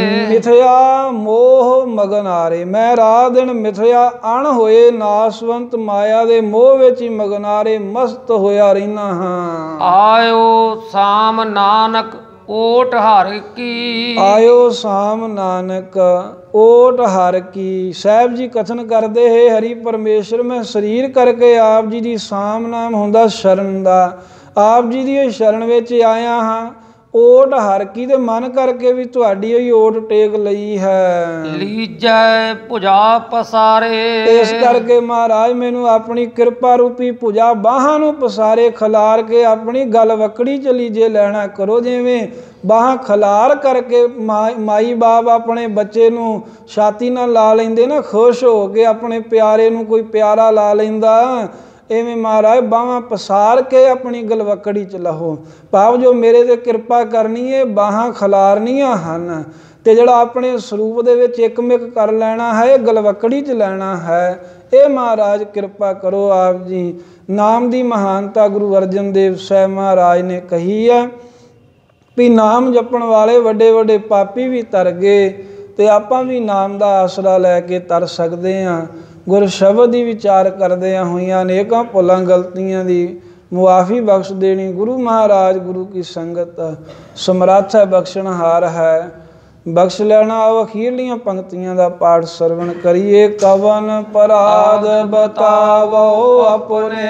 ਮਿਥਿਆ ਮੋਹ ਮਗਨਾਰੇ, ਮੈਂ ਰਾਤ ਦਿਨ ਮਿਥਿਆ ਅਣ ਹੋਏ ਨਾਸਵੰਤ ਮਾਇਆ ਦੇ ਮੋਹ ਵਿੱਚ ਹੀ ਮਗਨਾਰੇ ਮਸਤ ਹੋਇਆ ਰਹਿਣਾ ਹਾਂ। ਆਇਓ ਸਾਮ ਨਾਨਕ ਓਟ ਹਰ ਕੀ, ਆਇਓ ਸਾਮ ਨਾਨਕ ਓਟ ਹਰ ਕੀ। ਸਾਹਿਬ ਜੀ ਕਥਨ ਕਰਦੇ ਹੈ ਹਰੀ ਪਰਮੇਸ਼ਰ ਮੈਂ ਸਰੀਰ ਕਰਕੇ ਆਪ ਜੀ ਦੀ ਸਾਮ ਨਾਮ ਹੁੰਦਾ ਸ਼ਰਨ ਦਾ, ਆਪ ਜੀ ਦੀ ਸ਼ਰਨ ਵਿੱਚ ਆਇਆ ਹਾਂ। ਓਟ ਹਰ ਕੀ, ਦੇ ਮਨ ਕਰਕੇ ਵੀ ਤੁਹਾਡੀ ਹੀ ਓਟ ਟੇਕ ਲਈ ਹੈ। ਲੀਜੈ ਭੁਜਾ ਪਸਾਰੇ, ਇਸ ਕਰਕੇ ਮਹਾਰਾਜ ਮੈਨੂੰ ਆਪਣੀ ਕਿਰਪਾ ਰੂਪੀ ਭੁਜਾ ਬਾਹਾਂ ਨੂੰ ਪਸਾਰੇ ਖਿਲਾਰ ਕੇ ਆਪਣੀ ਗਲ ਵਕੜੀ ਚ ਲੀਜੇ ਲੈਣਾ ਕਰੋ। ਜਿਵੇਂ ਬਾਹਾਂ ਖਿਲਾਰ ਕਰਕੇ ਮਾਈ ਬਾਪ ਆਪਣੇ ਬੱਚੇ ਨੂੰ ਛਾਤੀ ਨਾਲ ਲਾ ਲੈਂਦੇ ਨਾ, ਖੁਸ਼ ਹੋ ਕੇ ਆਪਣੇ ਪਿਆਰੇ ਨੂੰ ਕੋਈ ਪਿਆਰਾ ਲਾ ਲੈਂਦਾ, ਐਵੇਂ ਮਹਾਰਾਜ ਬਾਹਾਂ ਪਸਾਰ ਕੇ ਆਪਣੀ ਗਲਵਕੜੀ ਚ ਲਹੋ। ਭਾਵ ਜੋ ਮੇਰੇ ਤੇ ਕਿਰਪਾ ਕਰਨੀ ਹੈ ਬਾਹਾਂ ਖਿਲਾਰਨੀਆਂ ਹਨ, ਤੇ ਜਿਹੜਾ ਆਪਣੇ ਸਰੂਪ ਦੇ ਵਿੱਚ ਇੱਕਮਿਕ ਕਰ ਲੈਣਾ ਹੈ, ਗਲਵਕੜੀ ਚ ਲੈਣਾ ਹੈ। ਇਹ ਮਹਾਰਾਜ ਕਿਰਪਾ ਕਰੋ। ਆਪ ਜੀ ਨਾਮ ਦੀ ਮਹਾਨਤਾ ਗੁਰੂ ਅਰਜਨ ਦੇਵ ਸਾਹਿਬ ਮਹਾਰਾਜ ਨੇ ਕਹੀ ਹੈ। ਵੀ ਨਾਮ ਜਪਣ ਵਾਲੇ ਵੱਡੇ ਵੱਡੇ ਪਾਪੀ ਵੀ ਤਰ ਗਏ ਤੇ ਆਪਾਂ ਵੀ ਨਾਮ ਦਾ ਆਸਰਾ ਲੈ ਕੇ ਤਰ ਸਕਦੇ ਹਾਂ। ਗੁਰ ਸ਼ਬਦ ਦੀ ਵਿਚਾਰ ਕਰਦਿਆਂ ਹੋਈਆਂ ਅਨੇਕਾਂ ਭੁੱਲਾਂ ਗਲਤੀਆਂ ਦੀ ਮੁਆਫੀ ਬਖਸ਼ ਦੇਣੀ। ਗੁਰੂ ਮਹਾਰਾਜ ਗੁਰੂ ਕੀ ਸੰਗਤ ਸਮਰੱਥ ਹੈ, ਬਖਸ਼ਣਹਾਰ ਹੈ, ਬਖਸ਼ ਲੈਣਾ। ਆਓ ਅਖੀਰਲੀਆਂ ਪੰਕਤੀਆਂ ਦਾ ਪਾਠ ਸਰਵਣ ਕਰੀਏ। ਕਵਨ ਪਰਾਧ ਬਤਾਵੋ ਆਪਣੇ,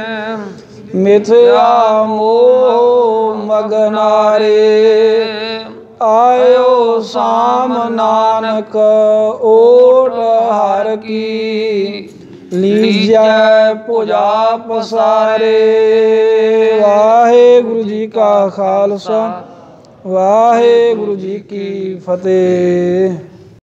ਮਿਥਿਆ ਮੋਹ ਮਗਨਾਰੇ। ਆਇਓ ਸਾਮ ਨਾਨਕ ਓਟ ਹਰ ਕੀ, ਲੀਜੈ ਭੁਜਾ ਪਸਾਰੇ। ਵਾਹਿਗੁਰੂ ਜੀ ਕਾ ਖਾਲਸਾ, ਵਾਹਿਗੁਰੂ ਜੀ ਕੀ ਫਤਿਹ।